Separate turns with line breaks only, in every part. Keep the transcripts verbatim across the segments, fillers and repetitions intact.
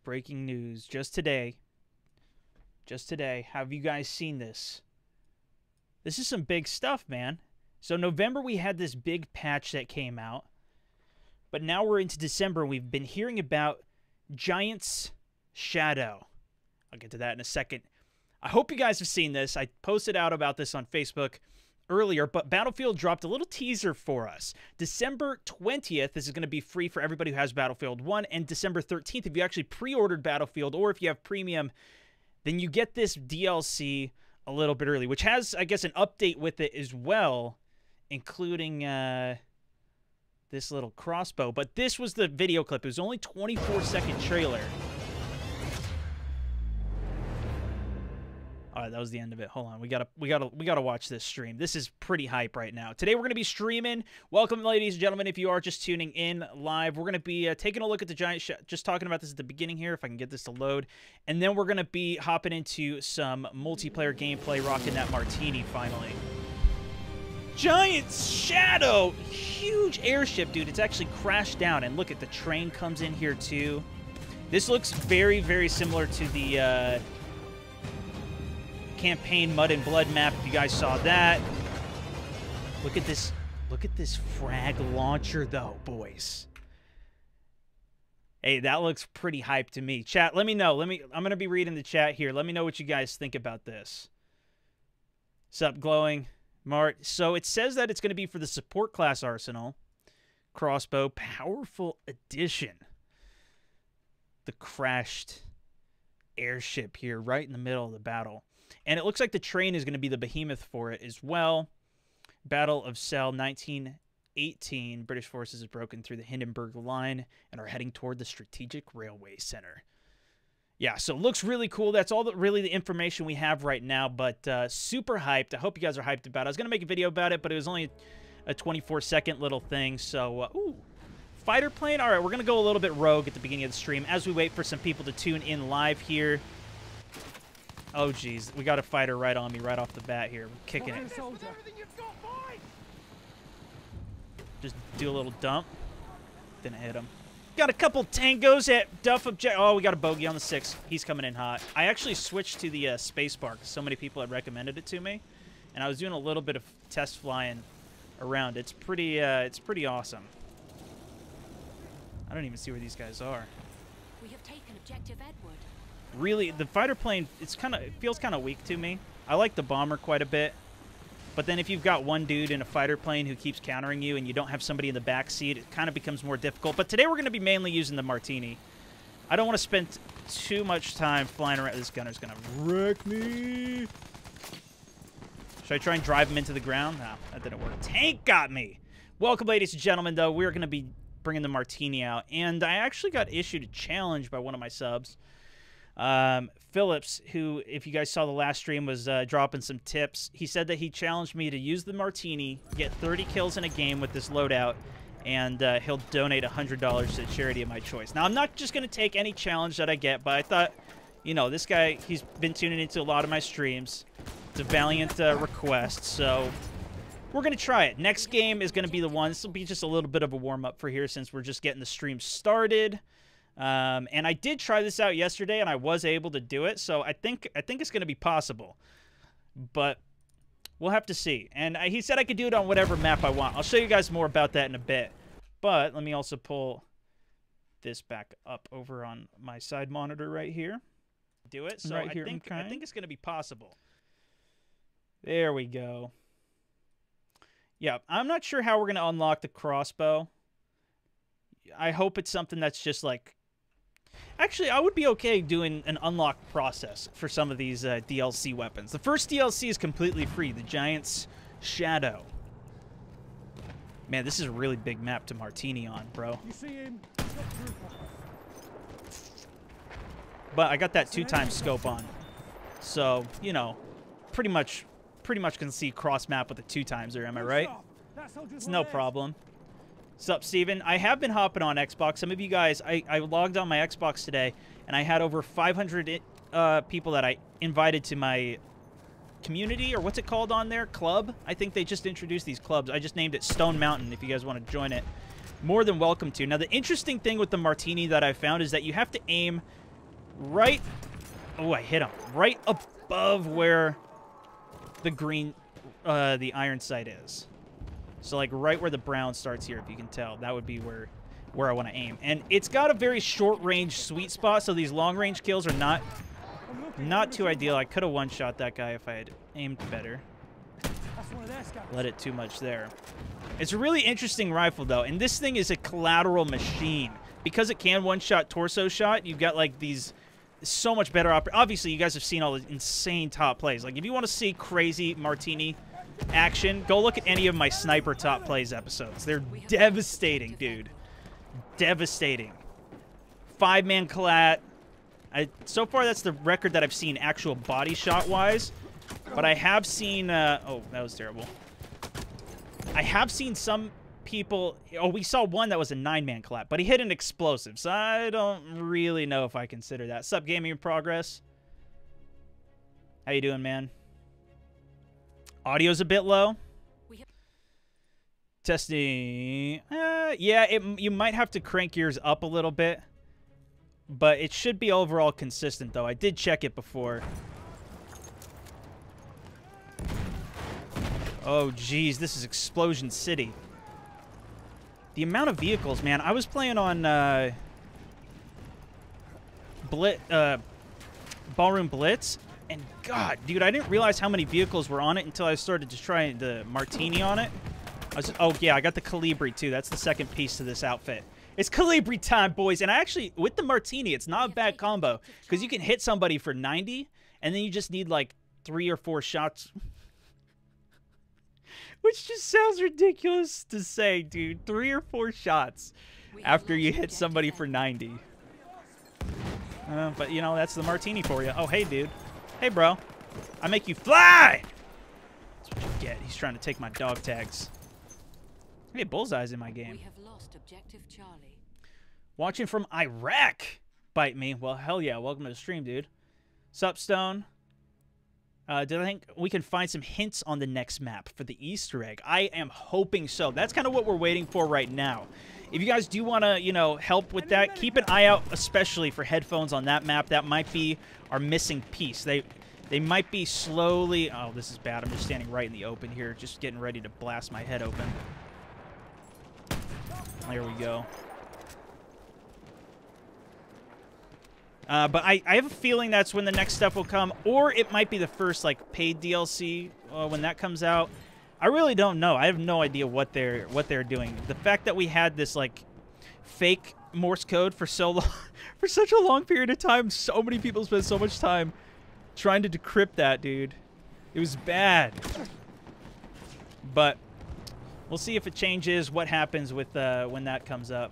breaking news. Just today. Just today. Have you guys seen this? This is some big stuff, man. So November, we had this big patch that came out. But now we're into December, and we've been hearing about Giant's Shadow. I'll get to that in a second. I hope you guys have seen this. I posted out about this on Facebook earlier, but Battlefield dropped a little teaser for us. December twentieth, this is going to be free for everybody who has Battlefield one, and December thirteenth, if you actually pre-ordered Battlefield, or if you have Premium, then you get this D L C a little bit early, which has, I guess, an update with it as well, including uh, this little crossbow. But this was the video clip. It was only twenty-four second trailer. All right, that was the end of it. Hold on, we gotta, we gotta, we gotta watch this stream. This is pretty hype right now. Today we're gonna be streaming. Welcome, ladies and gentlemen. If you are just tuning in live, we're gonna be uh, taking a look at the Giant. Sh just talking about this at the beginning here, if I can get this to load, and then we're gonna be hopping into some multiplayer gameplay, rocking that Martini finally. Giant's Shadow, huge airship, dude. It's actually crashed down, and look at the train comes in here too. This looks very, very similar to the. Uh, campaign Mud and Blood map, if you guys saw that. Look at this, look at this frag launcher though, boys. Hey, that looks pretty hype to me. Chat, let me know. Let me I'm gonna be reading the chat here. Let me know what you guys think about this. Sup, Glowing Mart. So it says that it's gonna be for the support class arsenal. Crossbow, powerful addition. The crashed airship here right in the middle of the battle. And it looks like the train is going to be the behemoth for it as well. Battle of Cell nineteen eighteen. British forces have broken through the Hindenburg Line and are heading toward the Strategic Railway Center. Yeah, so it looks really cool. That's all the, really the information we have right now, but uh, super hyped. I hope you guys are hyped about it. I was going to make a video about it, but it was only a twenty-four second little thing. So, uh, ooh, fighter plane. All right, we're going to go a little bit rogue at the beginning of the stream as we wait for some people to tune in live here. Oh, geez. We got a fighter right on me right off the bat here. We're kicking it. Just do a little dump. Didn't hit him. Got a couple tangos at Duff Object. Oh, we got a bogey on the six. He's coming in hot. I actually switched to the uh, space bar because so many people had recommended it to me. And I was doing a little bit of test flying around. It's pretty, uh, it's pretty awesome. I don't even see where these guys are.
We have taken Objective Edward.
Really, the fighter plane, it's kind of, it feels kind of weak to me. I like the bomber quite a bit, but then if you've got one dude in a fighter plane who keeps countering you and you don't have somebody in the back seat, it kind of becomes more difficult. But today we're going to be mainly using the Martini. I don't want to spend too much time flying around. This gunner's going to wreck me. Should I try and drive him into the ground? No, that didn't work. Tank got me. Welcome, ladies and gentlemen, though. We're going to be bringing the Martini out, and I actually got issued a challenge by one of my subs. Um, Phillips, who, if you guys saw the last stream, was uh, dropping some tips. He said that he challenged me to use the Martini, get thirty kills in a game with this loadout, and uh, he'll donate one hundred dollars to a charity of my choice. Now, I'm not just going to take any challenge that I get, but I thought, you know, this guy, he's been tuning into a lot of my streams. It's a valiant uh, request, so we're going to try it. Next game is going to be the one. This will be just a little bit of a warm-up for here since we're just getting the stream started. Um, and I did try this out yesterday, and I was able to do it, so I think I think it's going to be possible. But we'll have to see. And I, he said I could do it on whatever map I want. I'll show you guys more about that in a bit. But let me also pull this back up over on my side monitor right here. Do it. So
right
I,
here,
think,
okay.
I think it's going to be possible. There we go. Yeah, I'm not sure how we're going to unlock the crossbow. I hope it's something that's just like... Actually, I would be okay doing an unlock process for some of these uh, D L C weapons. The first D L C is completely free, the Giant's Shadow. Man, this is a really big map to Martini on, bro.
You see him?
But I got that two times scope on. So, you know, pretty much pretty much can see cross map with the two times there, am I right? It's no problem. Sup, Steven? I have been hopping on Xbox. Some of you guys, I, I logged on my Xbox today, and I had over five hundred uh, people that I invited to my community, or what's it called on there? Club? I think they just introduced these clubs. I just named it Stone Mountain if you guys want to join it. More than welcome to. Now, the interesting thing with the Martini that I found is that you have to aim right... Oh, I hit him. Right above where the green... Uh, the iron sight is. So, like, right where the brown starts here, if you can tell. That would be where, where I want to aim. And it's got a very short-range sweet spot, so these long-range kills are not... Not too ideal. I could have one-shot that guy if I had aimed better. Let it too much there. It's a really interesting rifle, though, and this thing is a collateral machine. Because it can one-shot torso shot, you've got, like, these so much better... Op Obviously, you guys have seen all the insane top plays. Like, if you want to see crazy Martini action, go look at any of my sniper top plays episodes. They're devastating, dude. Devastating. Five-man collat. I, so far, that's the record that I've seen actual body shot-wise. But I have seen... Uh, oh, that was terrible. I have seen some people... Oh, we saw one that was a nine-man collat, but he hit an explosive, so I don't really know if I consider that. Sup, Gaming in Progress? How you doing, man? Audio's a bit low. Testing. Uh, yeah, it, you might have to crank yours up a little bit. But it should be overall consistent, though. I did check it before. Oh, geez. This is Explosion City. The amount of vehicles, man. I was playing on uh, Blit, uh, Ballroom Blitz. And, God, dude, I didn't realize how many vehicles were on it until I started to try the Martini on it. I was, oh, yeah, I got the Calibri, too. That's the second piece to this outfit. It's Calibri time, boys. And actually, with the Martini, it's not a bad combo. Because you can hit somebody for ninety, and then you just need, like, three or four shots. Which just sounds ridiculous to say, dude. Three or four shots after you hit somebody for ninety. Uh, but, you know, that's the Martini for you. Oh, hey, dude. Hey, bro. I make you fly! That's what you get. He's trying to take my dog tags. Hey, Bullseye's in my game.
We have lost objective Charlie.
Watching from Iraq. Bite me. Well, hell yeah. Welcome to the stream, dude. Sup, Stone? Uh, do I think we can find some hints on the next map for the Easter egg? I am hoping so. That's kind of what we're waiting for right now. If you guys do want to, you know, help with that, keep an eye out, especially for headphones on that map. That might be our missing piece. They they might be slowly... Oh, this is bad. I'm just standing right in the open here, just getting ready to blast my head open. There we go. Uh, but I, I have a feeling that's when the next stuff will come, or it might be the first, like, paid D L C uh, when that comes out. I really don't know. I have no idea what they're what they're doing. The fact that we had this, like, fake Morse code for so long, for such a long period of time, so many people spent so much time trying to decrypt that, dude. It was bad. But we'll see if it changes, what happens with uh, when that comes up.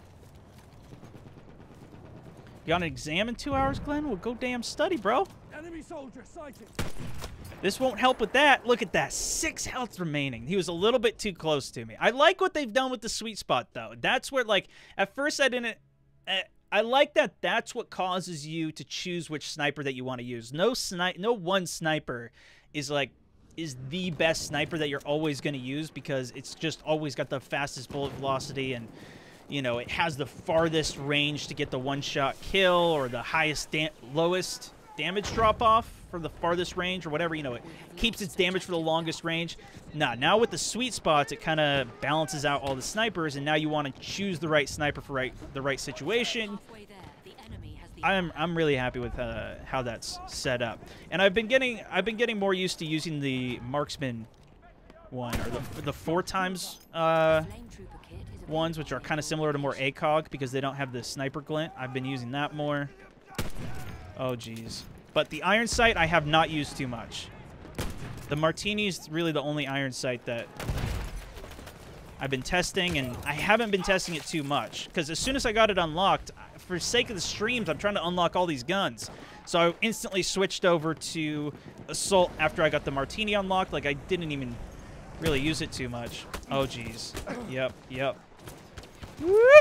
You got an exam in two hours, Glenn? Well, go damn study, bro.
Enemy soldier sighted.
This won't help with that. Look at that. Six health remaining. He was a little bit too close to me. I like what they've done with the sweet spot, though. That's where, like, at first I didn't... Uh, I like that that's what causes you to choose which sniper that you want to use. No snipe, no one sniper is, like, is the best sniper that you're always going to use because it's just always got the fastest bullet velocity and... You know, it has the farthest range to get the one-shot kill or the highest, da lowest damage drop-off for the farthest range or whatever. You know, it keeps its damage for the longest range. Nah, now with the sweet spots, it kind of balances out all the snipers, and now you want to choose the right sniper for right, the right situation. I'm I'm really happy with uh, how that's set up, and I've been getting I've been getting more used to using the marksman one or the the four times. Uh, ones, which are kind of similar to more ACOG because they don't have the sniper glint. I've been using that more. Oh, geez. But the iron sight I have not used too much. The Martini is really the only iron sight that I've been testing, and I haven't been testing it too much because as soon as I got it unlocked, for sake of the streams, I'm trying to unlock all these guns. So I instantly switched over to Assault after I got the Martini unlocked. Like, I didn't even really use it too much. Oh, geez. Yep, yep. Whoop!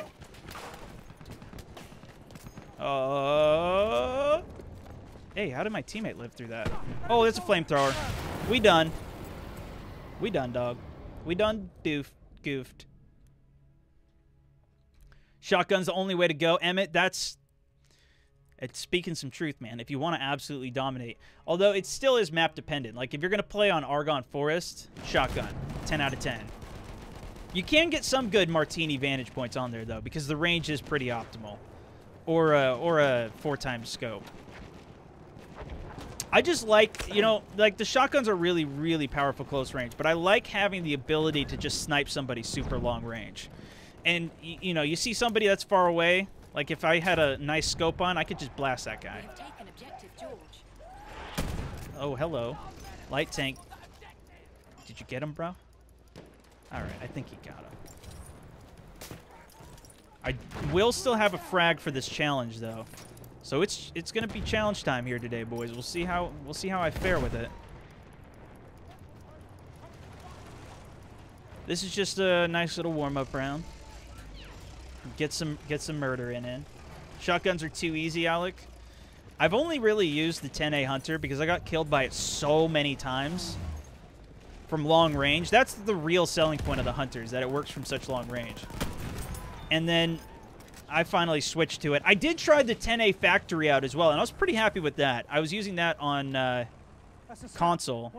Uh, hey, how did my teammate live through that? Oh, there's a flamethrower. We done. We done, dog. We done doof, goofed. Shotgun's the only way to go. Emmett, that's... It's speaking some truth, man, if you want to absolutely dominate. Although it still is map dependent. Like, if you're going to play on Argonne Forest, shotgun, ten out of ten. You can get some good Martini vantage points on there, though, because the range is pretty optimal. Or a, or a four times scope. I just like, you know, like, the shotguns are really, really powerful close range, but I like having the ability to just snipe somebody super long range. And, you know, you see somebody that's far away... Like, if I had a nice scope on, I could just blast that guy. Oh, hello. Light tank. Did you get him, bro? Alright, I think he got him. I will still have a frag for this challenge, though. So it's it's gonna be challenge time here today, boys. We'll see how we'll see how I fare with it. This is just a nice little warm-up round. Get some get some murder in in. Shotguns are too easy, Alec. I've only really used the ten A Hunter because I got killed by it so many times from long range. That's the real selling point of the Hunter, is that it works from such long range. And then I finally switched to it. I did try the ten A Factory out as well, and I was pretty happy with that. I was using that on uh, console.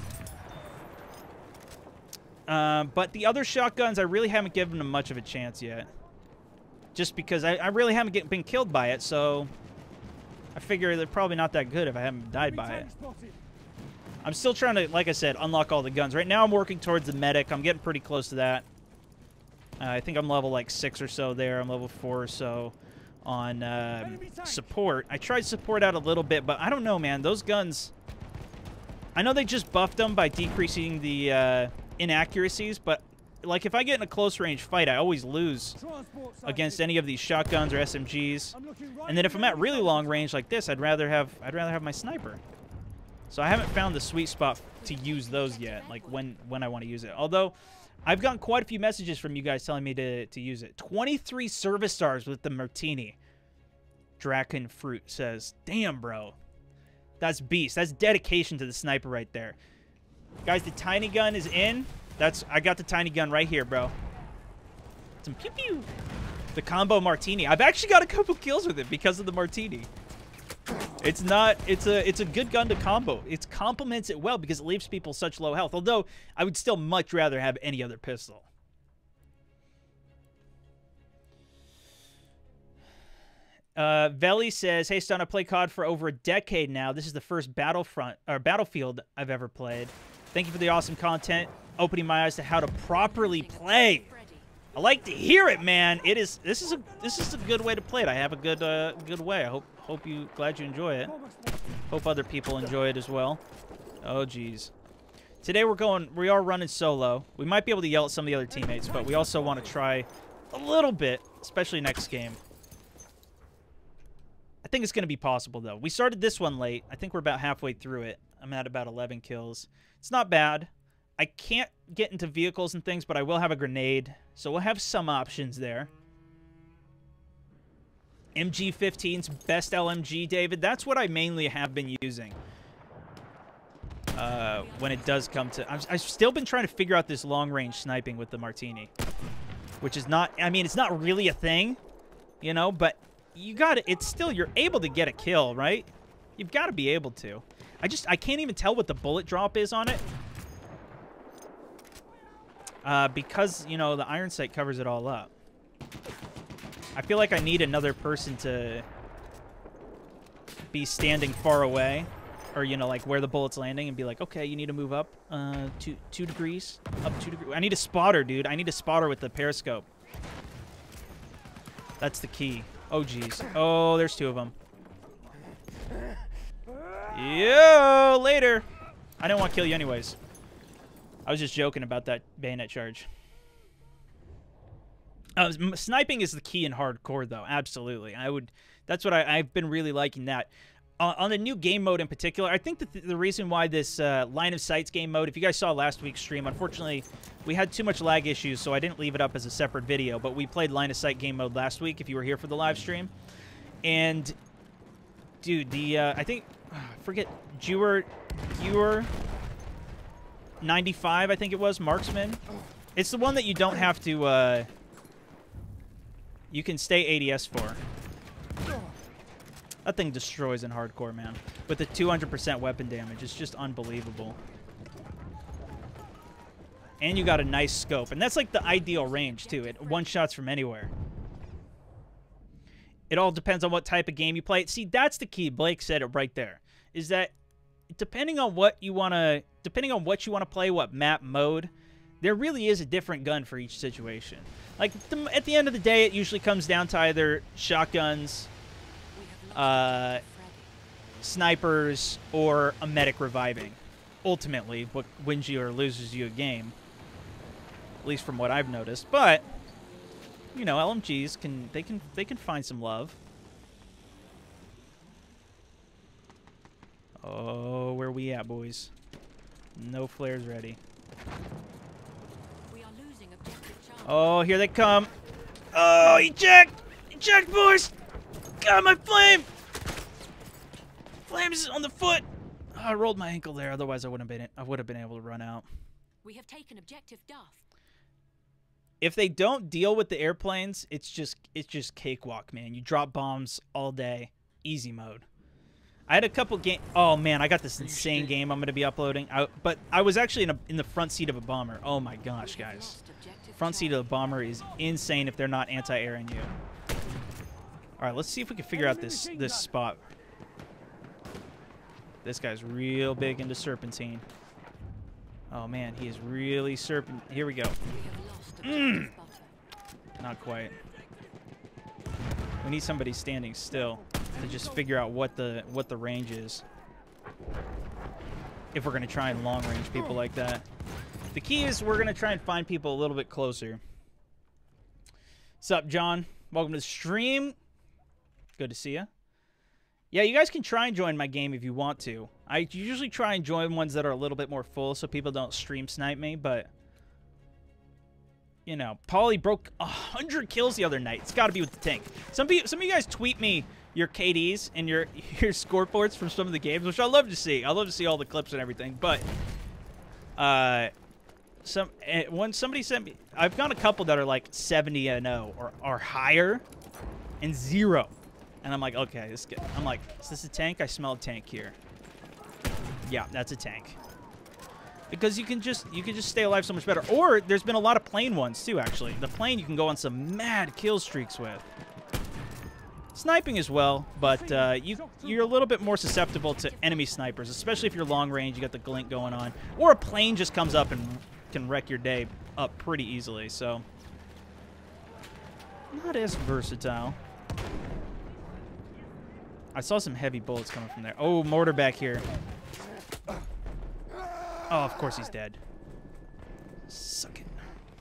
Uh, but the other shotguns, I really haven't given them much of a chance yet. Just because I, I really haven't get, been killed by it, so I figure they're probably not that good if I haven't died by it. I'm still trying to, like I said, unlock all the guns. Right now I'm working towards the medic. I'm getting pretty close to that. Uh, I think I'm level like six or so there. I'm level four or so on um, support. I tried support out a little bit, but I don't know, man. Those guns, I know they just buffed them by decreasing the uh, inaccuracies, but like, if I get in a close-range fight, I always lose against any of these shotguns or S M Gs. And then if I'm at really long range like this, I'd rather have I'd rather have my sniper. So I haven't found the sweet spot to use those yet, like when when I want to use it. Although I've gotten quite a few messages from you guys telling me to to use it. twenty-three service stars with the Martini. Draken Fruit says, "Damn, bro, that's beast. That's dedication to the sniper right there." Guys, the tiny gun is in. That's I got the tiny gun right here, bro. Some pew pew. The combo Martini. I've actually got a couple kills with it because of the Martini. It's not. It's a. It's a good gun to combo. It complements it well because it leaves people such low health. Although I would still much rather have any other pistol. Uh, Veli says, "Hey, Stun, I play C O D for over a decade now. This is the first Battlefront or Battlefield I've ever played. Thank you for the awesome content, opening my eyes to how to properly play. I like to hear it, man. It is. This is a. This is a good way to play it. I have a good, uh, good way. I hope. Hope you. Glad you enjoy it. Hope other people enjoy it as well. Oh, geez. Today we're going. We are running solo. We might be able to yell at some of the other teammates, but we also want to try a little bit, especially next game. I think it's going to be possible, though. We started this one late. I think we're about halfway through it. I'm at about eleven kills. It's not bad. I can't get into vehicles and things, but I will have a grenade. So we'll have some options there. M G fifteen's best L M G, David. That's what I mainly have been using. Uh, when it does come to... I've, I've still been trying to figure out this long-range sniping with the Martini. Which is not... I mean, it's not really a thing. You know, but... You got it. It's still, you're able to get a kill, right? You've got to be able to. I just, I can't even tell what the bullet drop is on it. Uh, because, you know, the iron sight covers it all up. I feel like I need another person to be standing far away. Or, you know, like where the bullet's landing and be like, okay, you need to move up uh, two, two degrees. Up two degrees. I need a spotter, dude. I need a spotter with the periscope. That's the key. Oh, geez. Oh, there's two of them. Yo, later. I didn't want to kill you anyways. I was just joking about that bayonet charge. Uh, sniping is the key in hardcore, though. Absolutely. I would. That's what I, I've been really liking that. Uh, on the new game mode in particular, I think that the, the reason why this uh, line of sights game mode, if you guys saw last week's stream, unfortunately, we had too much lag issues, so I didn't leave it up as a separate video, but we played line of sight game mode last week, if you were here for the live stream. And, dude, the, uh, I think, I forget, Jewer, Jewer ninety-five, I think it was, Marksman. It's the one that you don't have to, uh, you can stay A D S for. That thing destroys in hardcore, man. With the two hundred percent weapon damage, it's just unbelievable. And you got a nice scope. And that's like the ideal range, too. It one-shots from anywhere. It all depends on what type of game you play. See, that's the key. Blake said it right there. Is that depending on what you want to... Depending on what you want to play, what map mode, there really is a different gun for each situation. Like, the, at the end of the day, it usually comes down to either shotguns, uh, snipers, or a medic reviving. Ultimately, what wins you or loses you a game. At least from what I've noticed. But, you know, L M Gs, can they can they can find some love. Oh, where we at, boys? No flares ready.
We are losing objective Charlie.
Oh, here they come. Oh, eject! Eject, boys! God, my flame! Flames on the foot! Oh, I rolled my ankle there, otherwise I wouldn't have been I would have been able to run out.
We have taken objective Duff.
If they don't deal with the airplanes, it's just it's just cakewalk, man. You drop bombs all day. Easy mode. I had a couple game. Oh man, I got this insane game I'm going to be uploading. I, but I was actually in a, in the front seat of a bomber. Oh my gosh, guys. Front seat of the bomber is insane if they're not anti-airing you. All right, let's see if we can figure out this this spot. This guy's real big into serpentine. Oh man, he is really serpent. Here we go. Mm. Not quite. We need somebody standing still to just figure out what the what the range is. If we're gonna try and long range people like that. The key is we're gonna try and find people a little bit closer. What's up, John? Welcome to the stream. Good to see you. Yeah, you guys can try and join my game if you want to. I usually try and join ones that are a little bit more full so people don't stream snipe me, but you know, Paulie broke a hundred kills the other night. It's got to be with the tank. Some people, some of you guys tweet me your K Ds and your your scoreboards from some of the games, which I love to see. I love to see all the clips and everything. But uh, some uh, when somebody sent me, I've got a couple that are like seventy and oh or or higher, and zero, and I'm like, okay, this. Good. I'm like, is this a tank? I smell a tank here. Yeah, that's a tank. Because you can just you can just stay alive so much better. Or there's been a lot of plane ones too, actually. The plane you can go on some mad kill streaks with. Sniping as well, but uh, you you're a little bit more susceptible to enemy snipers, especially if you're long range. You got the glint going on, or a plane just comes up and can wreck your day up pretty easily. So not as versatile. I saw some heavy bullets coming from there. Oh, mortar back here. Oh, of course he's dead. Suck it.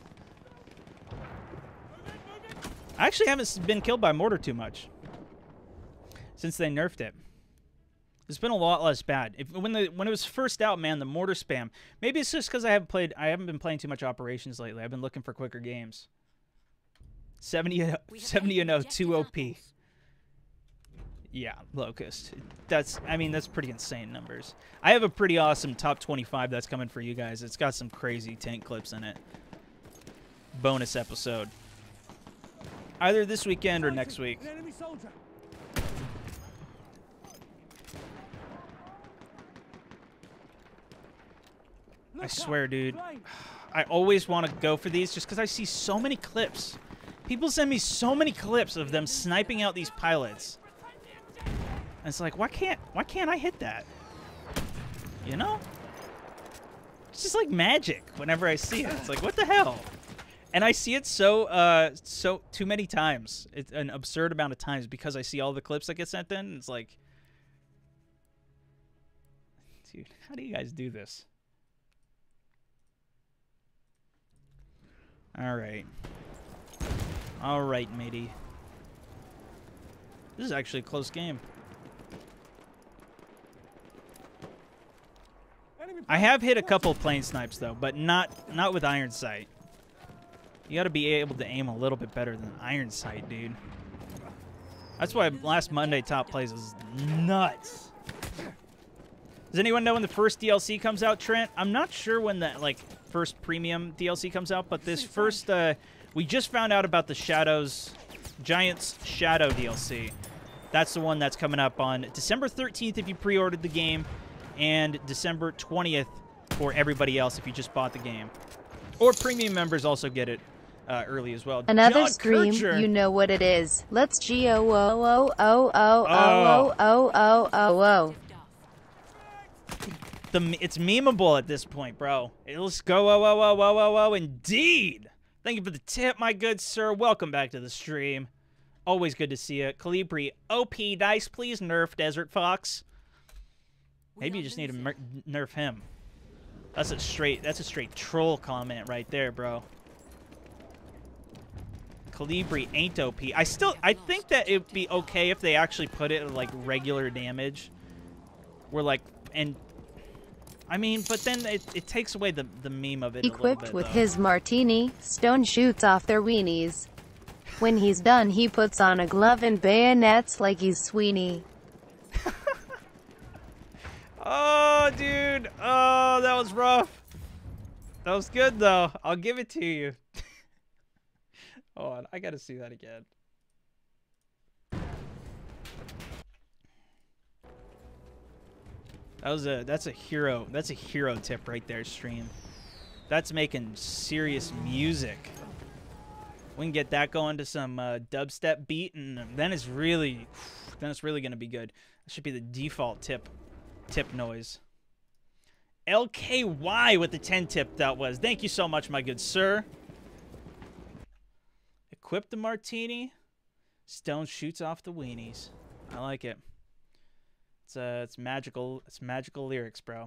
I actually haven't been killed by mortar too much since they nerfed it. It's been a lot less bad. If, when the when it was first out, man, the mortar spam. Maybe it's just because I haven't played. I haven't been playing too much operations lately. I've been looking for quicker games. seventy, seventy and oh, two O P. Yeah, Locust. That's, I mean, that's pretty insane numbers. I have a pretty awesome top twenty-five that's coming for you guys. It's got some crazy tank clips in it. Bonus episode. Either this weekend or next week. I swear, dude. I always want to go for these just because I see so many clips. People send me so many clips of them sniping out these pilots. And it's like, why can't why can't I hit that? You know? It's just like magic whenever I see it. It's like, what the hell? And I see it so uh so too many times. It's an absurd amount of times because I see all the clips that get sent in. It's like, dude, how do you guys do this? All right. All right, matey. This is actually a close game. I have hit a couple plane snipes though, but not not with iron sight. You got to be able to aim a little bit better than iron sight, dude. That's why last Monday top plays was nuts. Does anyone know when the first D L C comes out, Trent? I'm not sure when the like first premium D L C comes out, but this first uh, we just found out about the Shadows Giants Shadow D L C. That's the one that's coming up on December thirteenth if you pre-ordered the game, and December twentieth for everybody else if you just bought the game. Or premium members also get it uh, early as well.
Another
John
stream,
Kircher.
you know what it is. Let's G O O O O O O O O O O.
The it's memeable at this point, bro. Let's go, oh, oh, oh, oh, oh, oh, indeed. Thank you for the tip, my good sir. Welcome back to the stream. Always good to see you. Calibri, O P dice, please nerf Desert Fox. Maybe you just need to nerf him. That's a straight, that's a straight troll comment right there, bro. Calibri ain't O P. I still, I think that it'd be okay if they actually put it at, like, regular damage. We're like, and... I mean, but then it, it takes away the, the meme of it
Equipped
a little bit,
with
though.
his martini, Stone shoots off their weenies. When he's done, he puts on a glove and bayonets like he's Sweeney.
Oh, dude. Oh, that was rough. That was good, though. I'll give it to you. Hold on. I got to see that again. That was a that's a hero that's a hero tip right there, stream. That's making serious music. We can get that going to some uh, dubstep beat, and then it's really then it's really gonna be good. That should be the default tip tip noise. L K Y with the ten tip that was. Thank you so much, my good sir. Equip the martini. Stone shoots off the weenies. I like it. It's uh, it's magical. It's magical lyrics, bro.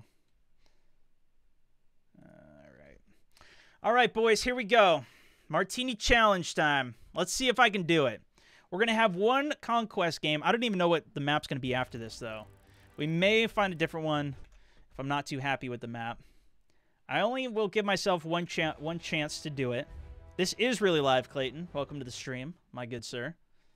All right, all right, boys. Here we go. Martini challenge time. Let's see if I can do it. We're gonna have one conquest game. I don't even know what the map's gonna be after this, though. We may find a different one if I'm not too happy with the map. I only will give myself one chance. One chance to do it. This is really live, Clayton. Welcome to the stream, my good sir.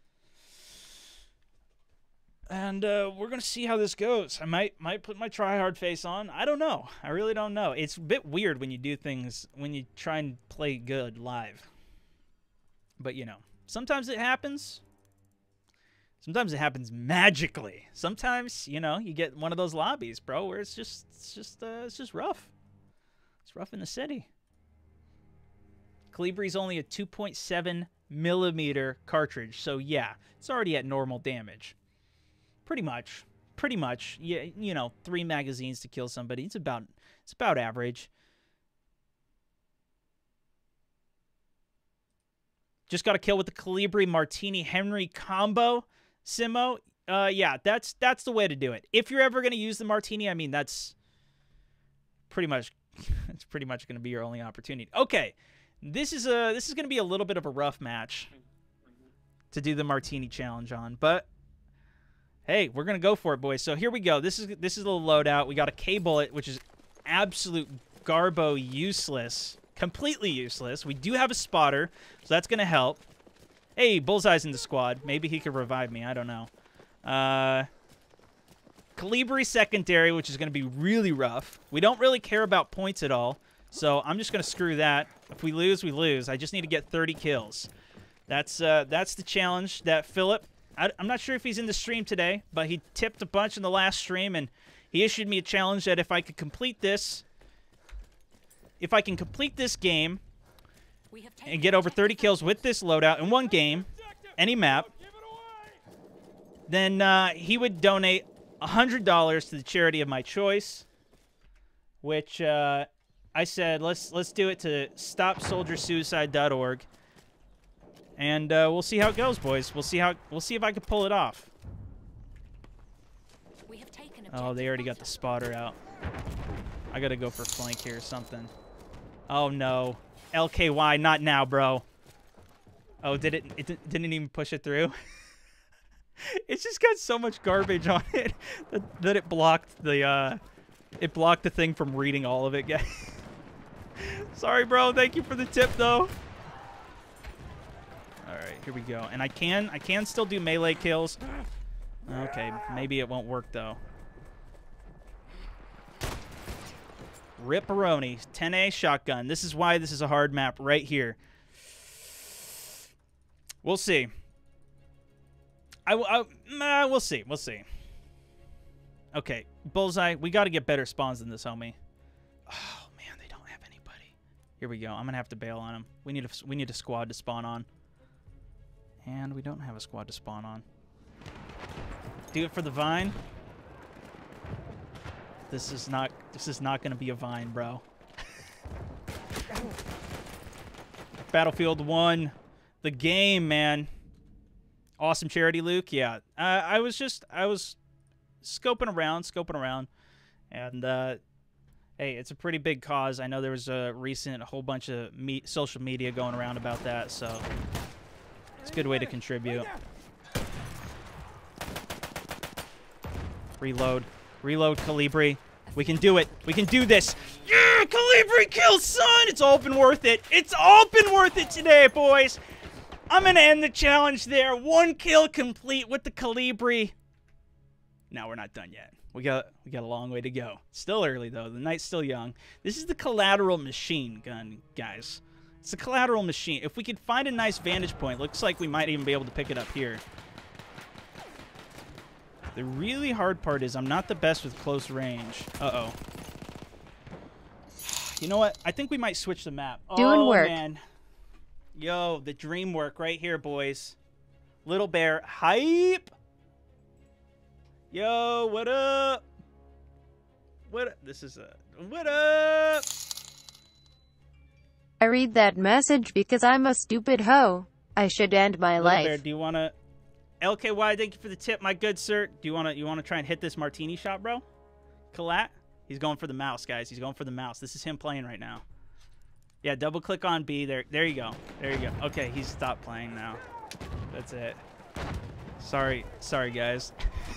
And uh, we're gonna see how this goes. I might might put my try-hard face on. I don't know. I really don't know. It's a bit weird when you do things when you try and play good live. But you know, sometimes it happens. Sometimes it happens magically. Sometimes you know you get one of those lobbies, bro, where it's just it's just uh, it's just rough. It's rough in the city. Calibri's only a two point seven millimeter cartridge, so yeah, it's already at normal damage. Pretty much, pretty much. Yeah, you know, three magazines to kill somebody. It's about, it's about average. Just got a kill with the Calibri Martini Henry combo, Simo. Uh, yeah, that's that's the way to do it. If you're ever gonna use the Martini, I mean, that's pretty much, it's pretty much gonna be your only opportunity. Okay, this is a this is gonna be a little bit of a rough match to do the Martini challenge on, but. Hey, we're gonna go for it, boys. So here we go. This is this is the loadout. We got a K-Bullet, which is absolute garbo useless, completely useless. We do have a spotter, so that's gonna help. Hey, Bullseye's in the squad. Maybe he could revive me. I don't know. Uh, Calibri secondary, which is gonna be really rough. We don't really care about points at all, so I'm just gonna screw that. If we lose, we lose. I just need to get thirty kills. That's uh, that's the challenge that Philip. I, I'm not sure if he's in the stream today, but he tipped a bunch in the last stream, and he issued me a challenge that if I could complete this, if I can complete this game and get over thirty kills with this loadout in one game, any map, then uh, he would donate one hundred dollars to the charity of my choice, which uh, I said, let's let's do it to stop soldier suicide dot org. And uh, we'll see how it goes, boys. We'll see how we'll see if I can pull it off.
We have taken
Oh, they already got the spotter out. I gotta go for flank here or something. Oh no, L K Y, not now, bro. Oh, did it? It didn't even push it through. It's just got so much garbage on it that, that it blocked the uh, it blocked the thing from reading all of it, guys. Sorry, bro. Thank you for the tip, though. All right, here we go. And I can, I can still do melee kills. Okay, maybe it won't work though. Ripperoni, ten A shotgun. This is why this is a hard map right here. We'll see. I, I, nah, we'll see. We'll see. Okay, Bullseye, we got to get better spawns than this, homie. Oh, man, they don't have anybody. Here we go. I'm going to have to bail on them. We need, a, we need a squad to spawn on. And we don't have a squad to spawn on. Do it for the vine. This is not, this is not going to be a vine, bro. Battlefield one. The game, man. Awesome charity, Luke. Yeah, uh, I was just, I was scoping around, scoping around. And, uh, hey, it's a pretty big cause. I know there was a recent, a whole bunch of me social media going around about that, so it's a good way to contribute. Reload. Reload, Calibri. We can do it. We can do this. Yeah, Calibri kill, son! It's all been worth it. It's all been worth it today, boys. I'm going to end the challenge there. One kill complete with the Calibri. No, we're not done yet. We got we got a long way to go. Still early, though. The night's still young. This is the collateral machine gun, guys. It's a collateral machine. If we could find a nice vantage point, looks like we might even be able to pick it up here. The really hard part is I'm not the best with close range. Uh-oh. You know what? I think we might switch the map.
Doing
oh,
work.
Man. Yo, the dream work right here, boys. Little Bear, hype. Yo, what up? What? This is a what up?
I read that message because I'm a stupid hoe. I should end my
Little
life.
Bear, do you want to? L K Y, thank you for the tip, my good sir. Do you want to? You want to try and hit this martini shot, bro? Collat? He's going for the mouse, guys. He's going for the mouse. This is him playing right now. Yeah, double click on B. There, there you go. There you go. Okay, he's stopped playing now. That's it. Sorry, sorry, guys.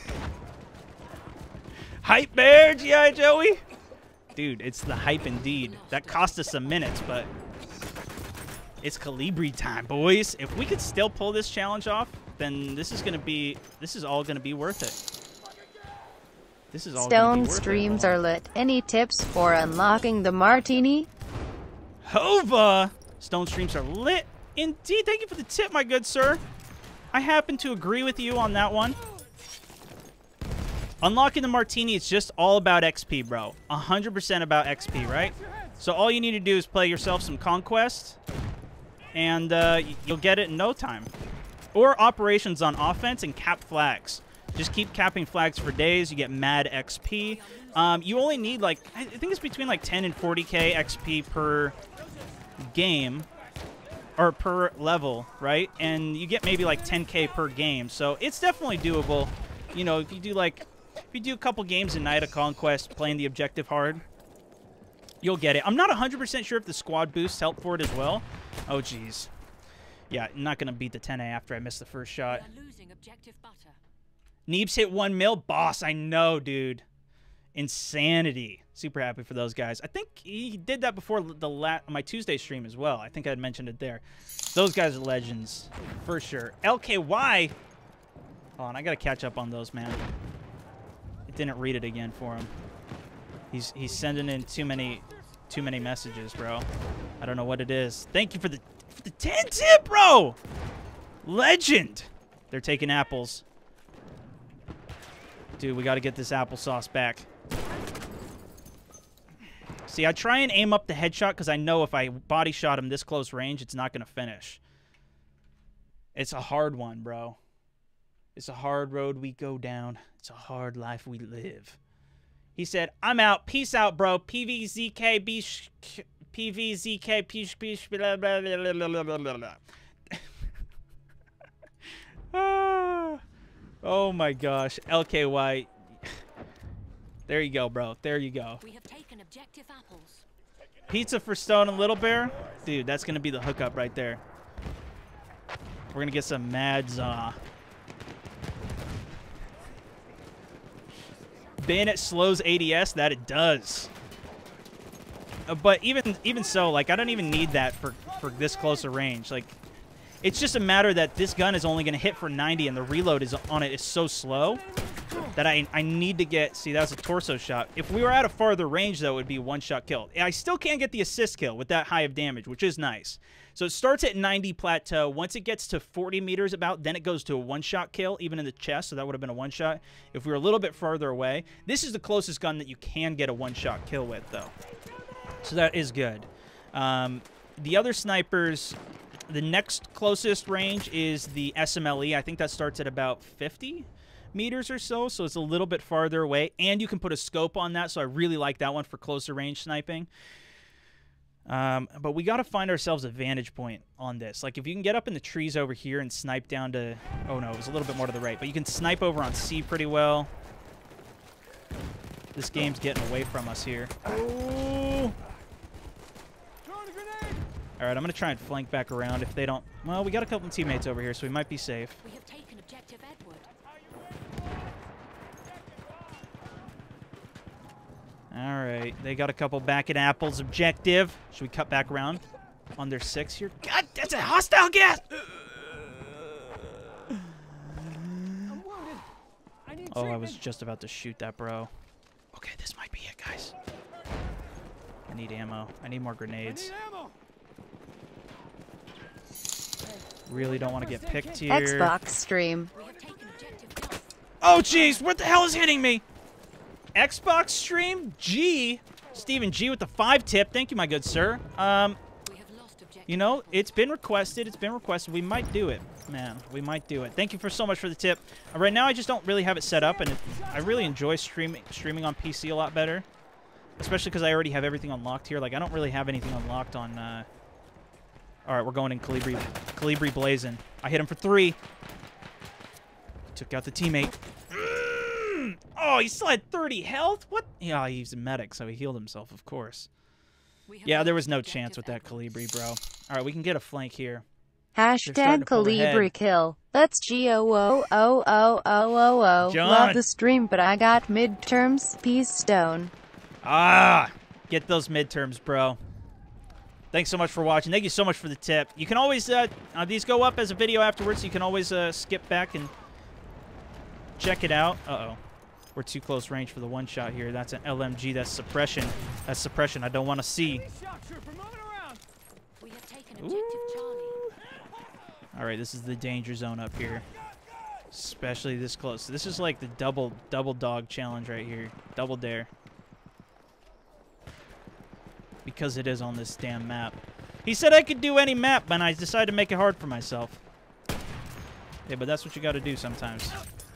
Hype bear, G I Joey. Dude, it's the hype indeed. That cost us some minutes, but it's Calibri time, boys. If we could still pull this challenge off, then this is gonna be. This is all gonna be worth it. This is all.
Stone streams are lit. Any tips for unlocking the martini?
Hova! Stone streams are lit. Indeed. Thank you for the tip, my good sir. I happen to agree with you on that one. Unlocking the martini, it's just all about X P, bro. one hundred percent about X P, right? So all you need to do is play yourself some Conquest, and uh, you'll get it in no time. Or operations on offense and cap flags. Just keep capping flags for days. You get mad X P. Um, you only need, like, I think it's between, like, ten and forty K X P per game. Or per level, right? And you get maybe, like, ten K per game. So it's definitely doable. You know, if you do, like, if you do a couple games a night of Conquest, playing the objective hard, you'll get it. I'm not one hundred percent sure if the squad boosts help for it as well. Oh, jeez. Yeah, I'm not going to beat the ten A after I missed the first shot.
Losing objective butter.
Neebs hit one mil. Boss, I know, dude. Insanity. Super happy for those guys. I think he did that before the la my Tuesday stream as well. I think I had mentioned it there. Those guys are legends, for sure. L K Y. Hold on, I got to catch up on those, man. It didn't read it again for him. He's he's sending in too many too many messages, bro. I don't know what it is. Thank you for the for the ten tip, bro. Legend. They're taking apples. Dude, we got to get this applesauce back. See, I try and aim up the headshot because I know if I body shot him this close range, it's not going to finish. It's a hard one, bro. It's a hard road we go down. It's a hard life we live. He said, I'm out. Peace out, bro. P V Z K, bish, P V Z K, pish, pish, blah, blah, blah, blah, blah, blah, blah. Ah. Oh my gosh, L K Y. There you go, bro. There you go.
We have taken objective apples.
Pizza for Stone and Little Bear? Dude, that's going to be the hookup right there. We're going to get some mad za. Bayonet slows A D S? That it does. Uh, but even even so, like, I don't even need that for, for this close a range. Like, it's just a matter that this gun is only going to hit for ninety, and the reload is on it is so slow that I, I need to get... See, that was a torso shot. If we were at a farther range, though, it would be one-shot kill. I still can't get the assist kill with that high of damage, which is nice. So it starts at ninety plateau. Once it gets to forty meters about, then it goes to a one-shot kill, even in the chest, so that would have been a one-shot. If we were a little bit farther away, this is the closest gun that you can get a one-shot kill with, though. So that is good. Um, the other snipers, the next closest range is the S M L E. I think that starts at about fifty meters or so, so it's a little bit farther away. And you can put a scope on that, so I really like that one for closer range sniping. Um, but we got to find ourselves a vantage point on this. Like, if you can get up in the trees over here and snipe down to... Oh, no, it was a little bit more to the right. But you can snipe over on C pretty well. This game's getting away from us here. Oh! All right, I'm going to try and flank back around if they don't... Well, we got a couple of teammates over here, so we might be safe.
We have taken objective Edward.
All right, they got a couple back at Apple's objective. Should we cut back around on their six here? God, that's a hostile gas! Oh, I was just about to shoot that, bro. Okay, this might be it, guys. I need ammo. I need more grenades. Really don't want to get picked here.
Xbox stream.
We have taken objective.
Oh, jeez, what the hell is hitting me? Xbox stream? G. Steven G with the five tip. Thank you, my good sir. Um,
We have lost objective.
you know, it's been requested. It's been requested. We might do it, man. We might do it. Thank you for so much for the tip. Uh, right now, I just don't really have it set up, and it, I really enjoy streaming streaming on P C a lot better, especially because I already have everything unlocked here. Like, I don't really have anything unlocked on... Uh... All right, we're going in Calibri, Calibri blazing. I hit him for three. Took out the teammate. Mm! Oh, he still had thirty health? What? Yeah, he's a medic, so he healed himself, of course.
We have
Yeah, there was
lost
no
objective
chance with that
Edward.
Calibri, bro. All right, we can get a flank here.
Hashtag
starting to pull ahead.
Calibri kill. That's G O O O O O O O.
John.
Love the stream, but I got midterms. Peace stone.
Ah, get those midterms, bro. Thanks so much for watching. Thank you so much for the tip. You can always, uh, uh, these go up as a video afterwards, so you can always uh, skip back and check it out. Uh-oh. We're too close range for the one shot here. That's an L M G. That's suppression. That's suppression I don't want to see.
We have taken objective Charlie.
All right, this is the danger zone up here. Especially this close. This is like the double double dog challenge right here. Double dare. Because it is on this damn map. He said I could do any map, but I decided to make it hard for myself. Yeah, but that's what you got to do sometimes.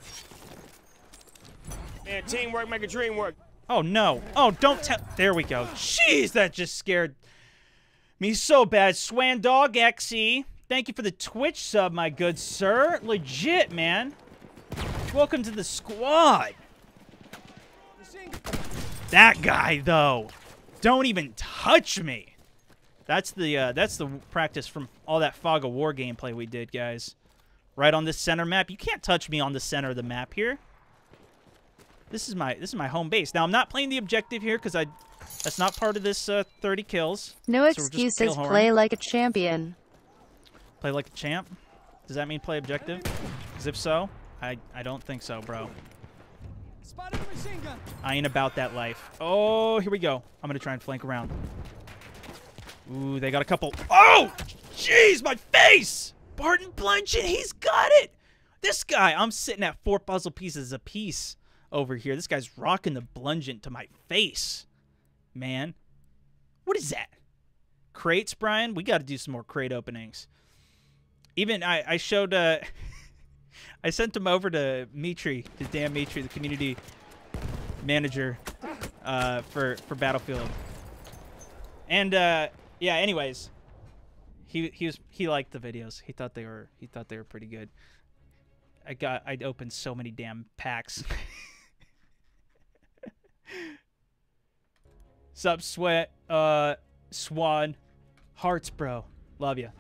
Man, teamwork make a dream work.
Oh, no. Oh, don't tell. There we go. Jeez, that just scared me so bad. Swandog X E. Thank you for the Twitch sub, my good sir. Legit, man. Welcome to the squad. That guy, though. Don't even touch me. That's the uh, that's the practice from all that Fog of War gameplay we did, guys. Right on this center map. You can't touch me on the center of the map here. This is my this is my home base. Now I'm not playing the objective here because I that's not part of this uh, thirty kills.
No
So we're just
excuses.
kill horn.
Play like a champion.
Play like a champ. Does that mean play objective? Because if so, I I don't think so, bro.
Spotted a machine gun.
I ain't about that life. Oh, here we go. I'm gonna try and flank around. Ooh, they got a couple. Oh, jeez, my face! Barton Bludgeon, he's got it. This guy, I'm sitting at four puzzle pieces apiece over here. This guy's rocking the bludgeon to my face, man. What is that? Crates, Brian? We got to do some more crate openings. Even I, I showed. Uh, I sent him over to Mitri, the damn Mitri, the community manager uh, for for Battlefield. And uh, yeah, anyways, he he was he liked the videos. He thought they were he thought they were pretty good. I got I opened so many damn packs. Sup, Sweat, uh, Swan, hearts, bro, love you.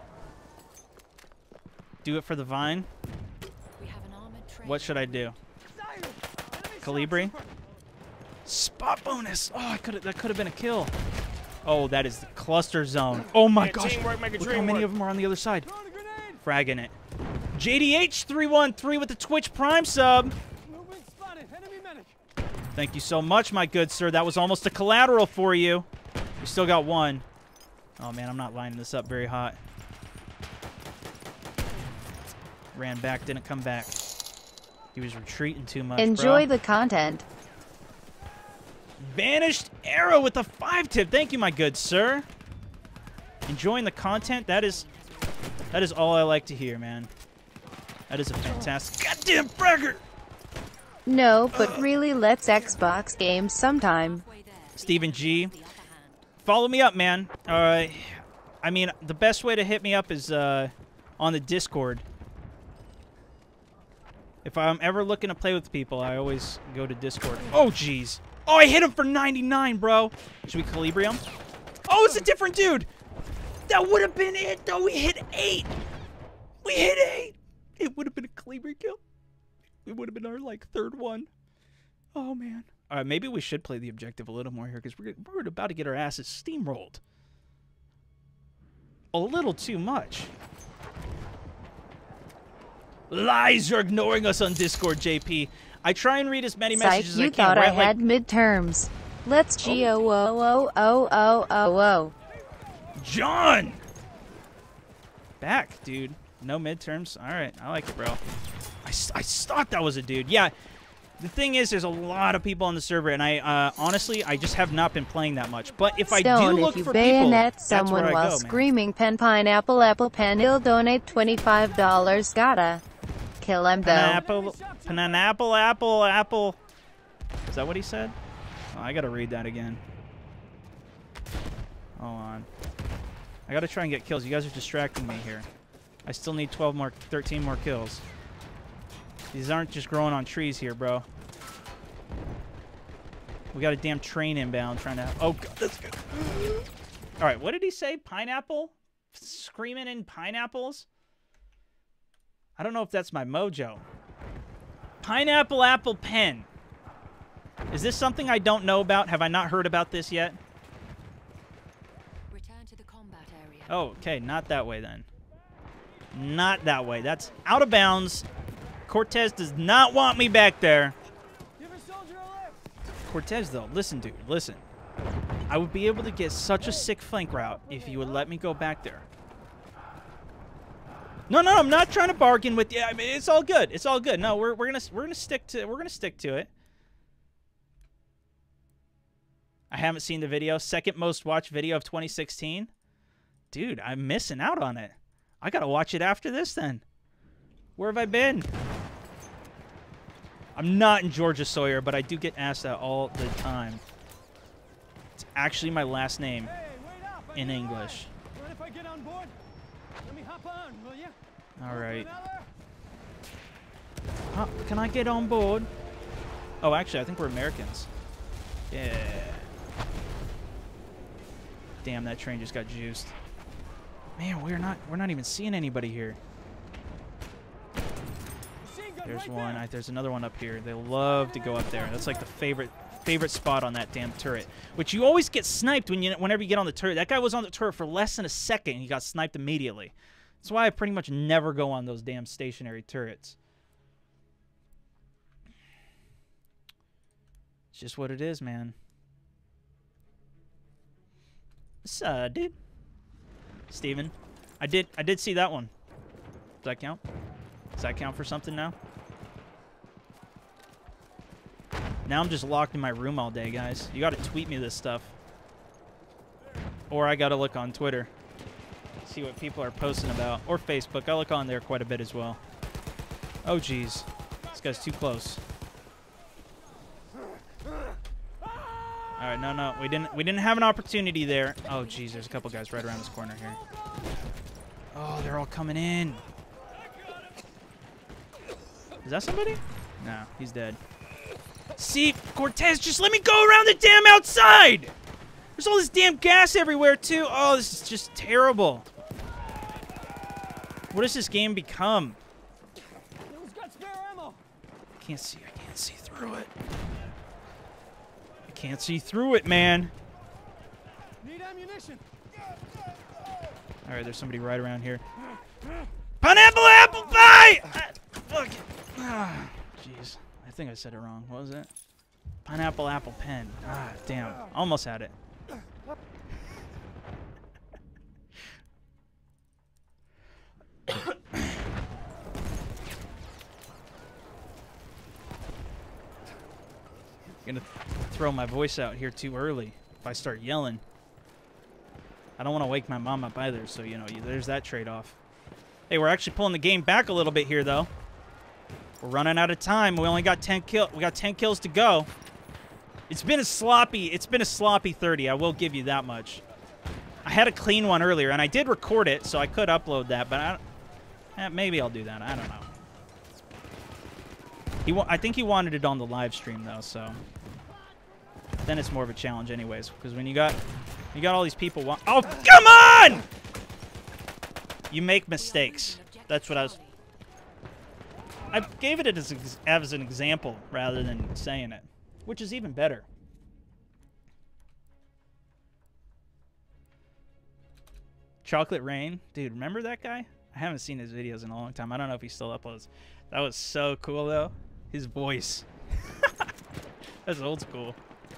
Do it for the Vine.
We have an armored train.
What should I do? Calibri? Spot bonus! Oh, I could that could have been a kill. Oh, that is the cluster zone. Oh my
Man,
gosh!
teamwork make a
Look how
dream
many
work.
of them are on the other side. Fragging it. J D H three one three with the Twitch Prime sub.
Movement spotted. Enemy medic.
Thank you so much, my good sir. That was almost a collateral for you. We still got one. Oh man, I'm not lining this up very hot. Ran back, didn't come back. He was retreating too much.
Enjoy
bro.
the content.
Vanished Arrow with a five tip. Thank you, my good sir. Enjoying the content. That is, that is all I like to hear, man. That is a fantastic. Goddamn bragger.
No, but really, let's Xbox games sometime.
Stephen G. Follow me up, man. Uh, I mean, the best way to hit me up is uh, on the Discord. If I'm ever looking to play with people, I always go to Discord. Oh, jeez. Oh, I hit him for ninety-nine, bro. Should we Calibrium? Oh, it's a different dude. That would have been it, though. We hit eight. We hit eight. It would have been a Calibrium kill. It would have been our, like, third one. Oh, man. All right, maybe we should play the objective a little more here because we're, we're about to get our asses steamrolled. A little too much. Lies, you're ignoring us on Discord, J P. I try and read as many
Psych,
messages as I
you
can.
thought I
right?
had
like,
midterms. Let's G O O O O O O O.
John! Back, dude. No midterms. All right, I like it, bro. I, I thought that was a dude. Yeah, the thing is, there's a lot of people on the server, and I uh, honestly, I just have not been playing that much. But if
Stone,
I do look
if you
for
bayonet
people,
someone
that's where
while
I go,
screaming pen pineapple apple pen, he'll donate twenty-five dollars. Gotta kill him though.
Pineapple, pineapple, apple, apple. Is that what he said? Oh, I gotta read that again. Hold on. I gotta try and get kills. You guys are distracting me here. I still need twelve more, thirteen more kills. These aren't just growing on trees here, bro. We got a damn train inbound trying to... Oh, God, that's good. All right, what did he say? Pineapple? Screaming in pineapples? I don't know if that's my mojo. Pineapple apple pen. Is this something I don't know about? Have I not heard about this yet?
Return to the combat area.
Oh, okay, not that way then. Not that way. That's out of bounds. Cortez does not want me back there.
Give a soldier a lift.
Cortez, though, listen, dude, listen. I would be able to get such a sick flank route if you would let me go back there. No, no, I'm not trying to bargain with you. I mean, it's all good. It's all good. No, we're we're gonna we're gonna stick to we're gonna stick to it. I haven't seen the video. Second most watched video of twenty sixteen. Dude, I'm missing out on it. I gotta watch it after this then. Where have I been? I'm not in Georgia Sawyer, but I do get asked that all the time. It's actually my last name
Hey, wait up. I
in
need a
English.
ride. Mind if I get on board? Let me hop on, will ya?
All right.
Another?
Huh, can I get on board? Oh, actually, I think we're Americans. Yeah. Damn, that train just got juiced. Man, we're not we're not even seeing anybody here.
Machine gun
There's
right
one.
there.
I, there's another one up here. They love to go up there. That's like the favorite favorite spot on that damn turret. Which you always get sniped when you whenever you get on the turret. That guy was on the turret for less than a second and he got sniped immediately. That's why I pretty much never go on those damn stationary turrets. It's just what it is, man. What's up, dude? Steven. I did I did see that one. Does that count? Does that count for something now? Now I'm just locked in my room all day, guys. You gotta tweet me this stuff. Or I gotta look on Twitter. See what people are posting about. Or Facebook. I look on there quite a bit as well. Oh, jeez. This guy's too close. All right, no, no, we didn't. We didn't have an opportunity there. Oh, geez, there's a couple guys right around this corner here. Oh, they're all coming in. Is that somebody? No, he's dead. See, Cortez, just let me go around the damn outside. There's all this damn gas everywhere too. Oh, this is just terrible. What does this game become?
Who's got spare ammo?
I can't see. I can't see through it. I can't see through it, man.
Need ammunition.
All right, there's somebody right around here. Pineapple apple pie! Ah, fuck it. Ah, jeez. I think I said it wrong. What was it? Pineapple apple pen. Ah, damn. Almost had it. gonna throw my voice out here too early if I start yelling. I don't want to wake my mom up either, so, you know, there's that trade-off. Hey, we're actually pulling the game back a little bit here, though. We're running out of time. We only got ten kill. We got ten kills to go. It's been a sloppy. It's been a sloppy thirty. I will give you that much. I had a clean one earlier, and I did record it, so I could upload that. But I, eh, maybe I'll do that. I don't know. He, wa I think he wanted it on the live stream though, so then it's more of a challenge, anyways. Because when you got you got all these people. Wa oh, come on! You make mistakes. That's what I was. I gave it as, as an example rather than saying it, which is even better. Chocolate Rain. Dude, remember that guy? I haven't seen his videos in a long time. I don't know if he still uploads. That was so cool, though. His voice. That's old school.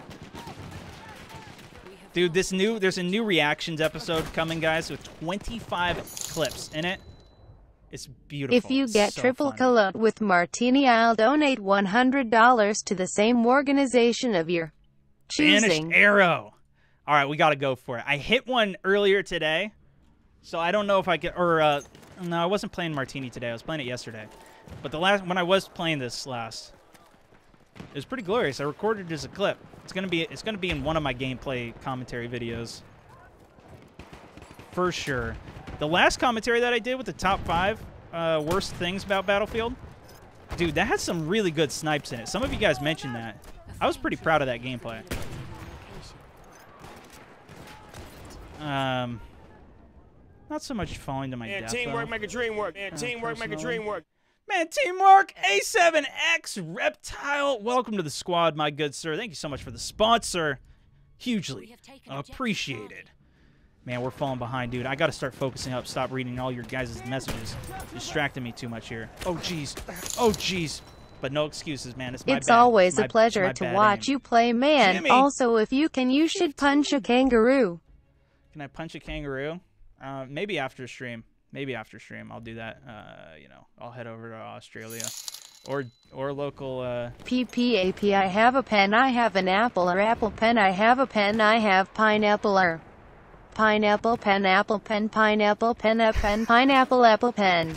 Dude, this new, there's a new reactions episode coming, guys, with twenty-five clips in it. It's beautiful.
If you get
so
triple
funny.
cologne with Martini, I'll donate one hundred dollars to the same organization of your choosing.
Banished Arrow. All right, we got to go for it. I hit one earlier today, so I don't know if I could, or, uh, no, I wasn't playing Martini today. I was playing it yesterday. But the last, when I was playing this last, it was pretty glorious. I recorded it as a clip. It's gonna be, it's gonna be in one of my gameplay commentary videos. For sure. The last commentary that I did with the top five uh, worst things about Battlefield, dude, that had some really good snipes in it. Some of you guys mentioned that. I was pretty proud of that gameplay. Um, not so much falling to my
Man,
death.
teamwork
though.
make a dream work. Man,
Uh,
teamwork make a
personally.
dream work.
Man, teamwork. A seven X Reptile. Welcome to the squad, my good sir. Thank you so much for the sponsor. Hugely appreciated. Man, we're falling behind, dude. I got to start focusing up. Stop reading all your guys' messages. Distracting me too much here. Oh, jeez. Oh, jeez. But no excuses, man. It's my
It's
bad.
always
It's my-
a pleasure
it's my
to
bad
watch
aim.
you play, man.
Jimmy.
Also, if you can, you should punch a kangaroo.
Can I punch a kangaroo? Uh, maybe after stream. Maybe after stream. I'll do that. Uh, you know, I'll head over to Australia. Or or local... Uh,
P P A P I have a pen, I have an apple, or apple pen, I have a pen, I have pineapple, or pineapple pen, apple pen, pineapple pen, a pen, pineapple, apple pen.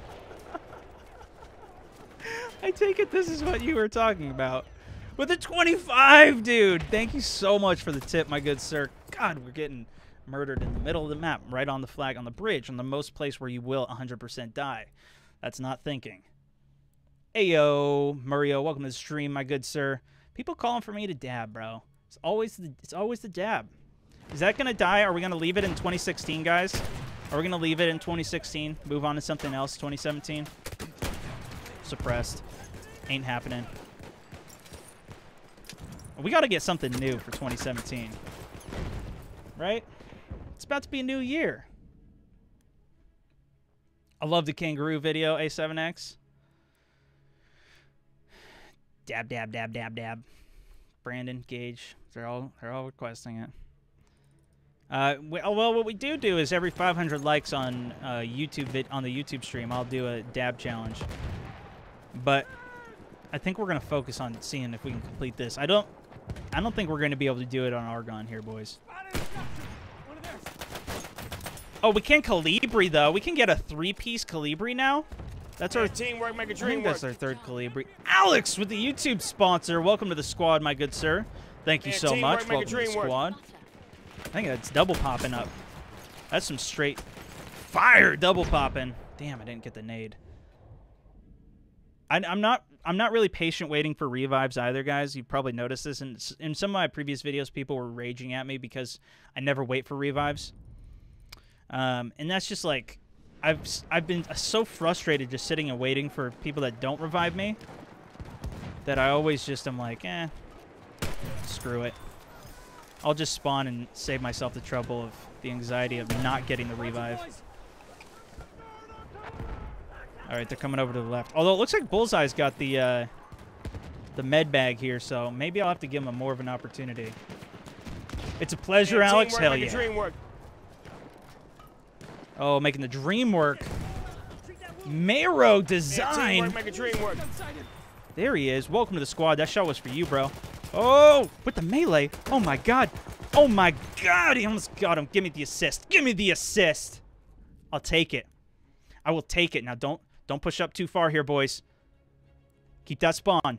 I take it this is what you were talking about. With a twenty-five, dude. Thank you so much for the tip, my good sir. God, we're getting murdered in the middle of the map, right on the flag, on the bridge, on the most place where you will one hundred percent die. That's not thinking. Ayo, Mario, welcome to the stream, my good sir. People calling for me to dab, bro. It's always the, it's always the dab. Is that going to die? Are we going to leave it in twenty sixteen, guys? Are we going to leave it in twenty sixteen? Move on to something else, twenty seventeen? Suppressed. Ain't happening. We got to get something new for twenty seventeen. Right? It's about to be a new year. I love the kangaroo video, A seven X. Dab, dab, dab, dab, dab. Brandon, Gage, they're all they're all requesting it. Uh, we, oh, well, what we do do is every five hundred likes on uh, YouTube vid on the YouTube stream, I'll do a dab challenge. But I think we're gonna focus on seeing if we can complete this. I don't, I don't think we're gonna be able to do it on Argon here, boys. Oh, we can Calibri though. We can get a three-piece Calibri now. That's our
Man, teamwork make a
I
dream
think
work.
that's our third Calibri. Alex with the YouTube sponsor. Welcome to the squad, my good sir. Thank you
Man,
so
teamwork
much.
make a
Welcome to the
dream work.
squad. I think that's double popping up. That's some straight fire double popping. Damn, I didn't get the nade. I, I'm not. I'm not really patient waiting for revives either, guys. You probably noticed this in in some of my previous videos. People were raging at me because I never wait for revives. Um, and that's just like, I've I've been so frustrated just sitting and waiting for people that don't revive me that I always just am like, eh, screw it. I'll just spawn and save myself the trouble of the anxiety of not getting the revive. All right, they're coming over to the left. Although it looks like Bullseye's got the uh, the med bag here, so maybe I'll have to give him a more of an opportunity. It's a pleasure,
Man,
Alex.
teamwork
Hell
make a
yeah.
dream work.
Oh, making the dream work. Mero
Man,
design.
teamwork make a dream work.
There he is. Welcome to the squad. That shot was for you, bro. Oh, with the melee. Oh, my God. Oh, my God. He almost got him. Give me the assist. Give me the assist. I'll take it. I will take it. Now, don't don't push up too far here, boys. Keep that spawn.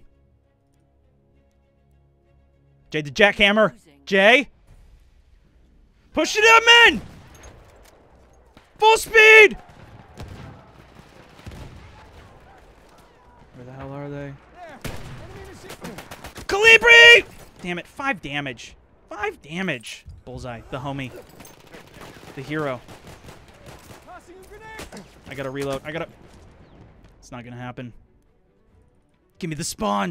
Jay the jackhammer. Jay. Push it up, men. Full speed. Where the hell are they? Calibri! Damn it, five damage. Five damage. Bullseye, the homie. The hero. I gotta reload. I gotta... It's not gonna happen. Give me the spawn.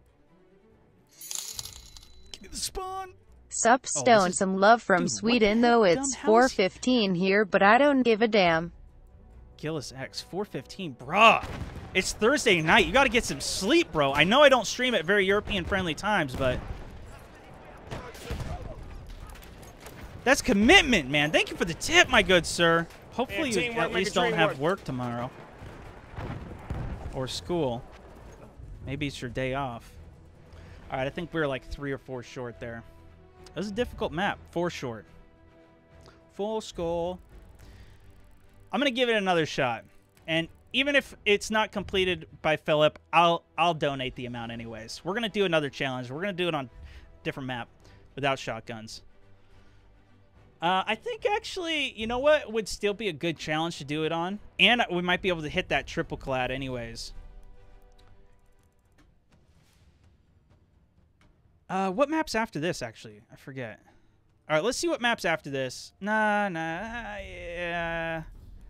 Give me the spawn.
Sup,
Oh,
Stone,
is...
some love from
Dude,
Sweden, though it's four fifteen here, but I don't give a damn.
Gillis X, four fifteen, bruh. It's Thursday night. You gotta get some sleep, bro. I know I don't stream at very European-friendly times, but... That's commitment, man. Thank you for the tip, my good sir. Hopefully you at least don't have work tomorrow. Or school. Maybe it's your day off. Alright, I think we we're like three or four short there. That was a difficult map. Four short. Full skull. I'm gonna give it another shot. And even if it's not completed by Philip, I'll I'll donate the amount anyways. We're gonna do another challenge. We're gonna do it on a different map without shotguns. Uh, I think actually, you know what would still be a good challenge to do it on? And we might be able to hit that triple clad anyways. Uh, what map's after this, actually? I forget. All right, let's see what map's after this. Nah, nah, yeah.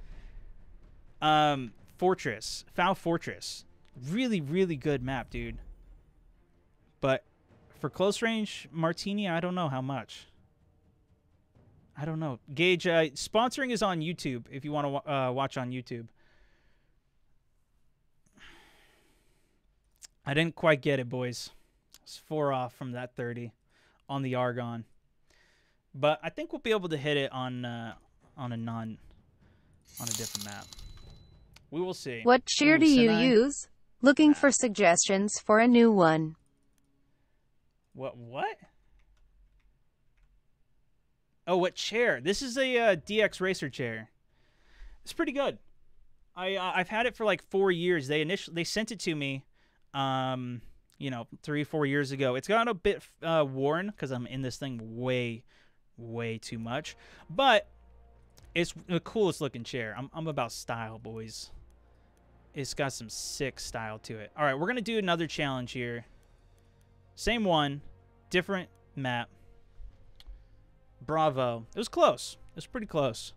Um, Fortress. Foul Fortress. Really, really good map, dude. But for close range Martini, I don't know how much. I don't know. Gage, uh, sponsoring is on YouTube if you want to uh, watch on YouTube. I didn't quite get it, boys. It's four off from that thirty on the Argon. But I think we'll be able to hit it on uh, on a non on a different map. We will see.
What cheer
Ooh,
do you
Sinai.
use? Looking for suggestions for a new one.
What? What? Oh, what chair? This is a uh, D X Racer chair. It's pretty good. I uh, I've had it for like four years. They initially they sent it to me, um, you know, three four years ago. It's gotten a bit uh, worn because I'm in this thing way, way too much. But it's the coolest looking chair. I'm I'm about style, boys. It's got some sick style to it. All right, we're gonna do another challenge here. Same one, different map. Bravo. It was close. It was pretty close.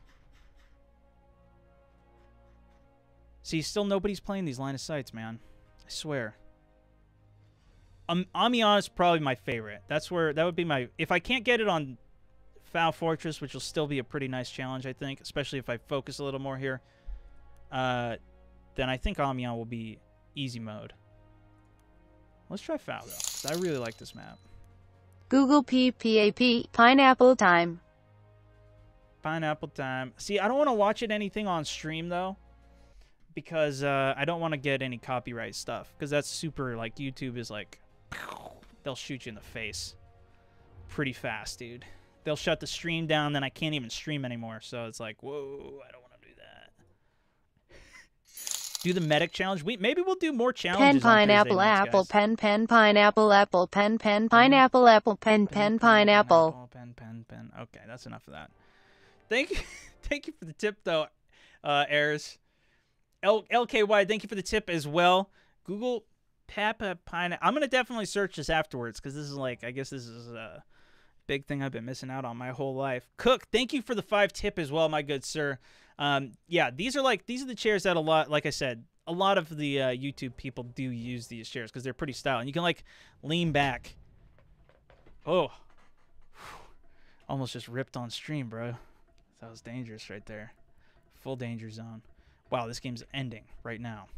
See, still nobody's playing these line of sights, man. I swear. Um, Amiens is probably my favorite. That's where, that would be my, if I can't get it on Foul Fortress, which will still be a pretty nice challenge, I think, especially if I focus a little more here, uh, then I think Amiens will be easy mode. Let's try Foul, though, because I really like this map.
Google P P A P, pineapple time.
Pineapple time. See, I don't want to watch it anything on stream, though, because uh, I don't want to get any copyright stuff, because that's super, like, YouTube is like, they'll shoot you in the face pretty fast, dude. They'll shut the stream down, then I can't even stream anymore, so it's like, whoa, I don't want to do that. Do the medic challenge. We maybe we'll do more challenges.
Pen, pineapple,
on Thursday nights,
apple,
guys.
pen, pen, pineapple, apple, pen, pen, pineapple, apple, pen, pen, pineapple.
Pen, pen, pen. Okay, that's enough of that. Thank you, thank you for the tip, though, uh, Ayers. L LKY, thank you for the tip as well. Google Papa Pineapple. I'm gonna definitely search this afterwards because this is like, I guess this is a big thing I've been missing out on my whole life. Cook, thank you for the five tip as well, my good sir. Um, yeah, these are like these are the chairs that a lot, like I said, a lot of the uh, YouTube people do use these chairs because they're pretty stylish. And you can like lean back. Oh, almost just ripped on stream, bro. That was dangerous right there. Full danger zone. Wow, this game's ending right now.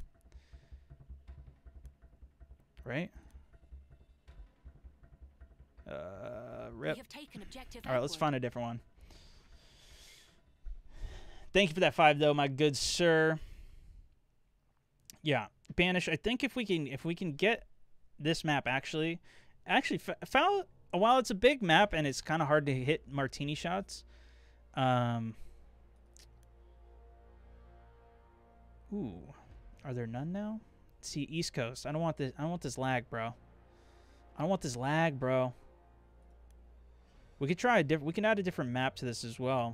Right? Uh, rip.
We have taken objective
All right, let's
Edward.
find a different one. Thank you for that five, though, my good sir. Yeah, Banish. I think if we can, if we can get this map actually Actually, found while it's a big map and it's kind of hard to hit martini shots. Um. Ooh, are there none now? Let's see, East Coast. I don't want this. I don't want this lag, bro. I don't want this lag, bro. We could try a different. We can add a different map to this as well.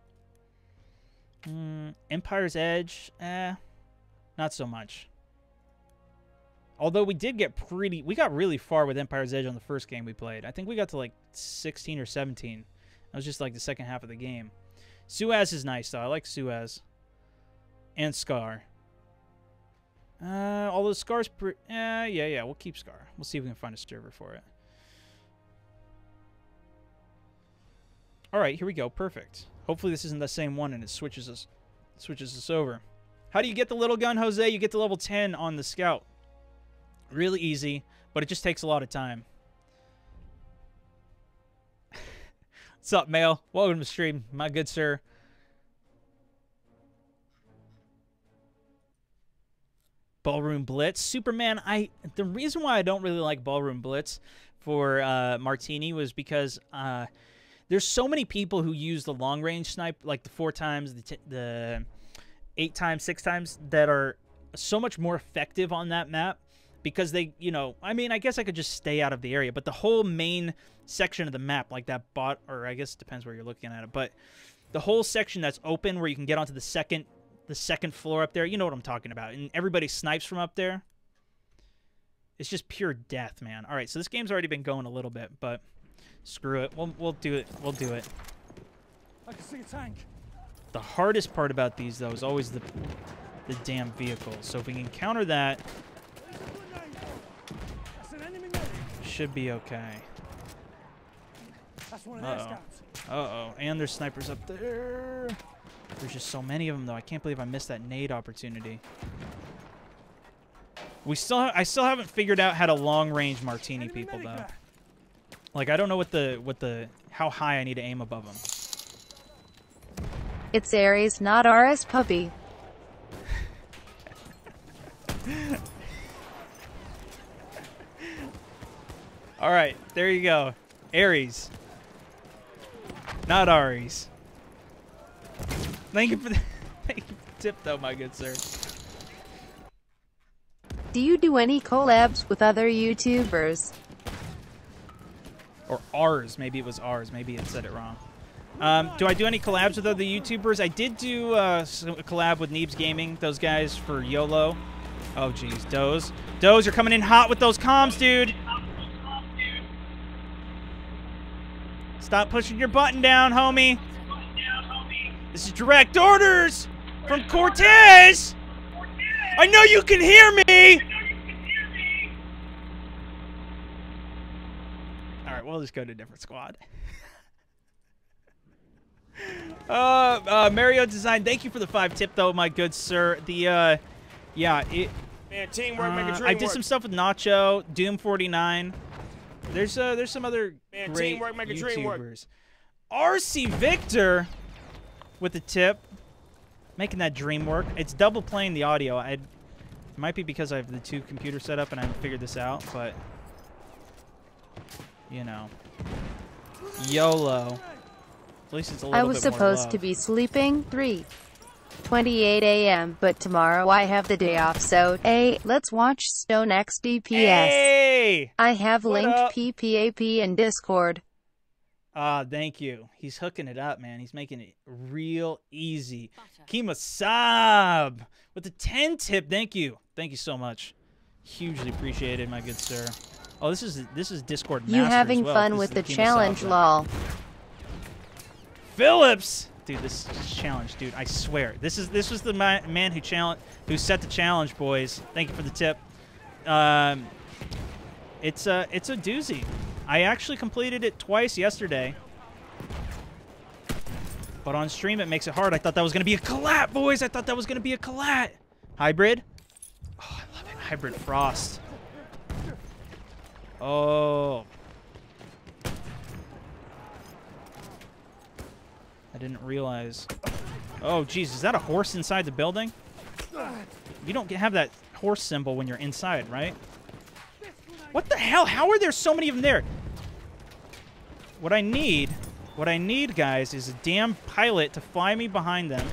Mm, Empire's Edge, eh, not so much. Although we did get pretty, we got really far with Empire's Edge on the first game we played. I think we got to like sixteen or seventeen. That was just like the second half of the game. Suez is nice though. I like Suez. And Scar. Uh, although Scar's pre- eh, yeah, yeah, we'll keep Scar. We'll see if we can find a server for it. All right, here we go. Perfect. Hopefully this isn't the same one and it switches us switches us over. How do you get the little gun, Jose? You get to level ten on the Scout. Really easy, but it just takes a lot of time. What's up, Mail? Welcome to the stream, my good sir. Ballroom Blitz. Superman, I the reason why I don't really like Ballroom Blitz for uh, Martini was because uh, there's so many people who use the long range snipe, like the four times, the, t the eight times, six times, that are so much more effective on that map because they, you know, I mean, I guess I could just stay out of the area, but the whole main section of the map, like that bot, or I guess it depends where you're looking at it, but the whole section that's open where you can get onto the second, the second floor up there, you know what I'm talking about, and everybody snipes from up there. It's just pure death, man. All right, so this game's already been going a little bit, but screw it. We'll we'll do it. We'll do it.
I can see a tank.
The hardest part about these, though, is always the the damn vehicle. So if we can counter that,
That's an enemy medic.
should be okay.
That's one of their
Uh-oh.
scouts.
Uh-oh. And there's snipers up there. There's just so many of them, though. I can't believe I missed that nade opportunity. We still, ha I still haven't figured out how to long-range Martini
Enemy
people,
medic
though.
there.
Like, I don't know what the, what the, how high I need to aim above them.
It's Aries, not R S puppy.
All right, there you go. Aries. Not Aries. Thank you for the, thank you for the tip, though, my good sir.
Do you do any collabs with other YouTubers?
Or ours. Maybe it was ours. Maybe it said it wrong. Um, do I do any collabs with other YouTubers? I did do uh, some- a collab with Neebs Gaming, those guys for YOLO. Oh, jeez. Doze. Doze, you're coming in hot with those comms, dude. Stop pushing your button down, homie. This is direct orders from Cortez. I know you can hear me. All right, we'll just go to a different squad. uh, uh, Mario Design, thank you for the five tip, though, my good sir. The, uh, yeah, it.
Man, teamwork make a
Uh,
dream
I did
work.
some stuff with Nacho, Doom forty-nine. There's uh, there's some other
Man,
great
teamwork make a dream work.
YouTubers. R C Victor with the tip, making that dream work. It's double playing the audio. I it might be because I have the two computers set up and I haven't figured this out, but you know, YOLO. At least it's a little
I was
bit more
supposed
love.
to be sleeping three twenty-eight A M, but tomorrow I have the day off, so hey, let's watch Stone X D P S.
Hey!
I have
What
linked
up?
P P A P in Discord.
Ah, thank you. He's hooking it up, man. He's making it real easy.
Butter.
Kima Saab with the ten tip. Thank you. Thank you so much. Hugely appreciated, my good sir. Oh, this is this is Discord Master
You
as
having
well.
fun
This
with
is
the
Kima
challenge,
Saab.
lol.
Phillips, dude, this challenge, dude. I swear, this is this was the ma man who challenge who set the challenge, boys. Thank you for the tip. Um, it's a it's a doozy. I actually completed it twice yesterday, but on stream it makes it hard. I thought that was gonna be a collat, boys. I thought that was gonna be a collat. Hybrid. Oh, I love it. Hybrid Frost. Oh. I didn't realize. Oh, geez, is that a horse inside the building? You don't get- have that horse symbol when you're inside, right? What the hell? How are there so many of them there? What I need, what I need, guys, is a damn pilot to fly me behind them.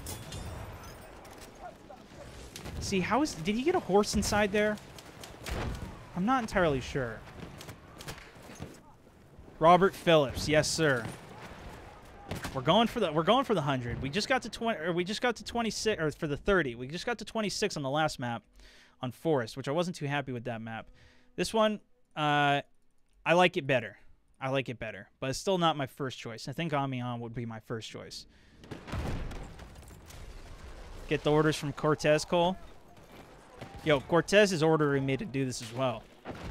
See, how is... Did he get a horse inside there? I'm not entirely sure. Robert Phillips, yes, sir. We're going for the we're going for the hundred. We just got to twenty, or we just got to twenty-six, or for the thirty. We just got to twenty-six on the last map, on Forest, which I wasn't too happy with that map. This one, uh, I like it better. I like it better, but it's still not my first choice. I think Amiens would be my first choice. Get the orders from Cortez, Cole. Yo, Cortez is ordering me to do this as well.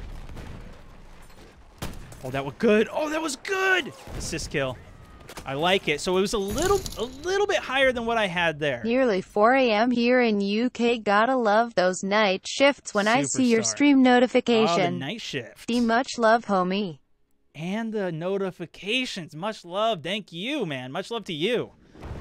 Oh, that was good. Oh, that was good. Assist kill. I like it. So it was a little, a little bit higher than what I had there.
Nearly four A M here in U K. Gotta love those night shifts when I see your
Superstar.
stream notification.
Oh, the night shift.
D much love, homie.
And the notifications. Much love. Thank you, man. Much love to you.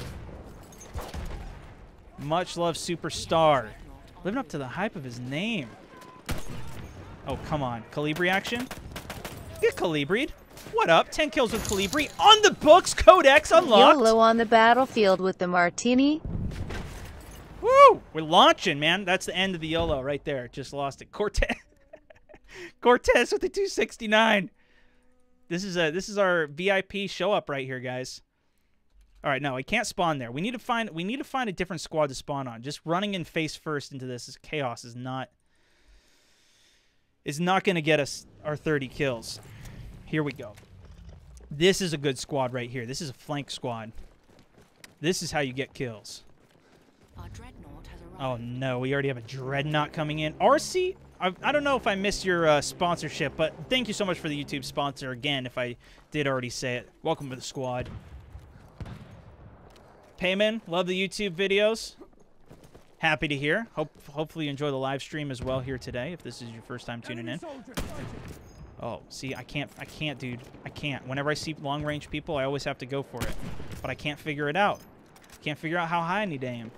Much love, Superstar. Living up to the hype of his name. Oh, come on. Calibri action? Get Calibri'd. What up? ten kills with Calibri. On the books. Codex unlocked.
YOLO on the battlefield with the Martini.
Woo! We're launching, man. That's the end of the YOLO right there. Just lost it. Cortez. Cortez with the two sixty-nine. This is a this is our V I P show up right here, guys. All right, no, I can't spawn there. We need to find we need to find a different squad to spawn on. Just running in face first into this is chaos is not is not going to get us our thirty kills. Here we go. This is a good squad right here. This is a flank squad. This is how you get kills.
Our dreadnought has arrived.
Oh no, we already have a dreadnought coming in. R C, I, I don't know if I missed your uh, sponsorship, but thank you so much for the YouTube sponsor again. If I did already say it, welcome to the squad. Payman, love the YouTube videos. Happy to hear. Hope hopefully you enjoy the live stream as well here today. If this is your first time tuning in. Oh, see, I can't, I can't, dude. I can't. Whenever I see long-range people, I always have to go for it. But I can't figure it out. Can't figure out how high I need to aim.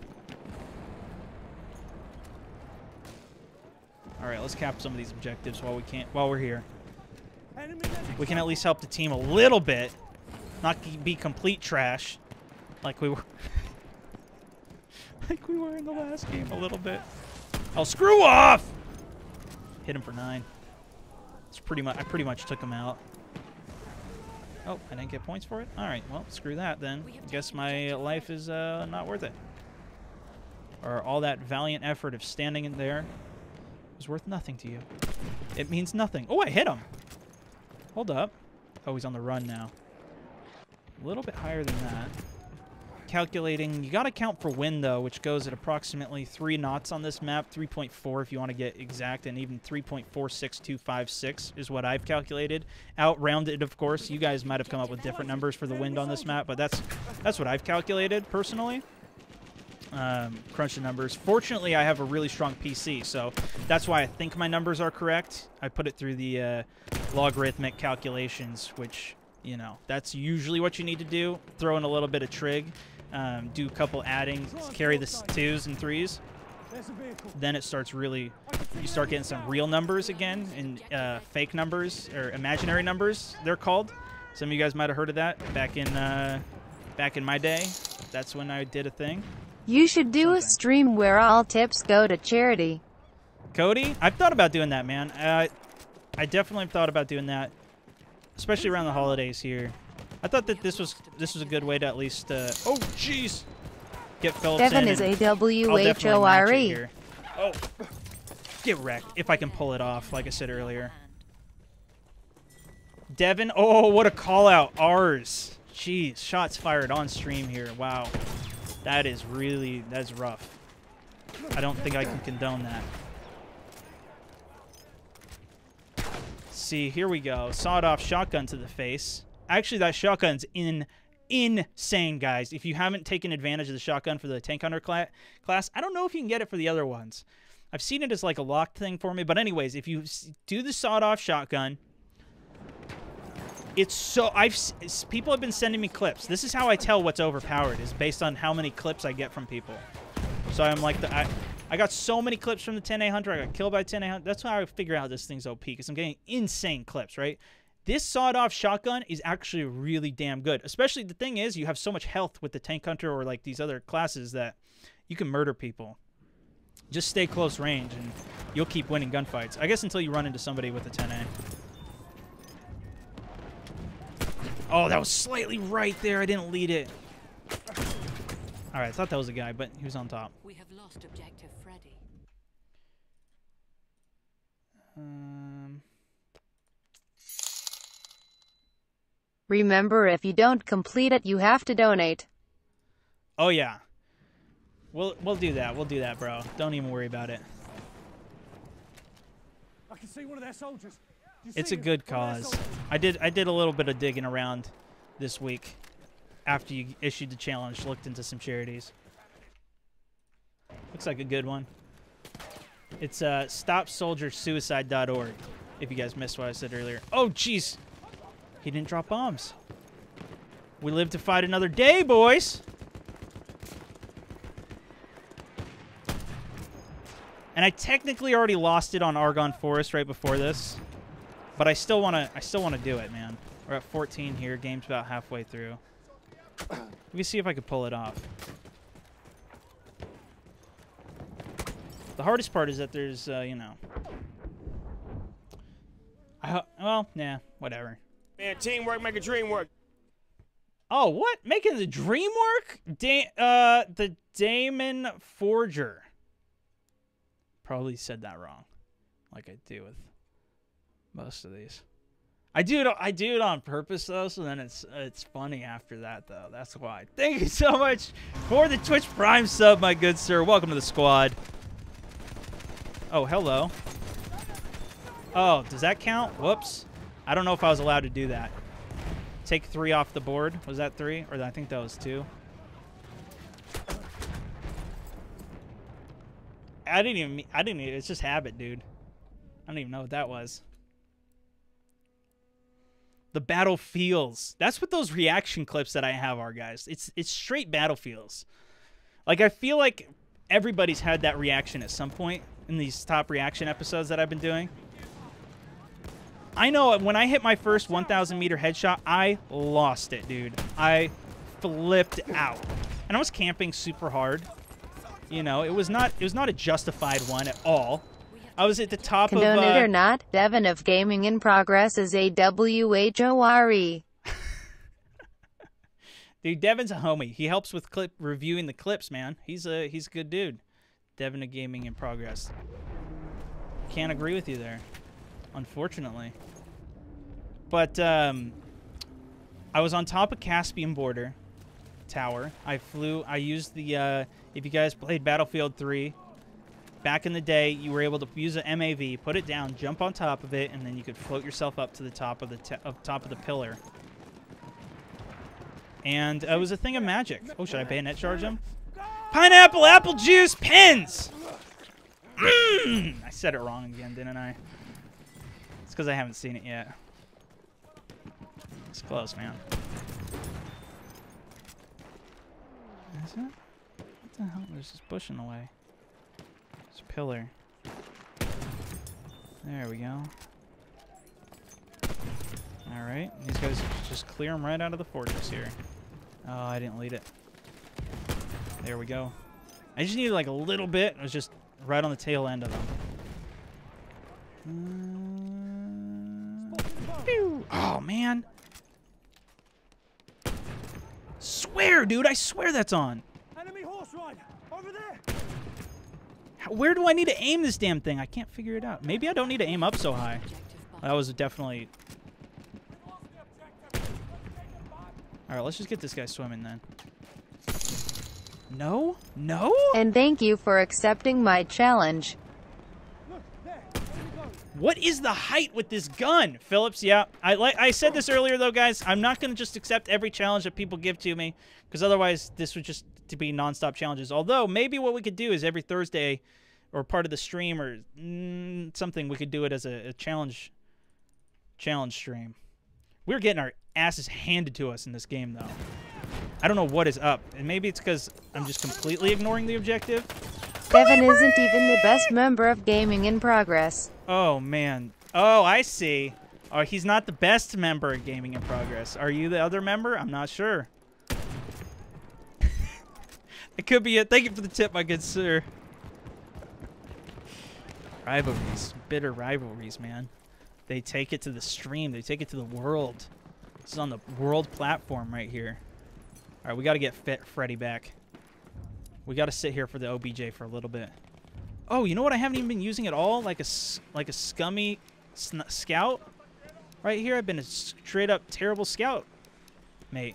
All right, let's cap some of these objectives while we can't, while we're here. We can at least help the team a little bit, not be complete trash, like we were, like we were in the last game a little bit. Oh, screw off! Hit him for nine. It's pretty much. I pretty much took him out. Oh, I didn't get points for it? All right, well, screw that then. I guess my life is uh, not worth it. Or all that valiant effort of standing in there was worth nothing to you. It means nothing. Oh, I hit him. Hold up. Oh, he's on the run now. A little bit higher than that. Calculating. You got to count for wind, though, which goes at approximately three knots on this map. three point four if you want to get exact, and even three point four six two five six is what I've calculated. Out-rounded, of course. You guys might have come up with different numbers for the wind on this map, but that's that's what I've calculated, personally. Um, crunch the numbers. Fortunately, I have a really strong P C, so that's why I think my numbers are correct. I put it through the uh, logarithmic calculations, which, you know, that's usually what you need to do. Throw in a little bit of trig. Um, do a couple adding, carry the twos and threes. Then it starts really, you start getting some real numbers again, and uh, fake numbers, or imaginary numbers, they're called. Some of you guys might have heard of that back in, uh, back in my day. That's when I did a thing.
You should do
Something.
a stream where all tips go to charity.
Cody, I've thought about doing that, man. Uh, I definitely thought about doing that, especially around the holidays here. I thought that this was this was a good way to at least. Uh, oh, jeez. Get Phillips
Devin
in.
is
and
A W
I'll
H
definitely
O
match
R
it
E.
here. Oh, get wrecked if I can pull it off, like I said earlier. Devin, oh, what a call out. Ours. Jeez, shots fired on stream here. Wow, that is really that's rough. I don't think I can condone that. See, here we go. Sawed-off shotgun to the face. Actually, that shotgun's in insane, guys. If you haven't taken advantage of the shotgun for the tank hunter cla class, I don't know if you can get it for the other ones. I've seen it as like a locked thing for me. But anyways, if you do the sawed-off shotgun, it's so... I've people have been sending me clips. This is how I tell what's overpowered, is based on how many clips I get from people. So I'm like, the, I, I got so many clips from the ten A Hunter. I got killed by ten A Hunter. That's how I figure out this thing's O P, because I'm getting insane clips, right? This sawed-off shotgun is actually really damn good. Especially the thing is, you have so much health with the Tank Hunter or like these other classes that you can murder people. Just stay close range and you'll keep winning gunfights. I guess until you run into somebody with a ten A. Oh, that was slightly right there. I didn't lead it. All right, I thought that was a guy, but he was on top.
We have lost objective Freddy.
Um...
Remember, if you don't complete it, you have to donate.
Oh, yeah. We'll, we'll do that. We'll do that, bro. Don't even worry about it.
I can see one of their soldiers. You
It's
see
a
him?
good
One of their
cause.
soldiers.
I did I did a little bit of digging around this week after you issued the challenge, looked into some charities. Looks like a good one. It's uh, stop soldier suicide dot org, if you guys missed what I said earlier. Oh, jeez. He didn't drop bombs. We live to fight another day, boys. And I technically already lost it on Argonne Forest right before this, but I still want to. I still want to do it, man. We're at fourteen here. Game's about halfway through. Let me see if I could pull it off. The hardest part is that there's, uh, you know. I ho well, nah, whatever.
Man, teamwork make a dream work.
Oh, what? Making the dream work? Da uh, the Damon Forger. Probably said that wrong, like I do with most of these. I do it. I do it on purpose though, so then it's it's funny after that though. That's why. Thank you so much for the Twitch Prime sub, my good sir. Welcome to the squad. Oh, hello. Oh, does that count? Whoops. I don't know if I was allowed to do that. Take three off the board. Was that three? Or I think that was two. I didn't even, I didn't even, it's just habit, dude. I don't even know what that was. The battlefields. That's what those reaction clips that I have are, guys. It's, it's straight battlefields. Like, I feel like everybody's had that reaction at some point in these top reaction episodes that I've been doing. I know when I hit my first one thousand meter headshot, I lost it, dude. I flipped out. And I was camping super hard. You know, it was not it was not a justified one at all. I was at the top
Condone
of... Uh,
it or not, Devin of Gaming in Progress is a W H O R E.
Dude, Devin's a homie. He helps with clip reviewing the clips, man. He's a, he's a good dude. Devin of Gaming in Progress. Can't agree with you there, unfortunately. But um, I was on top of Caspian Border Tower. I flew, I used the... Uh, if you guys played Battlefield three, back in the day, you were able to use an M A V, put it down, jump on top of it, and then you could float yourself up to the top of the t of top of the pillar. And it was a thing of magic. Oh, should I bayonet charge him? Pineapple, apple juice, pens! Mm! I said it wrong again, didn't I? It's because I haven't seen it yet. It's close, man. Is it? What the hell? There's this bush in the way. There's a pillar. There we go. Alright. These guys just clear them right out of the fortress here. Oh, I didn't lead it. There we go. I just needed like a little bit. It was just right on the tail end of them. Uh, phew. Oh, man. Swear, dude. I swear that's on.
Enemy horse rider over there.
How, where do I need to aim this damn thing? I can't figure it out. Maybe I don't need to aim up so high. That was definitely... Alright, let's just get this guy swimming then. No? No?
And thank you for accepting my challenge.
Look there. Enemy goes.
What is the height with this gun? Phillips, yeah. I like I said this earlier though, guys. I'm not going to just accept every challenge that people give to me, because otherwise this would just to be non-stop challenges. Although maybe what we could do is every Thursday or part of the stream or mm, something, we could do it as a, a challenge challenge stream. We're getting our asses handed to us in this game though. I don't know what is up, and maybe it's because I'm just completely ignoring the objective.
Devin isn't even the best member of Gaming in Progress.
Oh, man. Oh, I see. Oh, he's not the best member of Gaming in Progress. Are you the other member? I'm not sure. It could be it. Thank you for the tip, my good sir. Rivalries. Bitter rivalries, man. They take it to the stream. They take it to the world. This is on the world platform right here. All right, we got to get fit Freddy back. We got to sit here for the O B J for a little bit. Oh, you know what I haven't even been using at all? Like a, like a scummy sn scout? Right here, I've been a straight up terrible scout, mate.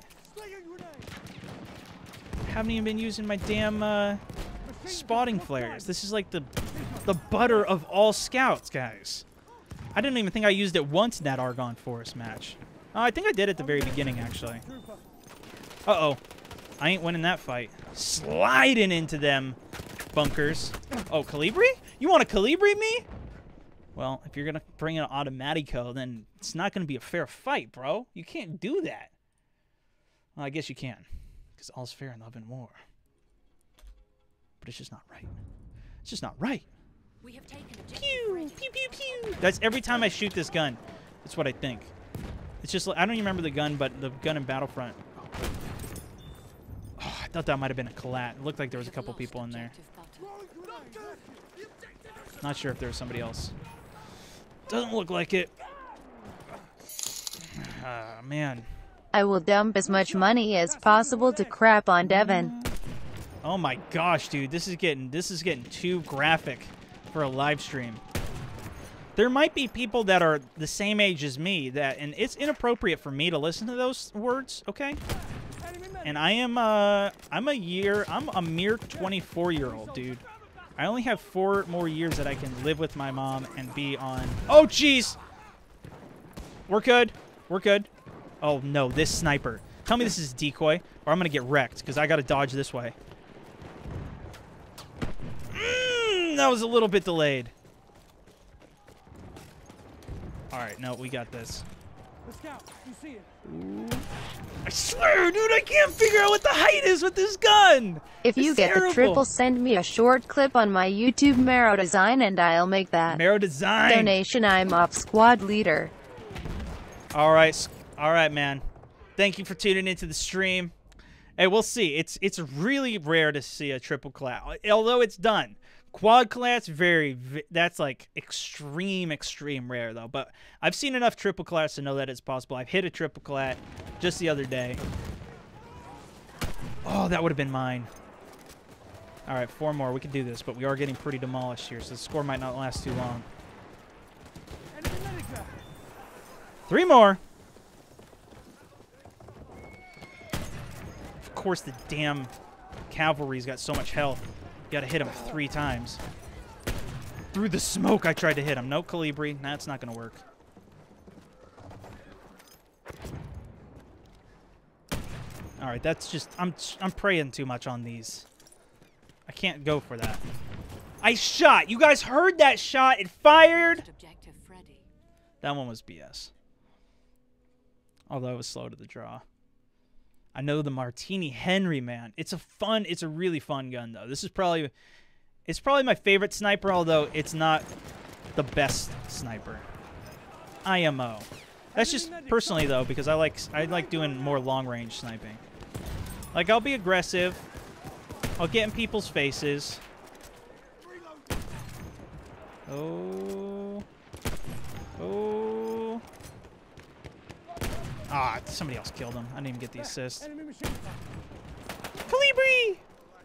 Haven't even been using my damn uh, spotting flares. This is like the the butter of all scouts, guys. I didn't even think I used it once in that Argonne Forest match. Oh, I think I did at the very beginning, actually. Uh-oh. I ain't winning that fight. Sliding into them bunkers. Oh, Calibri? You want to Calibri me? Well, if you're going to bring an Automatico, then it's not going to be a fair fight, bro. You can't do that. Well, I guess you can. Because all's fair in love and war. But it's just not right. It's just not right.
We have taken
Pew, pew, pew, pew. That's every time I shoot this gun. That's what I think. It's just like, I don't even remember the gun, but the gun in Battlefront. Oh, I thought that might have been a collat. It looked like there was a couple people in there. Not sure if there was somebody else. Doesn't look like it. Ah, man.
I will dump as much money as possible to crap on Devin.
Oh my gosh, dude. This is getting this is getting too graphic for a live stream. There might be people that are the same age as me that, and it's inappropriate for me to listen to those words, okay? And I am uh I'm a year I'm a mere twenty-four year old, dude. I only have four more years that I can live with my mom and be on. Oh jeez. We're good. We're good. Oh no, this sniper. Tell me this is decoy, or I'm gonna get wrecked because I gotta dodge this way. Mm, that was a little bit delayed. All right, no, we got this.
Let's go. You see it.
Ooh. I swear, dude, I can't figure out what the height is with this gun.
If you
It's
get
terrible.
the triple, send me a short clip on my YouTube Marrow Design and I'll make that
Marrow Design.
donation. I'm off squad leader.
All right, all right, man. Thank you for tuning into the stream. Hey, we'll see. It's it's really rare to see a triple collat, although it's done. Quad collat's very, that's like extreme, extreme rare though. But I've seen enough triple collats to know that it's possible. I've hit a triple collat just the other day. Oh, that would have been mine. All right, four more. We can do this, but we are getting pretty demolished here, so the score might not last too long. Three more. Of course, the damn cavalry's got so much health. You gotta hit him three times. Through the smoke, I tried to hit him. No Calibri. That's not gonna work. All right, that's just I'm I'm praying too much on these. I can't go for that. I shot. You guys heard that shot? It fired.
Objective Freddy.
That one was B S. Although it was slow to the draw. I know the Martini Henry, man. It's a fun, it's a really fun gun, though. This is probably, it's probably my favorite sniper, although it's not the best sniper. I M O. That's just personally, though, because I like, I like doing more long-range sniping. Like, I'll be aggressive. I'll get in people's faces. Oh. Oh. Ah, somebody else killed him. I didn't even get the assist. Calibri!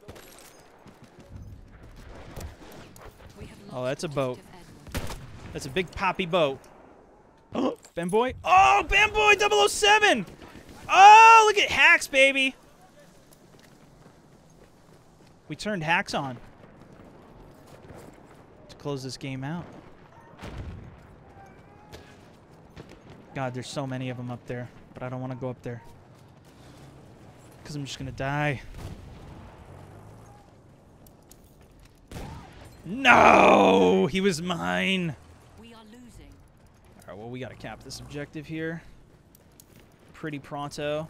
Oh, that's a boat. That's a big poppy boat. Oh, Ben Boy. Oh, Ben Boy double oh seven! Oh, look at hacks, baby! We turned hacks on to close this game out. God, there's so many of them up there, but I don't want to go up there because I'm just going to die. No! He was mine.
We are losing.
All right, well, we got to cap this objective here pretty pronto.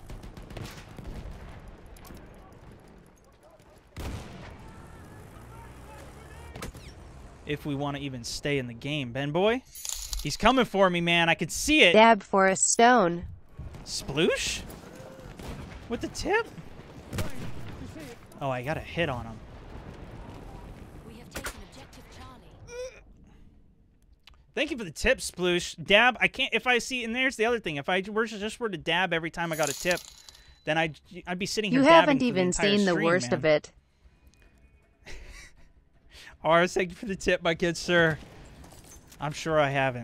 if we want to even stay in the game. Ben boy, he's coming for me, man. I can see it.
Dab for a stone.
Sploosh? With the tip? Oh, I got a hit on him.
We have taken objective Charlie.
Thank you for the tip, Sploosh. Dab, I can't, if I see, and there's the other thing. If I were to just were to dab every time I got a tip, then I'd, I'd be sitting here
You
dabbing
haven't
for
even
the entire
seen the
stream,
worst
man.
of it.
Ours, thank you for the tip, my good sir. I'm sure I haven't.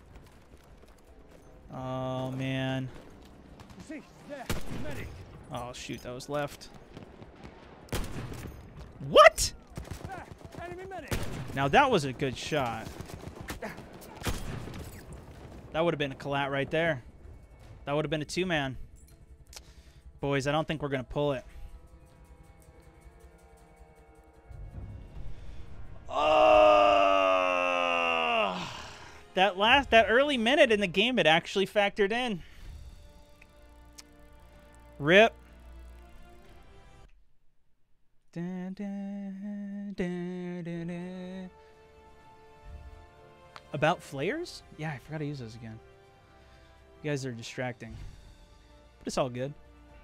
Oh, man.
You see, there, medic.
Oh, shoot, that was left. What?
Ah, enemy medic.
Now, that was a good shot. That would have been a collat right there. That would have been a two-man. Boys, I don't think we're going to pull it. Oh! That last, that early minute in the game, it actually factored in. Rip. Dun, dun, dun, dun, dun. About flares? Yeah, I forgot to use those again. You guys are distracting. But it's all good.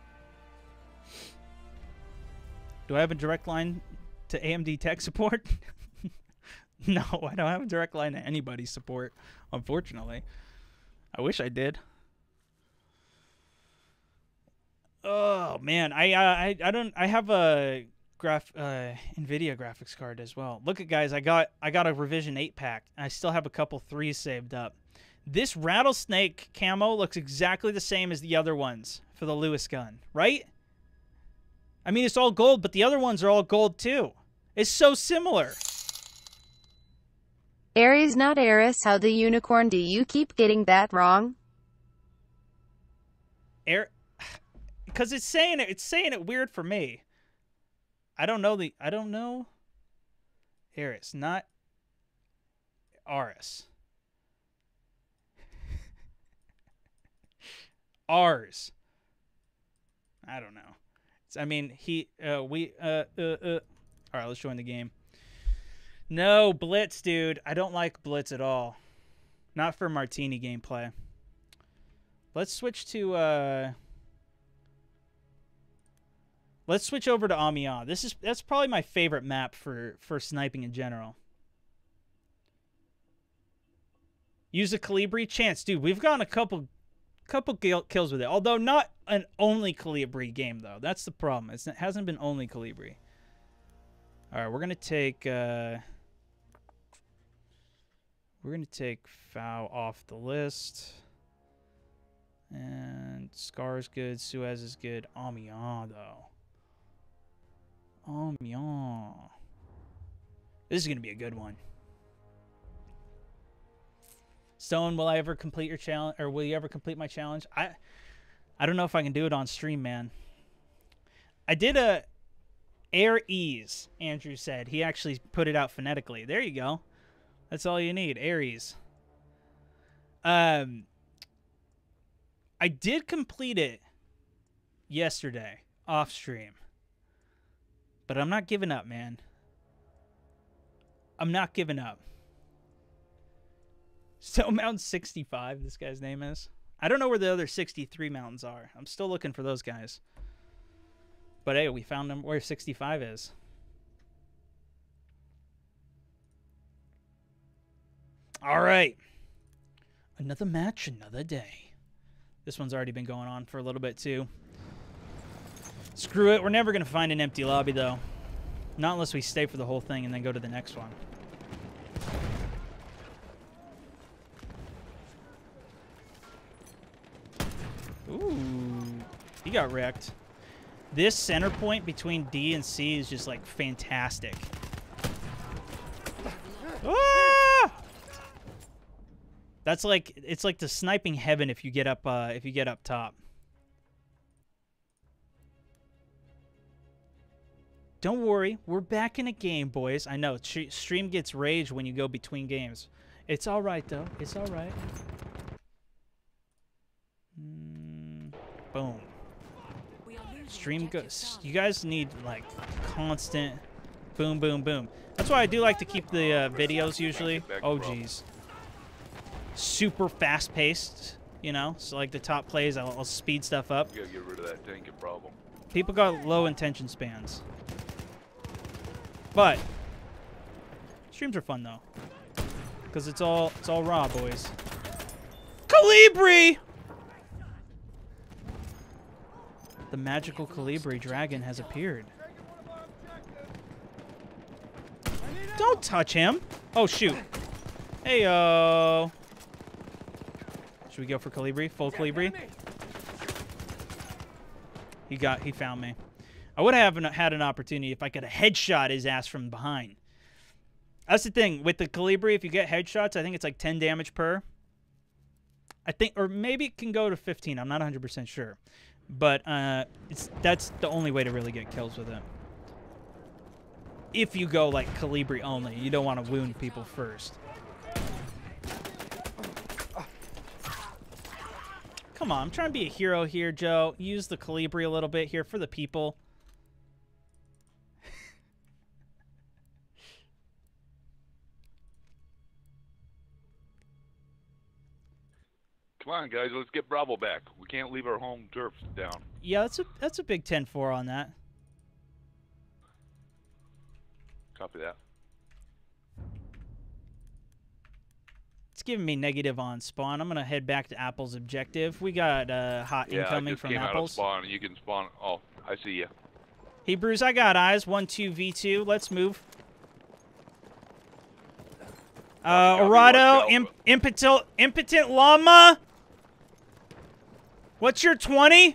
Do I have a direct line to A M D tech support? No, I don't have a direct line to anybody's support, unfortunately. I wish I did. Oh man, I uh, I I don't I have a graph uh, NVIDIA graphics card as well. Look at guys, I got I got a revision eight pack. I still have a couple threes saved up. This rattlesnake camo looks exactly the same as the other ones for the Lewis gun, right? I mean, it's all gold, but the other ones are all gold too. It's so similar.
Aries, not Eris. How the unicorn do you keep getting that wrong?
Air, because it's saying it. It's saying it weird for me. I don't know the. I don't know. Eris, not Aris. Ours. I don't know. It's, I mean, he. Uh, we. Uh, uh. Uh. All right, let's join the game. No, Blitz, dude. I don't like Blitz at all. Not for Martini gameplay. Let's switch to, uh... Let's switch over to Amiens. This is, that's probably my favorite map for, for sniping in general. Use a Calibri chance. Dude, we've gotten a couple, couple kills with it. Although not an only Calibri game, though. That's the problem. It's, it hasn't been only Calibri. All right, we're going to take... Uh, we're going to take Foul off the list. And Scar is good. Suez is good. Amiens, though. Amiens. This is going to be a good one. Stone, will I ever complete your challenge? Or will you ever complete my challenge? I, I don't know if I can do it on stream, man. I did a... Air Ease, Andrew said. He actually put it out phonetically. There you go. That's all you need. Aries. Um, I did complete it yesterday off stream. But I'm not giving up, man. I'm not giving up. SwagMountain sixty-five, this guy's name is. I don't know where the other sixty-three mountains are. I'm still looking for those guys. But hey, we found them where sixty-five is. All right. Another match, another day. This one's already been going on for a little bit too. Screw it. We're never going to find an empty lobby, though. Not unless we stay for the whole thing and then go to the next one. Ooh. He got wrecked. This center point between D and C is just, like, fantastic. Ah! That's like, it's like the sniping heaven if you get up, uh, if you get up top. Don't worry, we're back in a game, boys. I know, stream gets rage when you go between games. It's all right, though. It's all right. Mm, boom. Stream goes. You guys need like constant, Boom, boom, boom. That's why I do like to keep the uh, videos usually.
Back
Oh,
from.
geez. Super fast-paced, you know? So, like, the top plays, I'll, I'll speed stuff up.
You gotta get rid of that tanking problem.
People got low attention spans. But streams are fun, though. Because it's all, it's all raw, boys. Calibri! The magical Calibri dragon has appeared. Don't touch him. Oh, shoot. Hey-o. Should we go for Calibri? Full Calibri? He got, he found me. I would have had an opportunity if I could have headshot his ass from behind. That's the thing. With the Calibri, if you get headshots, I think it's like ten damage per. I think, or maybe it can go to fifteen. I'm not one hundred percent sure. But uh, it's that's the only way to really get kills with it. If you go like Calibri only, you don't want to wound people first. Come on, I'm trying to be a hero here, Joe. Use the Calibri a little bit here for the people.
Come on, guys, let's get Bravo back. We can't leave our home turf down.
Yeah, that's a that's a big ten four on that.
Copy that.
It's giving me negative on spawn. I'm gonna head back to Apple's objective. We got uh, hot
Yeah, I
incoming
just
from
came out of
Apple's.
spawn. You can spawn. Oh, I see you.
Hebrews, I got eyes. One two V two. Let's move. Uh,
Copy,
Orado,
watch out.
imp impotent, impotent llama. What's your twenty?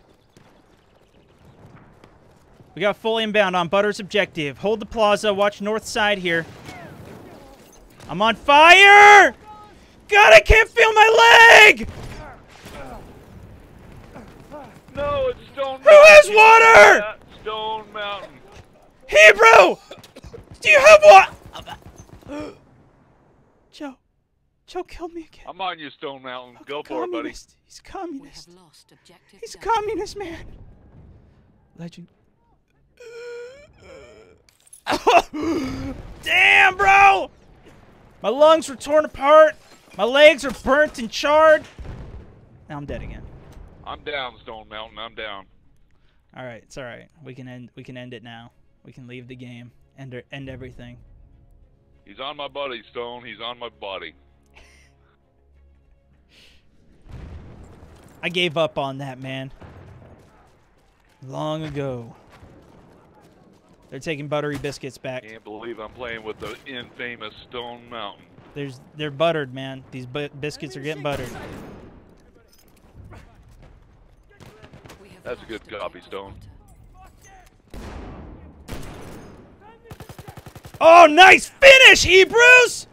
We got full inbound on Butter's objective. Hold the plaza. Watch north side here. I'm on fire! God, I can't feel my leg!
No, it's Stone Mountain.
Who has water?
Yeah, Stone Mountain.
Hebrew! Do you have water? Joe. Joe killed me again.
I'm on you, Stone Mountain. Go
Fucking
for it, buddy.
communist. He's a
We
communist.
have lost objective.
He's a
Delta.
communist, man. Legend. Damn, bro! My lungs were torn apart. My legs are burnt and charred. Now I'm dead again.
I'm down, Stone Mountain. I'm down.
All right, it's all right. We can end. We can end it now. We can leave the game. End. End everything.
He's on my body, Stone. He's on my body.
I gave up on that, man. Long ago. They're taking buttery biscuits back.
Can't believe I'm playing with the infamous Stone Mountain.
There's, they're buttered, man. These bu biscuits are getting buttered.
We have
That's a good
lost
copy,
objective
Stone.
Delta.
Oh, nice finish, Hebrews!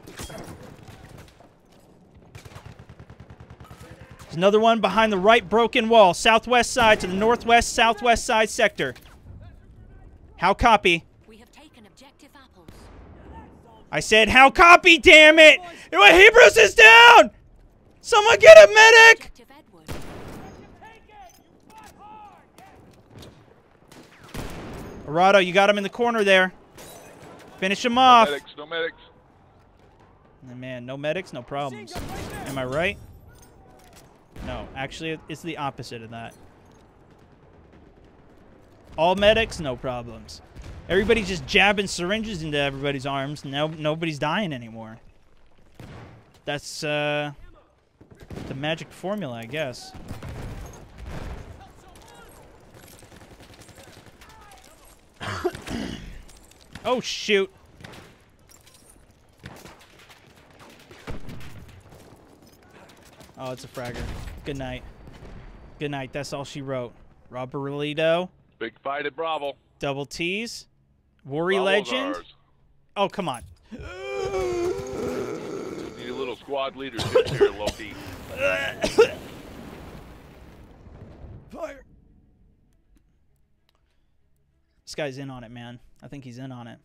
There's another one behind the right broken wall. Southwest side to the northwest, southwest side sector. How copy?
We have taken objective apples.
I said, how copy, damn it! Hebrews is down! Someone get a medic!
Objective Edward.
Arado, you got him in the corner there. Finish him
No
off.
medics, no medics.
Man, no medics, no problems. Am I right? No, actually, it's the opposite of that. All medics, no problems. Everybody's just jabbing syringes into everybody's arms. No, nobody's dying anymore. That's uh, the magic formula, I guess. Oh, shoot. Oh, it's a fragger. Good night. Good night. That's all she wrote. Roberto.
Big fight at Bravo.
Double T's. Worry
Bravo's
Legend.
ours.
Oh, come on.
Need a little squad leadership here, Loki.
Fire. This guy's in on it, man. I think he's in on it.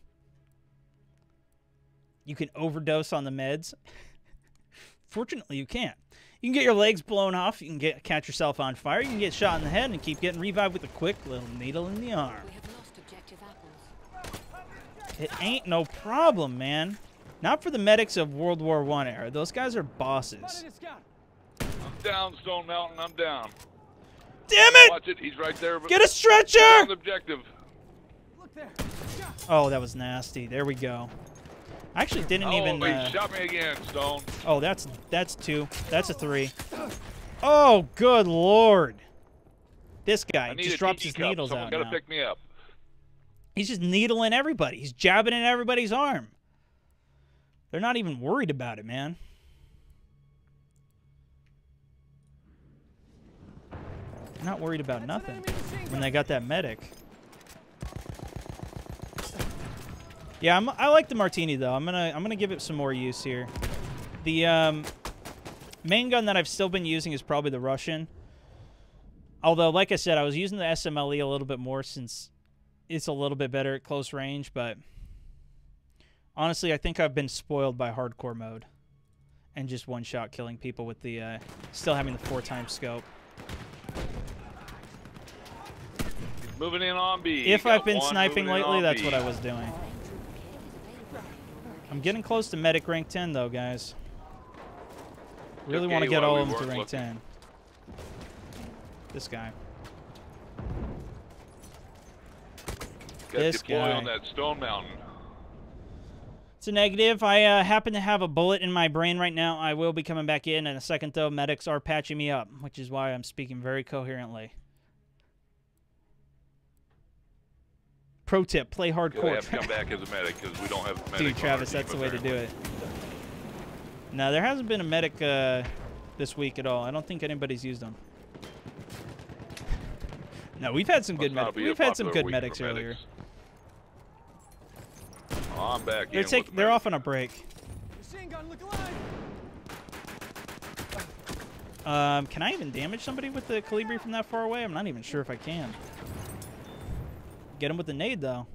You can overdose on the meds. Fortunately, you can't. You can get your legs blown off. You can get catch yourself on fire. You can get shot in the head and keep getting revived with a quick little needle in the arm.
We have lost objective apples.
It ain't no problem, man. Not for the medics of World War One era. Those guys are bosses.
Spotted a scout.
I'm down, Stone Mountain. I'm down.
Damn it!
Watch it. He's right there.
Get a stretcher!
Down the objective.
Look there. Scout.
Oh, that was nasty. There we go. I actually didn't
Oh,
even.
he
Uh,
shot me again, Stone.
oh, that's that's two. That's a three. Oh, good lord! This guy
I need
just
a
drops
T V
his
cup.
needles
Someone
out
gotta
now.
pick me up.
He's just needling everybody. He's jabbing in everybody's arm. They're not even worried about it, man. They're not worried about
That's
nothing
an enemy machine
when
gun.
they got that medic. Yeah, I'm, I like the Martini though. I'm gonna I'm gonna give it some more use here. The um, main gun that I've still been using is probably the Russian. Although, like I said, I was using the S M L E a little bit more since it's a little bit better at close range. But honestly, I think I've been spoiled by hardcore mode and just one shot killing people with the uh, still having the four times scope.
He's moving in on B.
If
Got
I've been
one
sniping
moving in
lately,
on
that's
B.
what I was doing. I'm getting close to medic rank ten, though, guys. Really
Okay,
want to get
while
all
we
of them to
weren't
rank
looking.
ten. This guy.
Got
This
deploy
guy.
on that Stone Mountain.
It's a negative. I uh, happen to have a bullet in my brain right now. I will be coming back in in a second, though. Medics are patching me up, which is why I'm speaking very coherently. Pro tip, play
Gonna
hardcore.
have to come back as a medic because we don't have a medic.
Dude,
on our
Travis,
team,
that's the way to do
apparently.
it. No, there hasn't been a medic uh, this week at all. I don't think anybody's used them. No, we've had some
Must
good
not
medics.
be a
We've had some
popular
good
week
medics
for
earlier.
Oh, I'm back
They're
in.
take,
with the
they're
medic.
off on a break.
Machine gun, look alive.
Um, can I even damage somebody with the Calibri from that far away? I'm not even sure if I can. Get him with the nade, though.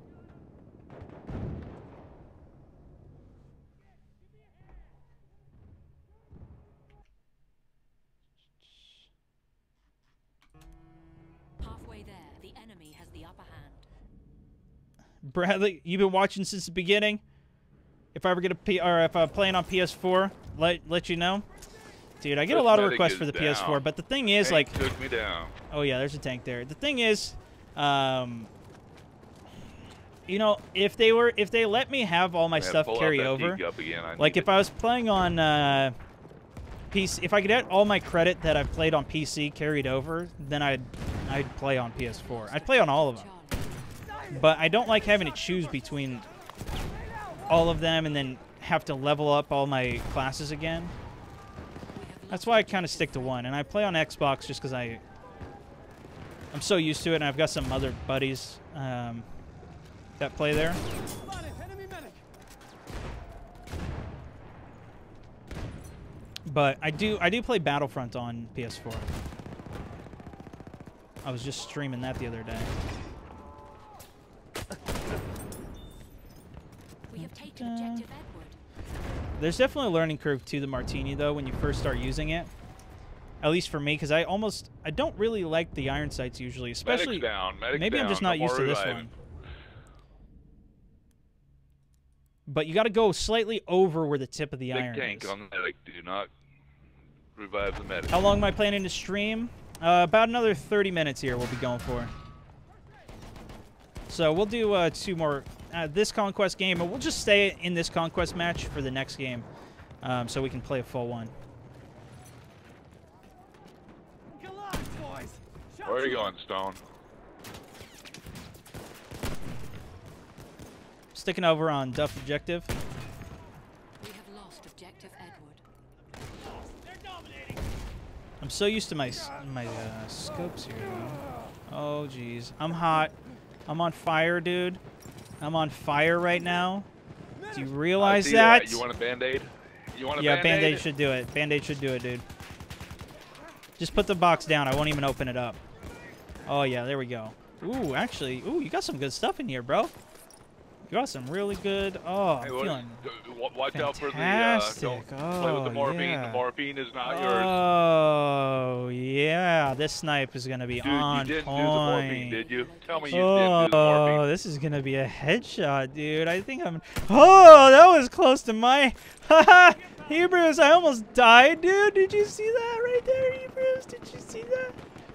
Halfway there, the enemy has the upper hand.
Bradley, you've been watching since the beginning. If I ever get a P, or if I'm playing on P S four, let let you know. Dude, I get a
This
lot of
medic
requests
is
for the P S four,
down.
but the thing is,
Tank
like,
took me down.
oh yeah, there's a tank there. The thing is, um, you know, if they were, if they let me have all my
Yeah,
stuff
pull out
carry
that
over,
teacup again. I
like
need
if I was playing on uh, P C, if I could get all my credit that I've played on P C carried over, then I'd I'd play on P S four. I'd play on all of them, but I don't like having to choose between all of them and then have to level up all my classes again. That's why I kind of stick to one, and I play on Xbox just because I I'm so used to it, and I've got some other buddies um, that play there.
Spotted, enemy medic.
But I do I do play Battlefront on P S four. I was just streaming that the other day.
We have taken objective Edward.
There's definitely a learning curve to the Martini, though, when you first start using it. At least for me, because I almost I don't really like the iron sights usually, especially
Medic's down. Medic's
maybe I'm
down.
just not
No
used to
more
this
reviving.
one. But you got to go slightly over where the tip of the
Big
iron
tank
is.
on the medic. Do not revive the medic.
How long am I planning to stream? Uh, about another thirty minutes here we'll be going for. So we'll do uh, two more. Uh, this Conquest game, and we'll just stay in this Conquest match for the next game um, so we can play a full one.
Look alive, boys. Shot
Where are you
you.
going, Stone?
Sticking over on Duff Objective.
We have lost objective Edward.
They're dominating.
I'm so used to my s- my uh, scopes here. Though. Oh, jeez. I'm hot. I'm on fire, dude. I'm on fire right now. Do you
I
realize
see
that?
You want a Band-Aid? You want a
Yeah,
Band-Aid?
Band-Aid should do it. Band-Aid should do it, dude. Just put the box down. I won't even open it up. Oh, yeah, there we go. Ooh, actually, ooh, you got some good stuff in here, bro. You got some really good. Oh, I'm
Hey, what-
feeling.
w- watch out for the. Uh,
Fantastic.
don't play with the
Oh,
morphine.
yeah.
The morphine is not yours.
Oh yeah, this snipe is gonna be
Dude,
on
you didn't
point.
do the morphine, did you? Tell me you didn't
Oh,
do the morphine.
this is gonna be a headshot, dude. I think I'm. Oh, that was close to my. Haha, Hebrews, I almost died, dude. Did you see that right there, Hebrews? Did you see that?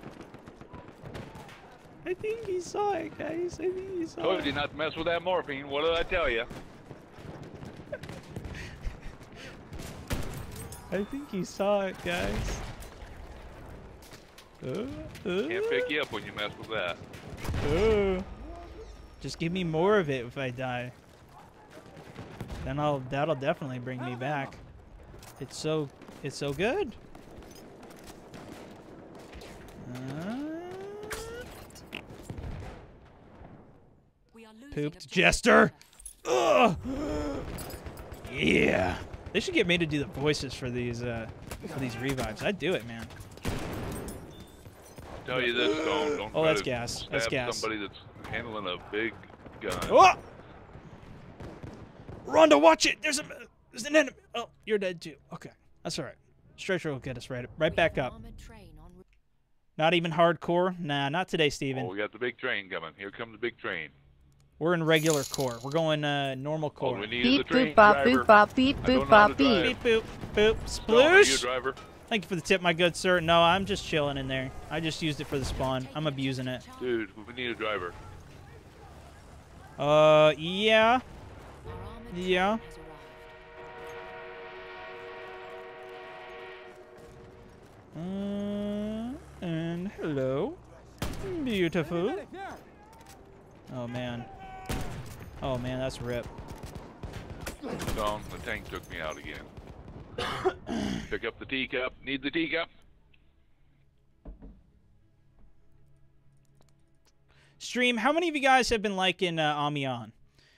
I think he saw it, guys. I think he saw
Told
it.
you not to mess with that morphine. What did I tell you?
I think he saw it, guys. Uh, uh,
Can't pick you up when you mess with that.
uh. Just give me more of it if I die. Then I'll that'll definitely bring me back. It's so it's so good. Uh,
We are losing
pooped
objective
Jester.
Alpha.
Ugh. Yeah. They should get me to do the voices for these uh for these revives. I'd do it, man.
Tell you this, don't don't
Oh,
try
that's
to
gas.
stab
That's gas.
somebody that's handling a big gun.
Oh! Rhonda, watch it. There's a there's an enemy. Oh, you're dead too. Okay, that's all right. Stretcher will get us right right
We
back
have an
up.
armored train en route.
Not even hardcore. Nah, not today,
Oh,
Steven.
we got the big train coming. Here comes the big train.
We're in regular core. We're going uh normal
All
core.
we need is a
Beep
train
boop bop
driver.
boop bop beep
I don't
boop
know how to
bop beep.
drive.
Beep boop boop
Don't, are you a
sploosh.
driver?
Thank you for the tip, my good sir. No, I'm just chilling in there. I just used it for the spawn. I'm abusing it.
Dude, we need a driver.
Uh, yeah.
Our armored train
Yeah.
has arrived.
Uh, and hello. Beautiful.
Medic, there.
Oh man. Oh man, that's rip.
Don't, the tank took me out again. Pick up the teacup. Need the teacup?
Stream, how many of you guys have been liking uh, Amiens?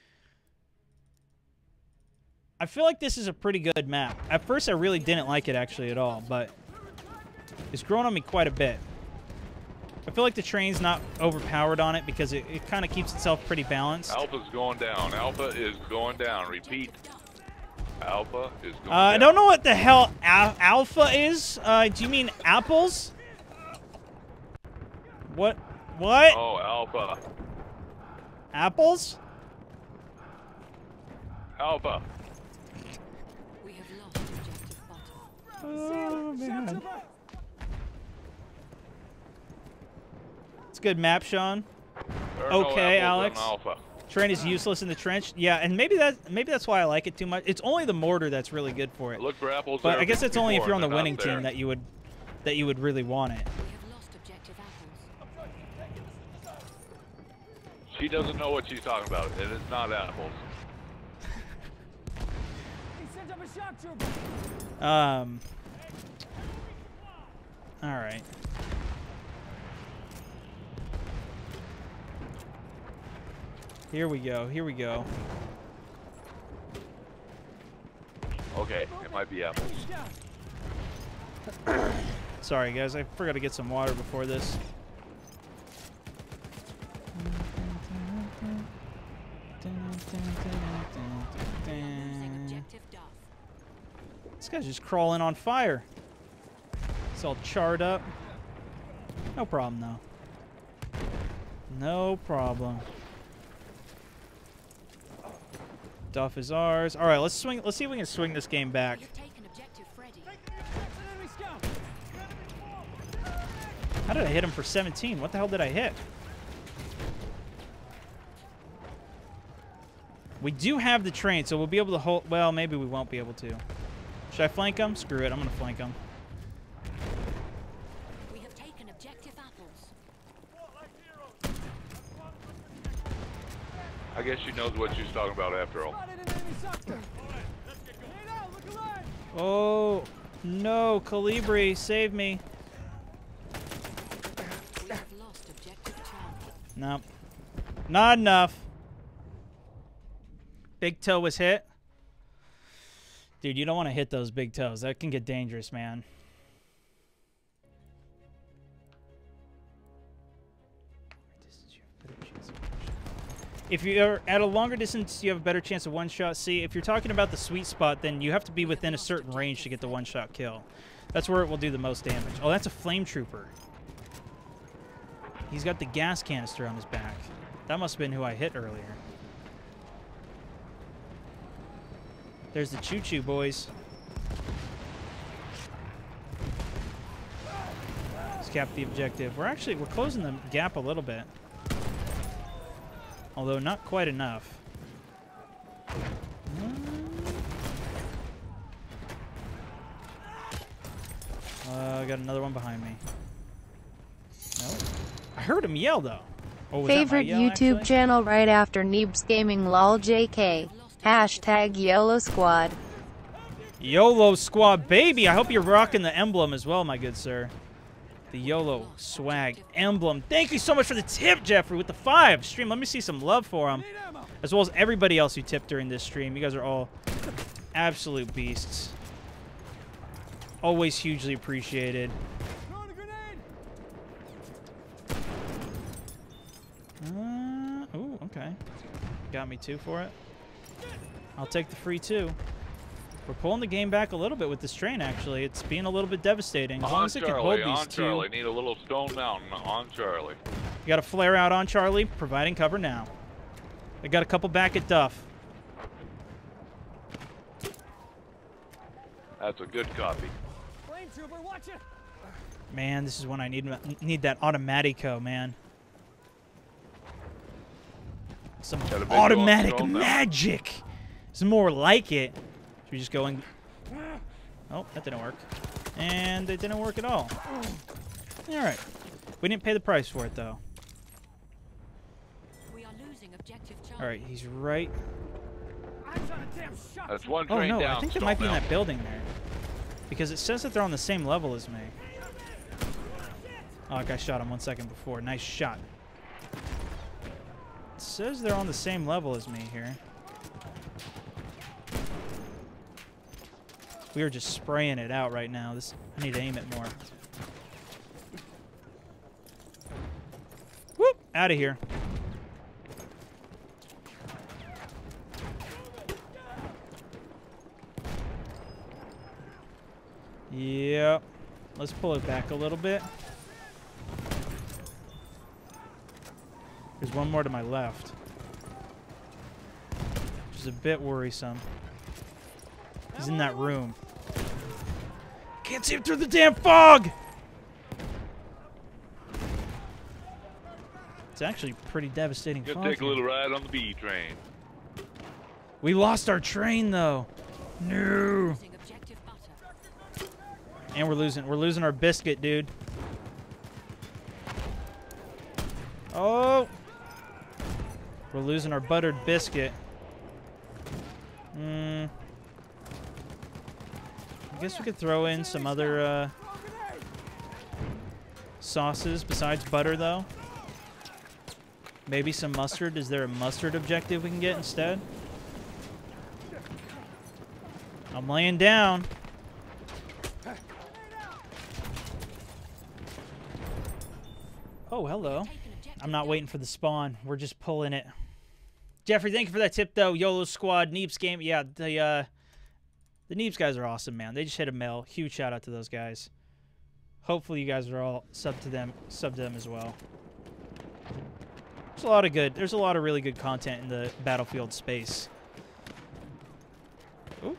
I feel like this is a pretty good map. At first, I really didn't like it actually at all, but it's grown on me quite a bit. I feel like the train's not overpowered on it because it, it kind of keeps itself pretty balanced. Uh,
Alpha's going down. Alpha is going down. Repeat. Alpha is going
Uh, I
down.
don't know what the hell al alpha is. Uh, do you mean apples? What? What?
Oh, Alpha.
Apples?
Alpha.
We have lost objective bottom.
Oh
Shots
man.
to the right.
It's a good map, Sean.
There are no
Okay,
apples on
Alex.
Alpha.
Train is useless in the trench. Yeah, and maybe that maybe that's why I like it too much. It's only the mortar that's really good for it.
Look for apples.
But
there
I guess it's only if
before,
you're on the
they're not
winning
there.
team that you would that you would really want it.
We have lost objective apples.
She doesn't know what she's talking about, and it's not apples.
He sent up a shock trooper.
Um. All right. Here we go. Here we go.
Okay, it might be apples.
Down.
Sorry, guys. I forgot to get some water before this.
Losing objective Duff.
This guy's just crawling on fire. It's all charred up. No problem, though. No problem. Duff is ours. All right, let's swing. Let's see if we can swing this game back.
We have taken objective Freddy.
That's an enemy scout.
How did I hit him for seventeen? What the hell did I hit? We do have the train, so we'll be able to hold. Well, maybe we won't be able to. Should I flank him? Screw it. I'm gonna flank him.
We have taken objective apples.
I guess she knows what she's talking about after all.
Spotted an enemy sector. Get out, look alive.
Oh no, Calibri, save me.
We have lost objective Charlie.
Nope. Not enough. Big toe was hit. Dude, you don't want to hit those big toes. That can get dangerous, man. If you're at a longer distance, you have a better chance of one-shot. See, if you're talking about the sweet spot, then you have to be within a certain range to get the one-shot kill. That's where it will do the most damage. Oh, that's a flame trooper. He's got the gas canister on his back. That must have been who I hit earlier. There's the choo-choo, boys. Let's cap the objective. We're actually, we're closing the gap a little bit. Although not quite enough. Uh, I got another one behind me. Nope. I heard him yell, though. Oh, was that my
Favorite
yell,
YouTube
actually?
channel right after Neebs Gaming lol J K. Hashtag YOLO Squad.
YOLO Squad, baby! I hope you're rocking the emblem as well, my good sir. The YOLO swag emblem. Thank you so much for the tip, Jeffrey, with the five. Stream, let me see some love for him. As well as everybody else who tipped during this stream. You guys are all absolute beasts. Always hugely appreciated. Uh, ooh, okay. Got me two for it. I'll take the free two. We're pulling the game back a little bit with this train, actually. It's being a little bit devastating. As long
On
as it can
Charlie,
hold these
on
two.
Charlie. Need a little Stone Mountain on Charlie.
You got a flare out on Charlie, providing cover now. I got a couple back at Duff.
That's a good copy.
Flame trooper, watch it.
Man, this is when I need need that automatico, man. Some
Got a big
automatic
long stone
magic. Some more like it. Should we just go and... Oh, that didn't work. And it didn't work at all. All right. We didn't pay the price for it, though.
We are losing objective Charlie.
All right, he's right.
Eyes on a damn shot.
That's one
Oh,
train
no,
down.
I think they
Stone
might be in
Mountain.
that building there. Because it says that they're on the same level as me. Oh, I got shot him one second before. Nice shot. It says they're on the same level as me here. We are just spraying it out right now. This I need to aim it more. Whoop! Out of here. Yep. Let's pull it back a little bit. There's one more to my left. Which is a bit worrisome. He's in that room. Can't see him through the damn fog! It's actually pretty devastating
Gonna
fog
take a
here.
little ride on the B train.
We lost our train, though. No.
Losing objective butter.
And we're losing. We're losing our biscuit, dude. Oh. We're losing our buttered biscuit. Hmm. I guess we could throw in some other uh, sauces besides butter, though. Maybe some mustard. Is there a mustard objective we can get instead? I'm laying down. Oh, hello. I'm not waiting for the spawn. We're just pulling it. Jeffrey, thank you for that tip, though. YOLO Squad, Neeps game. Yeah, the uh, the Neeps guys are awesome, man. They just hit a mill. Huge shout out to those guys. Hopefully, you guys are all sub to them, sub to them as well. There's a lot of good. There's a lot of really good content in the Battlefield space. Ooh.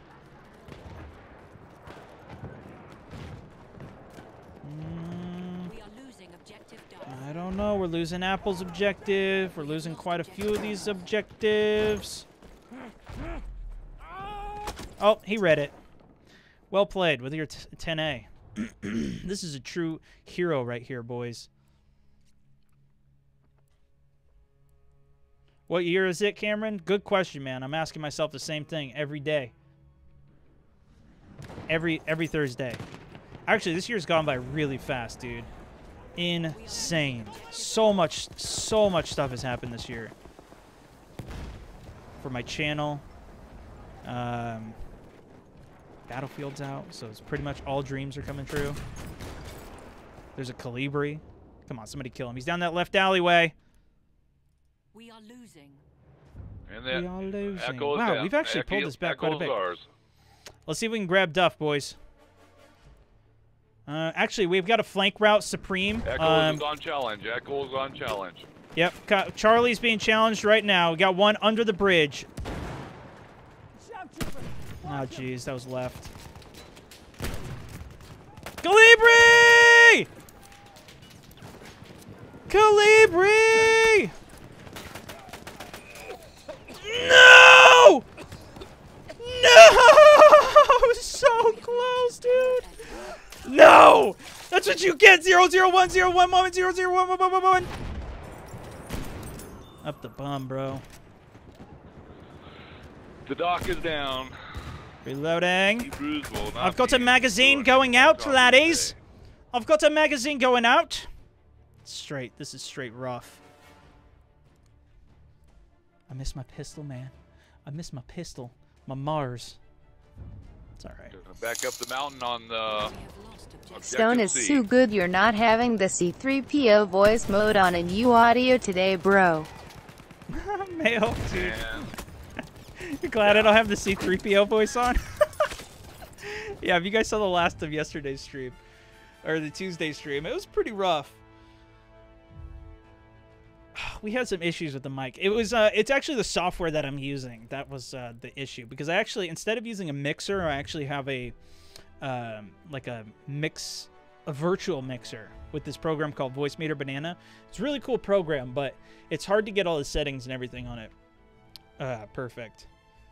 Mm,
We are losing objective Duff.
I don't know. We're losing Apple's objective. We're losing quite a few of these objectives. Oh, he read it. Well played with your t ten A. This is a true hero right here, boys. What year is it, Cameron? Good question, man. I'm asking myself the same thing every day. Every every Thursday. Actually, this year's gone by really fast, dude. Insane. So much, so much stuff has happened this year. For my channel. Um, Battlefield's out, so it's pretty much all dreams are coming true. There's a Calibri. Come on, somebody kill him. He's down that left alleyway.
We are losing.
And
We
then
are losing.
Echo is
Wow,
down.
we've actually pulled
Echo-
this back
Echo
quite a
is
bit.
ours.
Let's see if we can grab Duff, boys. Uh, actually, we've got a flank route Supreme.
Echo
Um,
is on challenge. Echo is on challenge.
yep, got, Charlie's being challenged right now. We got one under the bridge. Oh, jeez, that was left. Calibri! Calibri! No! No! So close, dude. No! That's what you get. Zero zero one zero one moment zero zero one one one one one. Up the bum, bro.
The dock is down.
Reloading.
Hebrews will not
I've got a
be
magazine
doing
going out,
talking
laddies.
today.
I've got a magazine going out. Straight. This is straight rough. I miss my pistol, man. I miss my pistol. My Mars. It's all right.
Back up the mountain on the
We have lost objective.
Stone
objective
is
C.
too good. You're not having the C three P O voice mode on in U audio today, bro.
Male, dude.
And
You're glad I don't have the C three P O voice on? Yeah, if you guys saw the last of yesterday's stream, or the Tuesday stream, it was pretty rough. We had some issues with the mic. It was, uh, it's actually the software that I'm using. That was uh, the issue. Because I actually, instead of using a mixer, I actually have a, um, like a mix, a virtual mixer with this program called Voice Meter Banana. It's a really cool program, but it's hard to get all the settings and everything on it. Uh, perfect.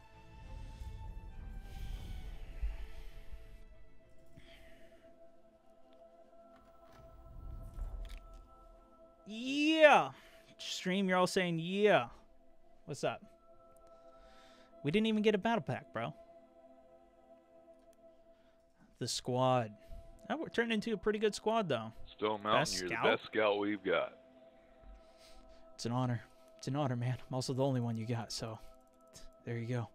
Yeah. Stream, you're all saying yeah. What's up? We didn't even get a battle pack, bro. The squad. That oh, turned into a pretty good squad, though.
Stone Mountain,
Best
you're
scout?
the best scout we've got.
It's an honor. It's an honor, man. I'm also the only one you got, so there you go.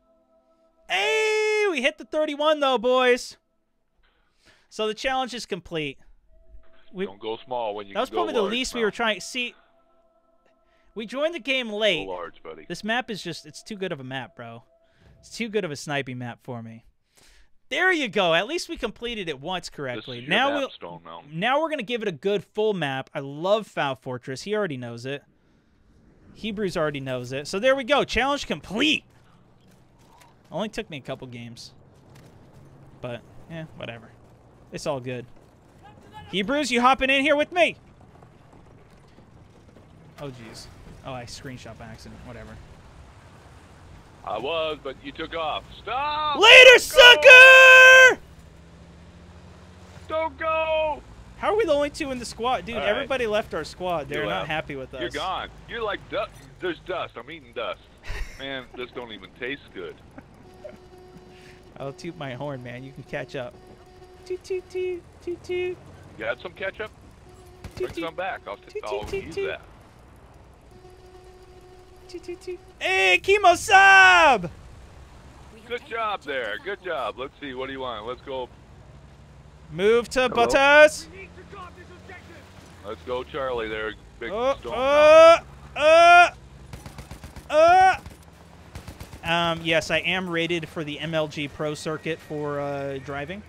Hey, we hit the thirty-one, though, boys. So the challenge is complete. We,
Don't go small when you
that was
can go
probably the
large,
least we were
Mountain.
trying. See, we joined the game
Go
late.
large, buddy.
This map is just, it's too good of a map, bro. It's too good of a sniping map for me. There you go. At least we completed it once correctly.
This is your
Now
map,
we'll
Stone Mountain.
now we're going to give it a good full map. I love Foul Fortress. He already knows it. Hebrews already knows it. So there we go. Challenge complete. Only took me a couple games. But, yeah, whatever. It's all good. Hebrews, you hopping in here with me? Oh, jeez. Oh, I screenshot by accident. Whatever.
I was, but you took off. Stop!
Later,
Go!
sucker!
Don't go!
How are we the only two in the squad? Dude,
All right.
everybody left our squad. They're
You
not
left.
happy with us.
You're gone. You're like dust. There's dust. I'm eating dust. Man, this don't even taste good.
I'll toot my horn, man. You can catch up. Toot, toot, toot, toot, toot.
You got some ketchup?
Toot,
Bring
toot.
some back. I'll,
Toot,
I'll
toot, toot,
use
toot.
that.
Toot, toot, toot. Hey, Kimo Sab!
We have
Good
taken
job
objective
there.
Alpha.
Good job. Let's see. What do you want? Let's go.
Move to Butters.
We need to guard this objective.
Let's go, Charlie. There, big
Uh,
stone.
uh, uh, uh. Um, yes, I am rated for the M L G Pro Circuit for uh, driving.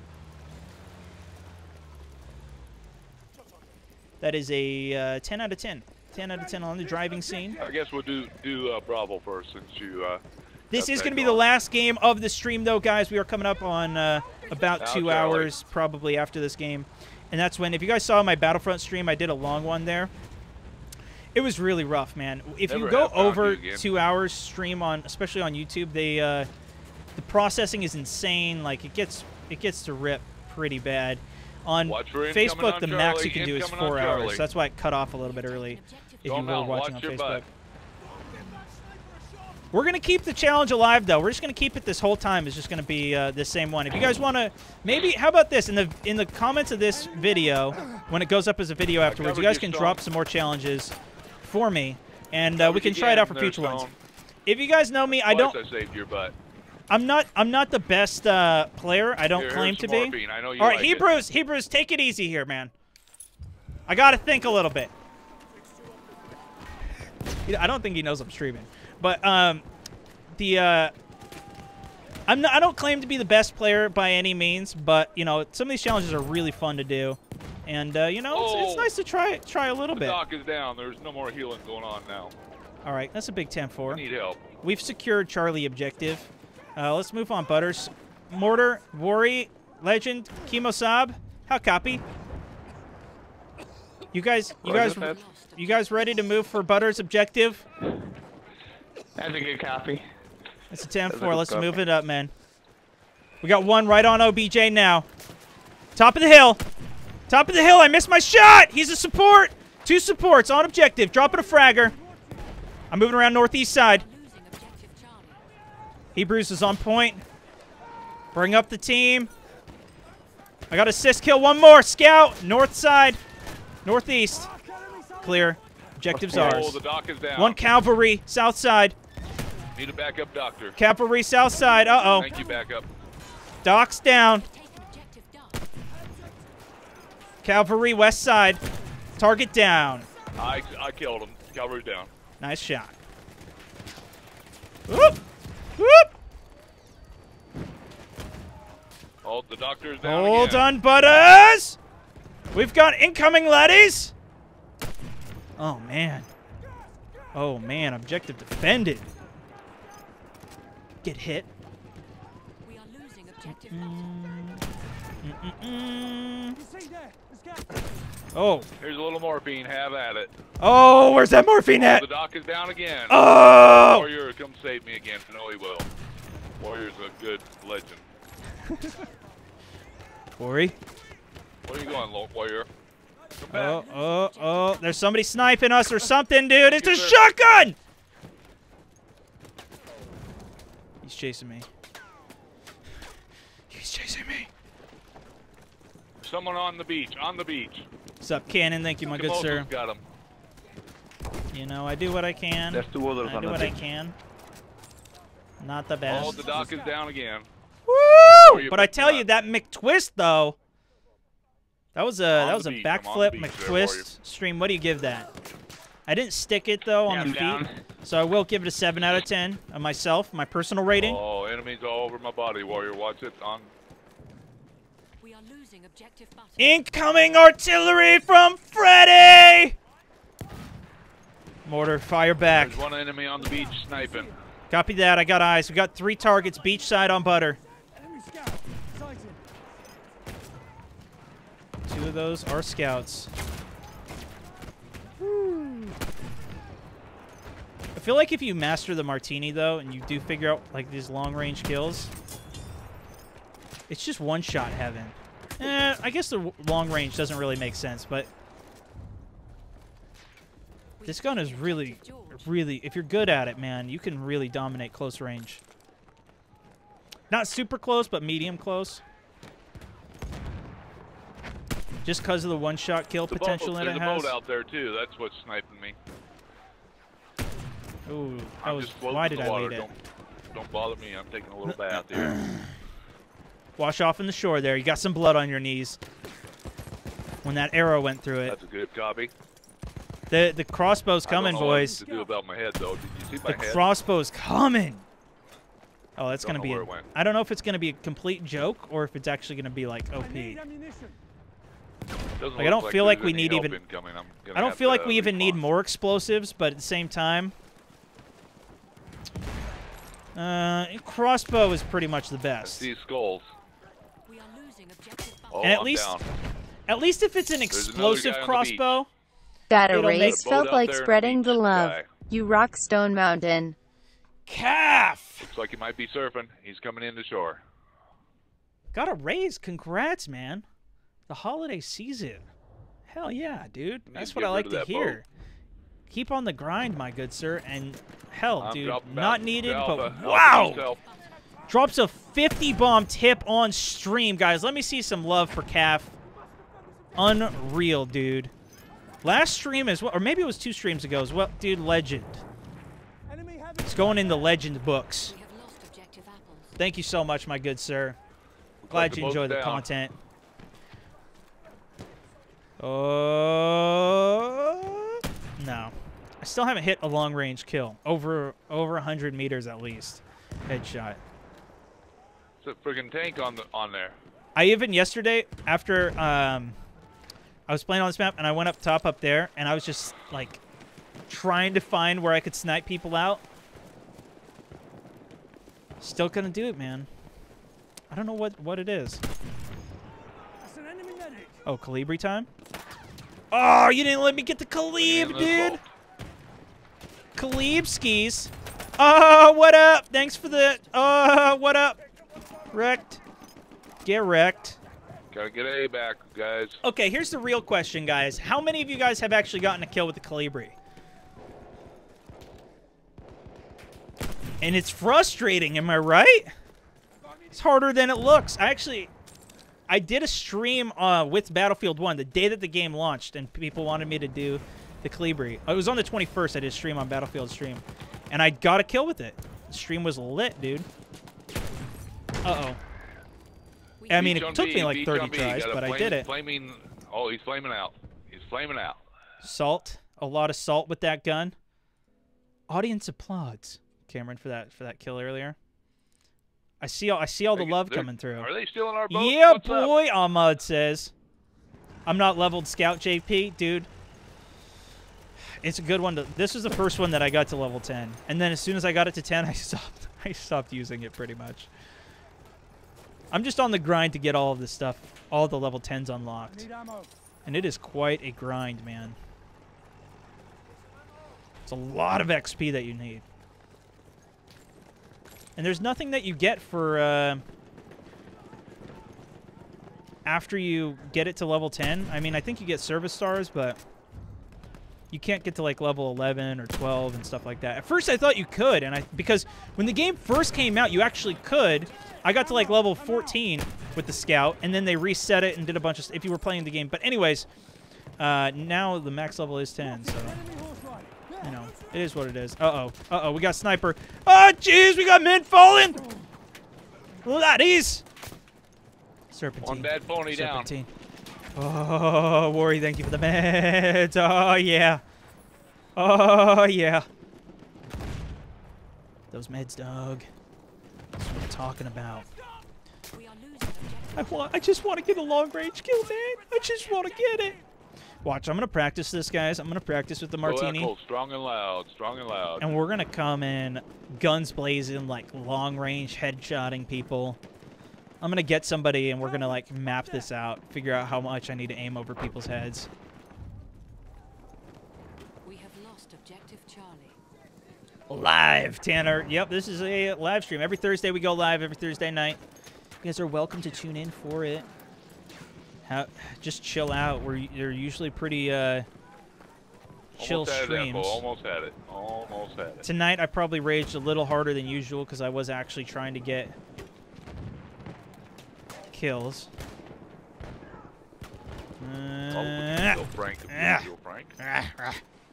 That is a uh, ten out of ten. ten out of ten on the driving scene.
I guess we'll do do uh, Bravo first since you. Uh,
This
got
is
that
going to be the
going.
last game of the stream, though, guys. We are coming up on uh, about
Now,
two
Charlie.
hours, probably, after this game. And that's when, if you guys saw my Battlefront stream, I did a long one there. It was really rough, man. If
Never
you go
have found
over
you again.
two hours stream on, especially on YouTube, they uh, the processing is insane. Like, it gets it gets to rip pretty bad. On
Watch for incoming
Facebook,
on
the max you
Charlie,
can do is
incoming on
four
Charlie.
hours. So that's why it cut off a little bit early. If you
Stone
were
Mountain,
watching
watch
on
your
Facebook.
butt.
We're going to keep the challenge alive, though. We're just going to keep it this whole time. It's just going to be uh, the same one. If you guys want to, maybe, how about this? In the in the comments of this video, when it goes up as a video afterwards, you
covered
guys
your
can
stone.
drop some more challenges for me, and uh, we
Covered
can
you
try it
again
out for
there,
future ones.
Stone.
If you guys know me, I
Twice
don't.
I saved your butt.
I'm not. I'm not the best uh, player. I don't
Here,
claim
here's
to
some
be.
morphine. I know you
All right,
like it.
Hebrews. Hebrews, take it easy here, man. I got to think a little bit. You know, I don't think he knows I'm streaming. But um, the uh, I'm not, I don't claim to be the best player by any means, but you know, some of these challenges are really fun to do, and uh, you know, it's,
Oh.
it's nice to try try a little
The
bit.
dock is down. There's no more healing going on now.
All right, that's a big ten four.
We need help.
We've secured Charlie objective. Uh, let's move on, Butters. Mortar, Worry, Legend, Kemosab. How copy? You guys, you guys, you guys ready to move for Butters objective?
That's a good copy.
It's a ten
That's a
four.
good
Let's
copy.
move it up, man. We got one right on O B J now. Top of the hill. Top of the hill. I missed my shot. He's a support. Two supports on objective. Dropping a fragger. I'm moving around northeast side.
Losing objective Charlie.
Hebrews is on point. Bring up the team. I got assist kill. One more. Scout. North side. Northeast. Clear. Objective's
Oh,
ours.
the dock is down.
One cavalry. South side.
Need a backup doctor.
Cavalry south side. Uh-oh.
Thank you, backup.
Docks down.
Taking objective Duck.
Cavalry west side. Target down.
I, I killed him. Cavalry's down.
Nice shot. Whoop! Whoop!
Oh, the doctor is down
Hold
again.
on, Butters! We've got incoming laddies! Oh, man. Oh, man. Objective defended. Get hit.
We are losing objective
Mm-mm-mm.
You see there? Let's go.
Oh.
Here's a little morphine. Have at it.
Oh, where's that morphine
Oh,
at?
the dock is down again.
Oh!
Warrior, come save me again. No, he will. Warrior's a good legend.
Corey.
Where are you going, Lo- Warrior? Come back.
Oh, oh, oh. There's somebody sniping us or something, dude. It's a
Yes, sir.
shotgun! He's chasing me. He's chasing me.
Someone on the beach. On the beach.
What's up, Cannon? Thank you, my good
Camoso's
sir.
got him.
You know, I do what I can.
There's two others
I
on
do
the
what I
beach.
can. Not the best.
Oh, the dock is down again.
Woo!
you
But I
picked
tell
up.
you, that McTwist though, that was a that
On
was
the
a
beach, I'm on
backflip
the beach there, Warrior.
McTwist stream. What do you give that? I didn't stick it though on
Yeah,
the
I'm
feet,
down.
so I will give it a seven out of ten of myself, my personal rating.
Oh, enemies all over my body, Warrior. Watch it. On.
We are losing objective Butter.
Incoming artillery from Freddy! Mortar, fire back.
There's one enemy on the beach sniping.
Copy that. I got eyes. We got three targets, beach side on Butter.
Enemy scout. Sighted.
Two of those are scouts. I feel like if you master the Martini, though, and you do figure out, like, these long-range kills, it's just one-shot heaven. Eh, I guess the long range doesn't really make sense, but this gun is really, really, if you're good at it, man, you can really dominate close range. Not super close, but medium close. Just because of the one-shot kill
The
potential
boat,
that
there's
it
a
has.
boat out there too. That's what's sniping me.
Ooh, that
I'm
was,
just floating
why
in
did
the
I
water.
lead it?
Don't, don't bother me. I'm taking a little bath here.
Wash off in the shore there. You got some blood on your knees when that arrow went through it.
That's a good copy.
The the crossbow's coming,
I don't know what
boys.
to do about my head though. Did you see
The
my head?
crossbow's coming. Oh, that's
Don't
gonna
know
be.
where
A,
it went.
I don't know if it's gonna be a complete joke or if it's actually gonna be like O
I
P.
need ammunition.
Doesn't
Like, I
look
don't feel like
there's
we
any
need
help
even-
incoming. I'm gonna
I don't
have
feel like
to
we even need
respawn.
more explosives, but at the same time, uh, crossbow is pretty much the
I
best.
see skulls.
We are losing objective Butter.
Oh,
And at
I'm
least-
down.
At least if it's an
There's another
explosive
guy on the
crossbow.
Got a
It'll make-
race
Boat
felt
out
like
there and a
spreading the
beach
love.
guy.
You rock Stone Mountain.
Calf.
Looks like he might be surfing. He's coming in the shore.
Got a raise. Congrats, man. The holiday season. Hell yeah, dude.
Need
That's
to
what
get
I
rid
like
of
to
that
hear. Keep on the grind, my good sir. And hell,
I'm
dude,
dropping
not
back
needed,
to Alpha.
but
Alpha
wow!
himself.
Drops a fifty bomb tip on stream, guys. Let me see some love for Calf. Unreal, dude. Last stream as well, or maybe it was two streams ago as well. Dude, legend.
Enemy heavy.
It's going in the legend books.
We have lost objective apples.
Thank you so much, my good sir.
Looks
Glad
like
you
boat's
enjoy the
down.
content. Oh no! I still haven't hit a long-range kill. Over over one hundred meters at least. Headshot.
It's a freaking tank on the on there.
I even yesterday, after um, I was playing on this map, and I went up top up there, and I was just, like, trying to find where I could snipe people out. Still couldn't do it, man. I don't know what, what it is.
That's an enemy medic.
Oh, Calibri time? Oh, you didn't let me get the Calib, dude! Calib skis. Oh, what up? Thanks for the... Oh, what up? Wrecked. Get wrecked.
Gotta get A back, guys.
Okay, here's the real question, guys. How many of you guys have actually gotten a kill with the Calibri? And it's frustrating, am I right? It's harder than it looks. I actually... I did a stream uh, with Battlefield one the day that the game launched, and people wanted me to do the Calibri. It was on the twenty-first. I did a stream on Battlefield stream. And I got a kill with it. The stream was lit, dude. Uh-oh. I mean,
Beach
it took
B,
me like
beach
thirty
B.
tries,
Got a
but I
flame,
did it.
Flaming, oh, he's flaming out. He's flaming out.
Salt. A lot of salt with that gun. Audience applauds, Cameron, for that for that kill earlier. I see all I see all the
They-
love
they're-
coming through.
Are they still in our boat?
Yeah,
What's up?
boy, Ahmad says. I'm not leveled Scout J P, dude. It's a good one to... This is the first one that I got to level ten. And then as soon as I got it to ten, I stopped. I stopped using it pretty much. I'm just on the grind to get all of this stuff, all the level tens unlocked.
Need ammo.
And it is quite a grind, man. It's a lot of X P that you need. And there's nothing that you get for... Uh, after you get it to level ten. I mean, I think you get service stars, but... You can't get to like level eleven or twelve and stuff like that. At first I thought you could, and I because when the game first came out, you actually could. I got to like level fourteen with the Scout, and then they reset it and did a bunch of stuff if you were playing the game. But anyways, uh, now the max level is ten, so, you know, it is what it is. Uh-oh. Uh-oh, we got Sniper. Oh, jeez, we got men falling! Laddies! Serpentine.
One bad pony down.
Serpentine. Oh, Worry, thank you for the meds. Oh, yeah. Oh, yeah. Those meds, dog. That's what I'm talking about.
We are losing objective.
I want. I just want to get a long-range kill, man. I just want to get it. Watch, I'm going to practice this, guys. I'm going to practice with the Martini.
Go Echo, strong and loud, strong and loud.
And we're going to come in guns blazing, like long-range headshotting people. I'm going to get somebody, and we're going to, like, map this out, figure out how much I need to aim over people's heads.
We have lost objective Charlie.
Live, Tanner. Yep, this is a live stream. Every Thursday we go live, every Thursday night. You guys are welcome to tune in for it. How, just chill out. We're they're usually pretty uh, chill
Almost had
streams.
it, Echo. Almost had it. Almost had it.
Tonight I probably raged a little harder than usual because I was actually trying to get kills. Uh,
Oh, with the Frank, the
ah,
usual Frank.
ah, ah.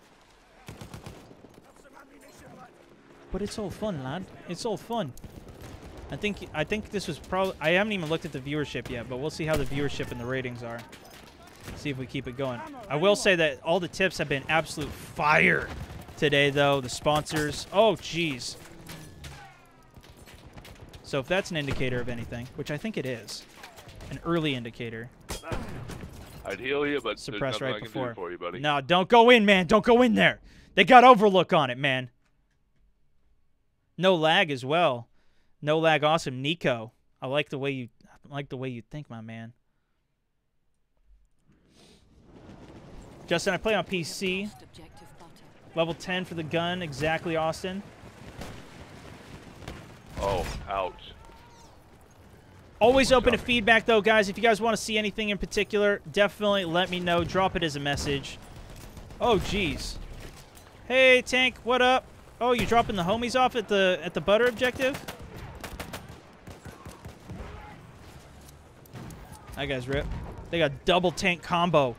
But it's all fun, lad. It's all fun. I think I think this was probably... I haven't even looked at the viewership yet, but we'll see how the viewership and the ratings are. See if we keep it going. I will say that all the tips have been absolute fire today, though. The sponsors... Oh, jeez. So if that's an indicator of anything, which I think it is, an early indicator.
I'd heal you, but
Suppressed
there's nothing
right
I can
before.
do for you, buddy.
No, don't go in, man. Don't go in there. They got overlook on it, man. No lag as well. No lag, awesome. Nico, I like the way you I like the way you think, my man. Justin, I play on P C.
Lost objective butter.
Level ten for the gun, exactly, Austin.
Oh, ouch.
Always open to feedback, though, guys. If you guys want to see anything in particular, definitely let me know. Drop it as a message. Oh, jeez. Hey, Tank, what up? Oh, you dropping the homies off at the at the butter objective? That guy's rip. They got double tank combo.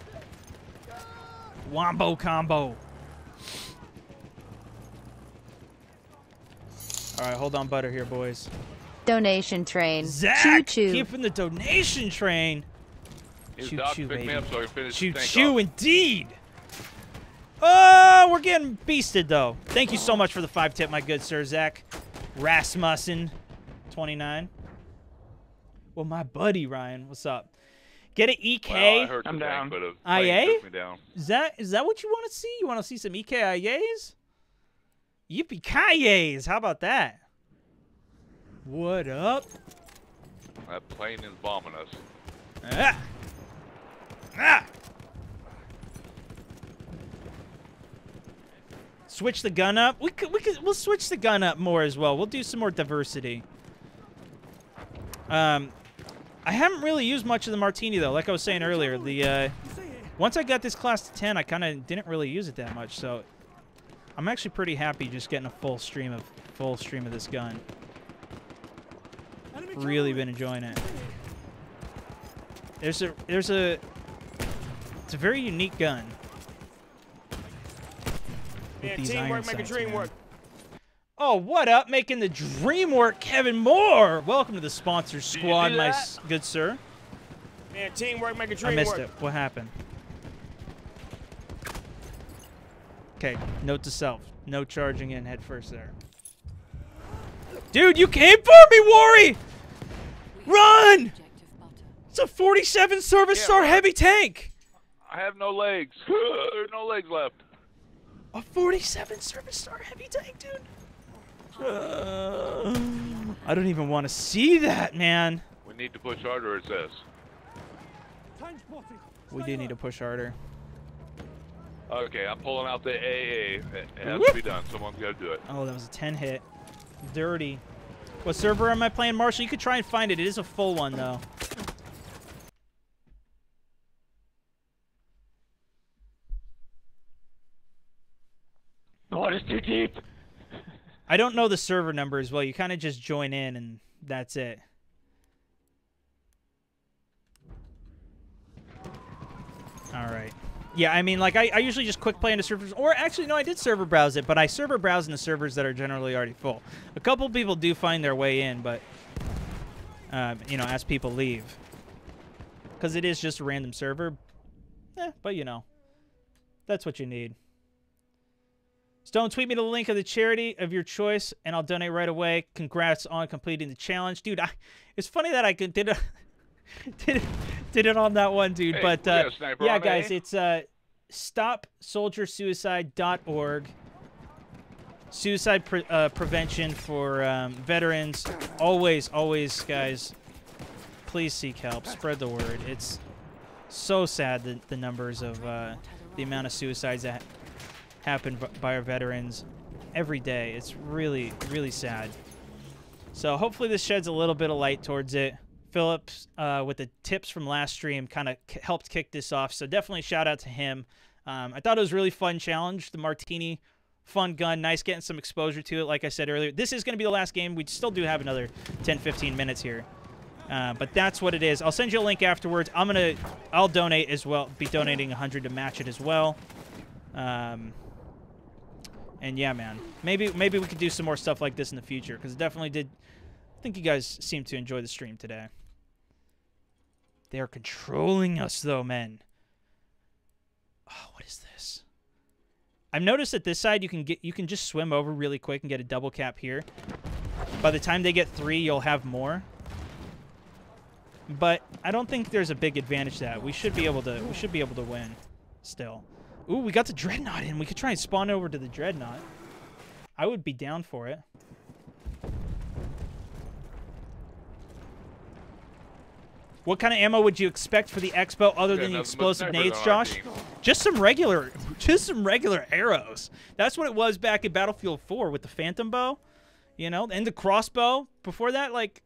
Wombo combo. All right, hold on, butter here, boys.
Donation train.
Zach,
Choo choo.
keeping the donation train.
His
Choo
doc
choo,
picked me
baby.
up so I can finish
Choo
the tank
choo,
off.
indeed. Oh, we're getting beasted, though. Thank you so much for the five tip, my good sir, Zach. Rasmussen, twenty-nine. Well, my buddy, Ryan, what's up? Get an E K.
Well, I heard
I'm
the
down.
Thing, but a
I A?
plane took me down.
Is that is that what you want to see? You want to see some E K I As? Yippee-ki-yays. How about that? What up?
That plane is bombing us.
Ah! Ah! Switch the gun up. We could we could we'll switch the gun up more as well. We'll do some more diversity. Um, I haven't really used much of the Martini though. Like I was saying earlier, the uh, once I got this class to ten, I kind of didn't really use it that much. So I'm actually pretty happy just getting a full stream of full stream of this gun. Really been enjoying it. There's a there's a it's a very unique gun. With
Yeah,
these iron
teamwork make a
sights,
dream
man.
work.
Oh, what up? Making the dream work, Kevin Moore. Welcome to the sponsor
you
squad,
do
my
that?
s good sir.
Man, teamwork make a dream
I missed
work.
it. What happened? Okay, note to self. No charging in head first there. Dude, you came for me, Wari! Run!
Objective butter.
It's a forty-seven service
Yeah,
star
right.
heavy tank.
I have no legs. There's no legs left.
A forty-seven service star heavy tank, dude. Uh, I don't even want to see that, man.
We need to push harder, it says.
Tank spotted.
We do need to push harder.
Okay, I'm pulling out the A A. It has
Whoop.
to be done. Someone's got to do it.
Oh, that was a ten hit. Dirty. What server am I playing, Marshall? You could try and find it. It is a full one, though.
The water's too deep.
I don't know the server number as well. You kind of just join in, and that's it. All right. Yeah, I mean, like, I, I usually just quick play into servers. Or, actually, no, I did server browse it, but I server browse in the servers that are generally already full. A couple people do find their way in, but, um, you know, as people leave. Because it is just a random server. Eh, but, you know, that's what you need. Stone, tweet me the link of the charity of your choice, and I'll donate right away. Congrats on completing the challenge. Dude, I, it's funny that I could, did, a, did, did it on that one, dude.
Hey,
but,
we got
uh,
a sniper
yeah,
on
guys,
A.
it's uh, stop soldier suicide dot org. Suicide pre uh, prevention for um, veterans. Always, always, guys, please seek help. Spread the word. It's so sad, the, the numbers of uh, the amount of suicides that happen b by our veterans every day. It's really, really sad. So hopefully this sheds a little bit of light towards it. Phillips, uh, with the tips from last stream, kind of helped kick this off. So definitely shout out to him. Um, I thought it was a really fun challenge. The Martini, fun gun. Nice getting some exposure to it. Like I said earlier, this is going to be the last game. We still do have another ten, fifteen minutes here. Uh, but that's what it is. I'll send you a link afterwards. I'm going to, I'll donate as well. Be donating one hundred to match it as well. Um... And yeah, man, maybe maybe we could do some more stuff like this in the future, because it definitely did. I think you guys seem to enjoy the stream today. They are controlling us, though, men. Oh, what is this? I've noticed that this side you can get you can just swim over really quick and get a double cap here. By the time they get three, you'll have more. But I don't think there's a big advantage to that. We should be able to we should be able to win still. Ooh, we got the Dreadnought in. We could try and spawn over to the Dreadnought. I would be down for it. What kind of ammo would you expect for the Expo other
Okay,
than the
nothing but
explosive
snipers
nades,
on our
Josh?
team.
Just some regular, just some regular arrows. That's what it was back in Battlefield four with the Phantom Bow, you know, and the crossbow. Before that, like,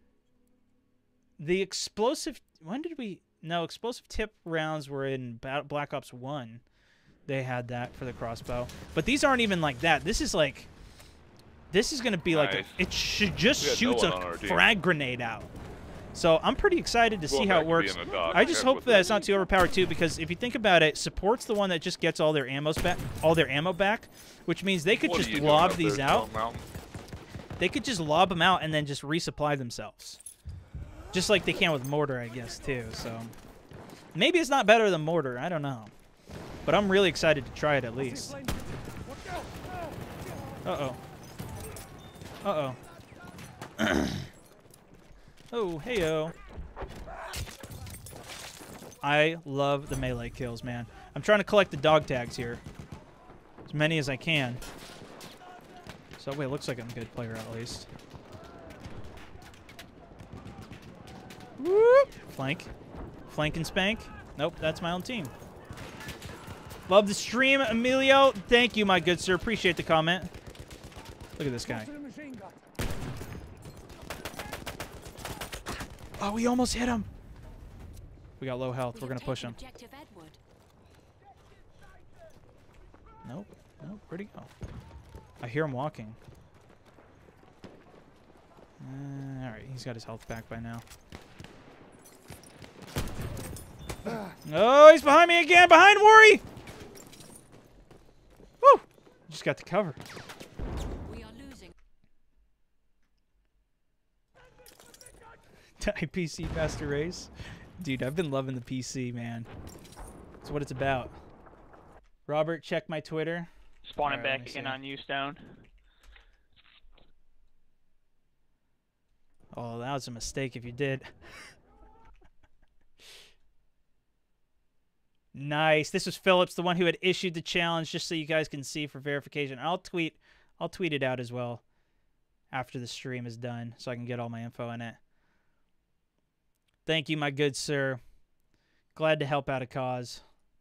the explosive. When did we? No, explosive tip rounds were in Black Ops one. They had that for the crossbow. But these aren't even like that. This is like, this is going to be like,
Nice.
a, it should just
We had no
shoots
one
a
on our team.
frag grenade out. So I'm pretty excited to see
Going
how
back
it
to
works.
being a dog,
I just
that's
hope
what
that
this
it's not too overpowered too, because if you think about it, support's the one that just gets all their ammo back, all their ammo back, which means they could
What are
just
you doing
lob
up
these
there,
out.
Stone Mountain?
They could just lob them out and then just resupply themselves, just like they can with mortar, I guess, too. So maybe it's not better than mortar. I don't know. But I'm really excited to try it at least. Uh-oh. Uh-oh. Oh, hey-oh. I love the melee kills, man. I'm trying to collect the dog tags here. As many as I can. So, wait, it looks like I'm a good player at least. Whoop! Flank. Flank and spank. Nope, that's my own team. Love the stream, Emilio. Thank you, my good sir. Appreciate the comment. Look at this guy. Oh, we almost hit him. We got low health. We're going to push him. Nope. Nope. Where'd he go? I hear him walking. Uh, Alright, he's got his health back by now. Oh, he's behind me again! Behind Worry! Woo! Just got the cover.
We are losing.
P C Master Race. Dude, I've been loving the P C, man. That's what it's about. Robert, check my Twitter.
Spawning
Right,
back again on you, Stone.
Oh, that was a mistake if you did. Nice. This was Phillips, the one who had issued the challenge, just so you guys can see for verification. I'll tweet I'll tweet it out as well after the stream is done so I can get all my info in it. Thank you, my good sir. Glad to help out a cause.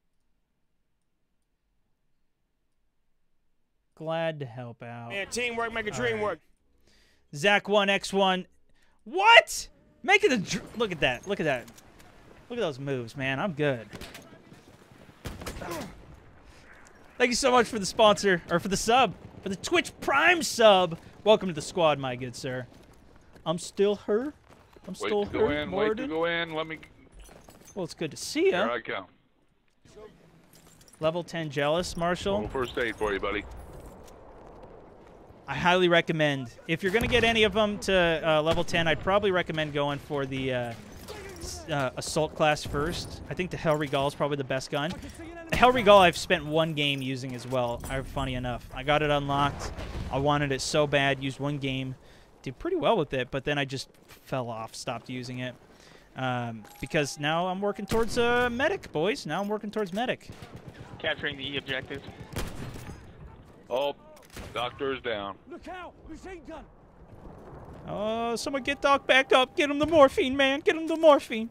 Glad to help out.
Man, teamwork make a
All
dream
right.
work.
Zach one X one. What? Making the dr look at that. Look at that. Look at those moves, man. I'm good. Thank you so much for the sponsor, or for the sub, for the Twitch Prime sub. Welcome to the squad, my good sir. I'm still her. I'm
Wait
still
to go
her.
in, wait to
Morden.
go in. Let me.
Well, it's good to see
Here
ya.
I come.
Level ten jealous, Marshall.
Little first aid for you, buddy.
I highly recommend. If you're going to get any of them to uh, level ten, I'd probably recommend going for the uh, uh, Assault class first. I think the Hellregal is probably the best gun. The Hellregal I've spent one game using as well. I, funny enough. I got it unlocked. I wanted it so bad. Used one game. Did pretty well with it, but then I just fell off. Stopped using it. Um, because now I'm working towards uh, Medic, boys. Now I'm working towards Medic.
Capturing the E objective.
Oh, doctor's down.
Look out! Machine gun!
Oh, someone get Doc back up. Get him the morphine, man. Get him the morphine.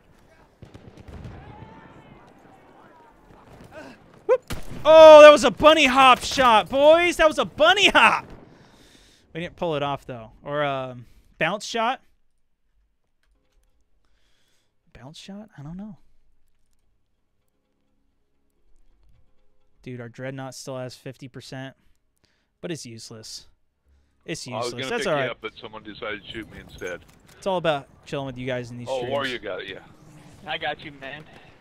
Whoop. Oh, that was a bunny hop shot, boys. That was a bunny hop. We didn't pull it off, though. Or a um, bounce shot. Bounce shot? I don't know. Dude, our Dreadnought still has fifty percent. But it's useless. It's
I was
useless.
gonna
That's
pick
all
you
right.
up, but someone decided to shoot me instead.
It's all about chilling with you guys in these
Oh,
streams.
Warrior got it, yeah.
I got you, man.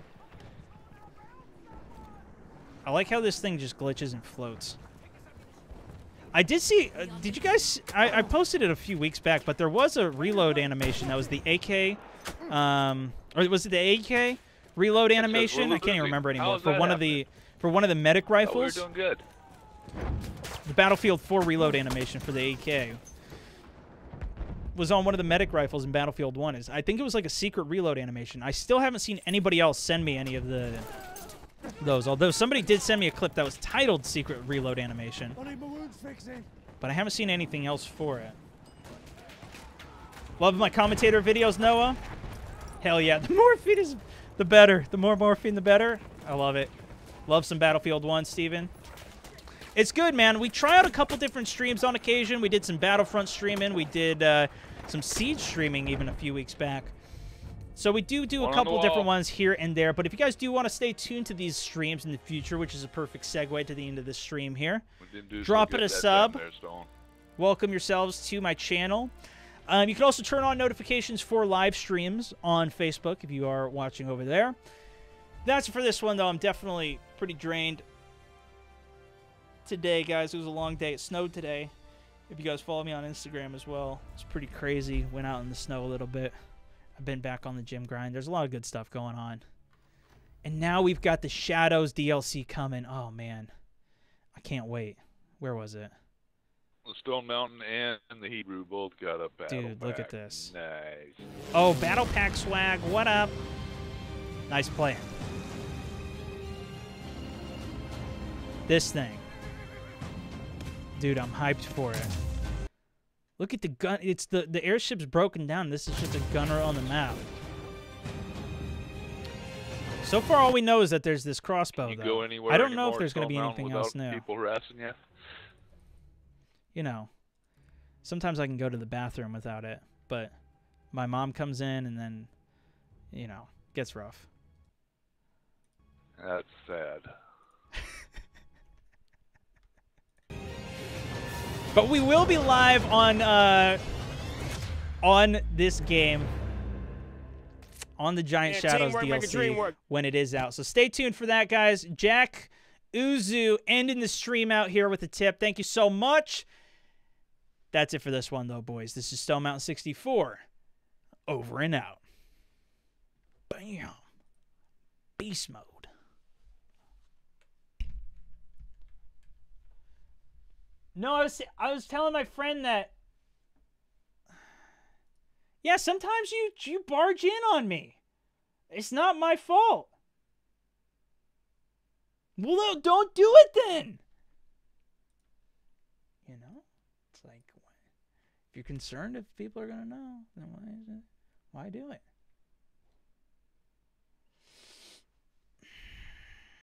I like how this thing just glitches and floats. I did see, uh, did you guys, I, I posted it a few weeks back, but there was a reload animation that was the A K, um, or was it the A K reload animation? I can't even remember anymore. For one of the, for one of the medic
Oh, we were
rifles,
doing good.
the Battlefield four reload animation for the A K was on one of the medic rifles in Battlefield one. Is I think it was like a secret reload animation. I still haven't seen anybody else send me any of the those, although somebody did send me a clip that was titled Secret Reload Animation.
I need my wounds fixing.
But I haven't seen anything else for it. Love my commentator videos, Noah. Hell yeah. The more morphine is the better. The more morphine, the better. I love it. Love some Battlefield one, Steven. It's good, man. We try out a couple different streams on occasion. We did some Battlefront streaming. We did uh, some Siege streaming even a few weeks back. So we do do
One
a
on
couple
the
different
wall.
ones here and there. But if you guys do want to stay tuned to these streams in the future, which is a perfect segue to the end of the stream here,
We didn't do so
Drop
good
it a
that
sub.
time there, Stone.
welcome yourselves to my channel. Um, you can also turn on notifications for live streams on Facebook if you are watching over there. That's it for this one, though. I'm definitely pretty drained today, guys. It was a long day. It snowed today. If you guys follow me on Instagram as well, it's pretty crazy. Went out in the snow a little bit. I've been back on the gym grind. There's a lot of good stuff going on. And now we've got the Shadows D L C coming. Oh, man. I can't wait. Where was it?
The Stone Mountain and the Hebrew both got a battle
Dude, look at
pack.
this.
Nice.
Oh, Battle Pack swag. What up? Nice play. This thing. Dude, I'm hyped for it. Look at the gun. It's the, the airship's broken down. This is just a gunner on the map. So far, all we know is that there's this crossbow,
Can you
though.
go anywhere
I don't know
anymore
if there's going to be
Stone
anything
Mountain
else
without
new.
People harassing you?
You know, sometimes I can go to the bathroom without it, but my mom comes in and then, you know, gets rough.
That's sad.
But we will be live on uh, on this game, on the Giant
Yeah,
Shadows
teamwork
D L
make a
C
dream work.
when it is out. So stay tuned for that, guys. Jack Uzu ending the stream out here with a tip. Thank you so much. That's it for this one, though, boys. This is Stone Mountain sixty-four. Over and out. Bam. Beast mode. No, I was I was telling my friend that. Yeah, sometimes you you barge in on me. It's not my fault. Well, no, don't do it then. You know, it's like if you're concerned if people are gonna know, then why is it? Why do it?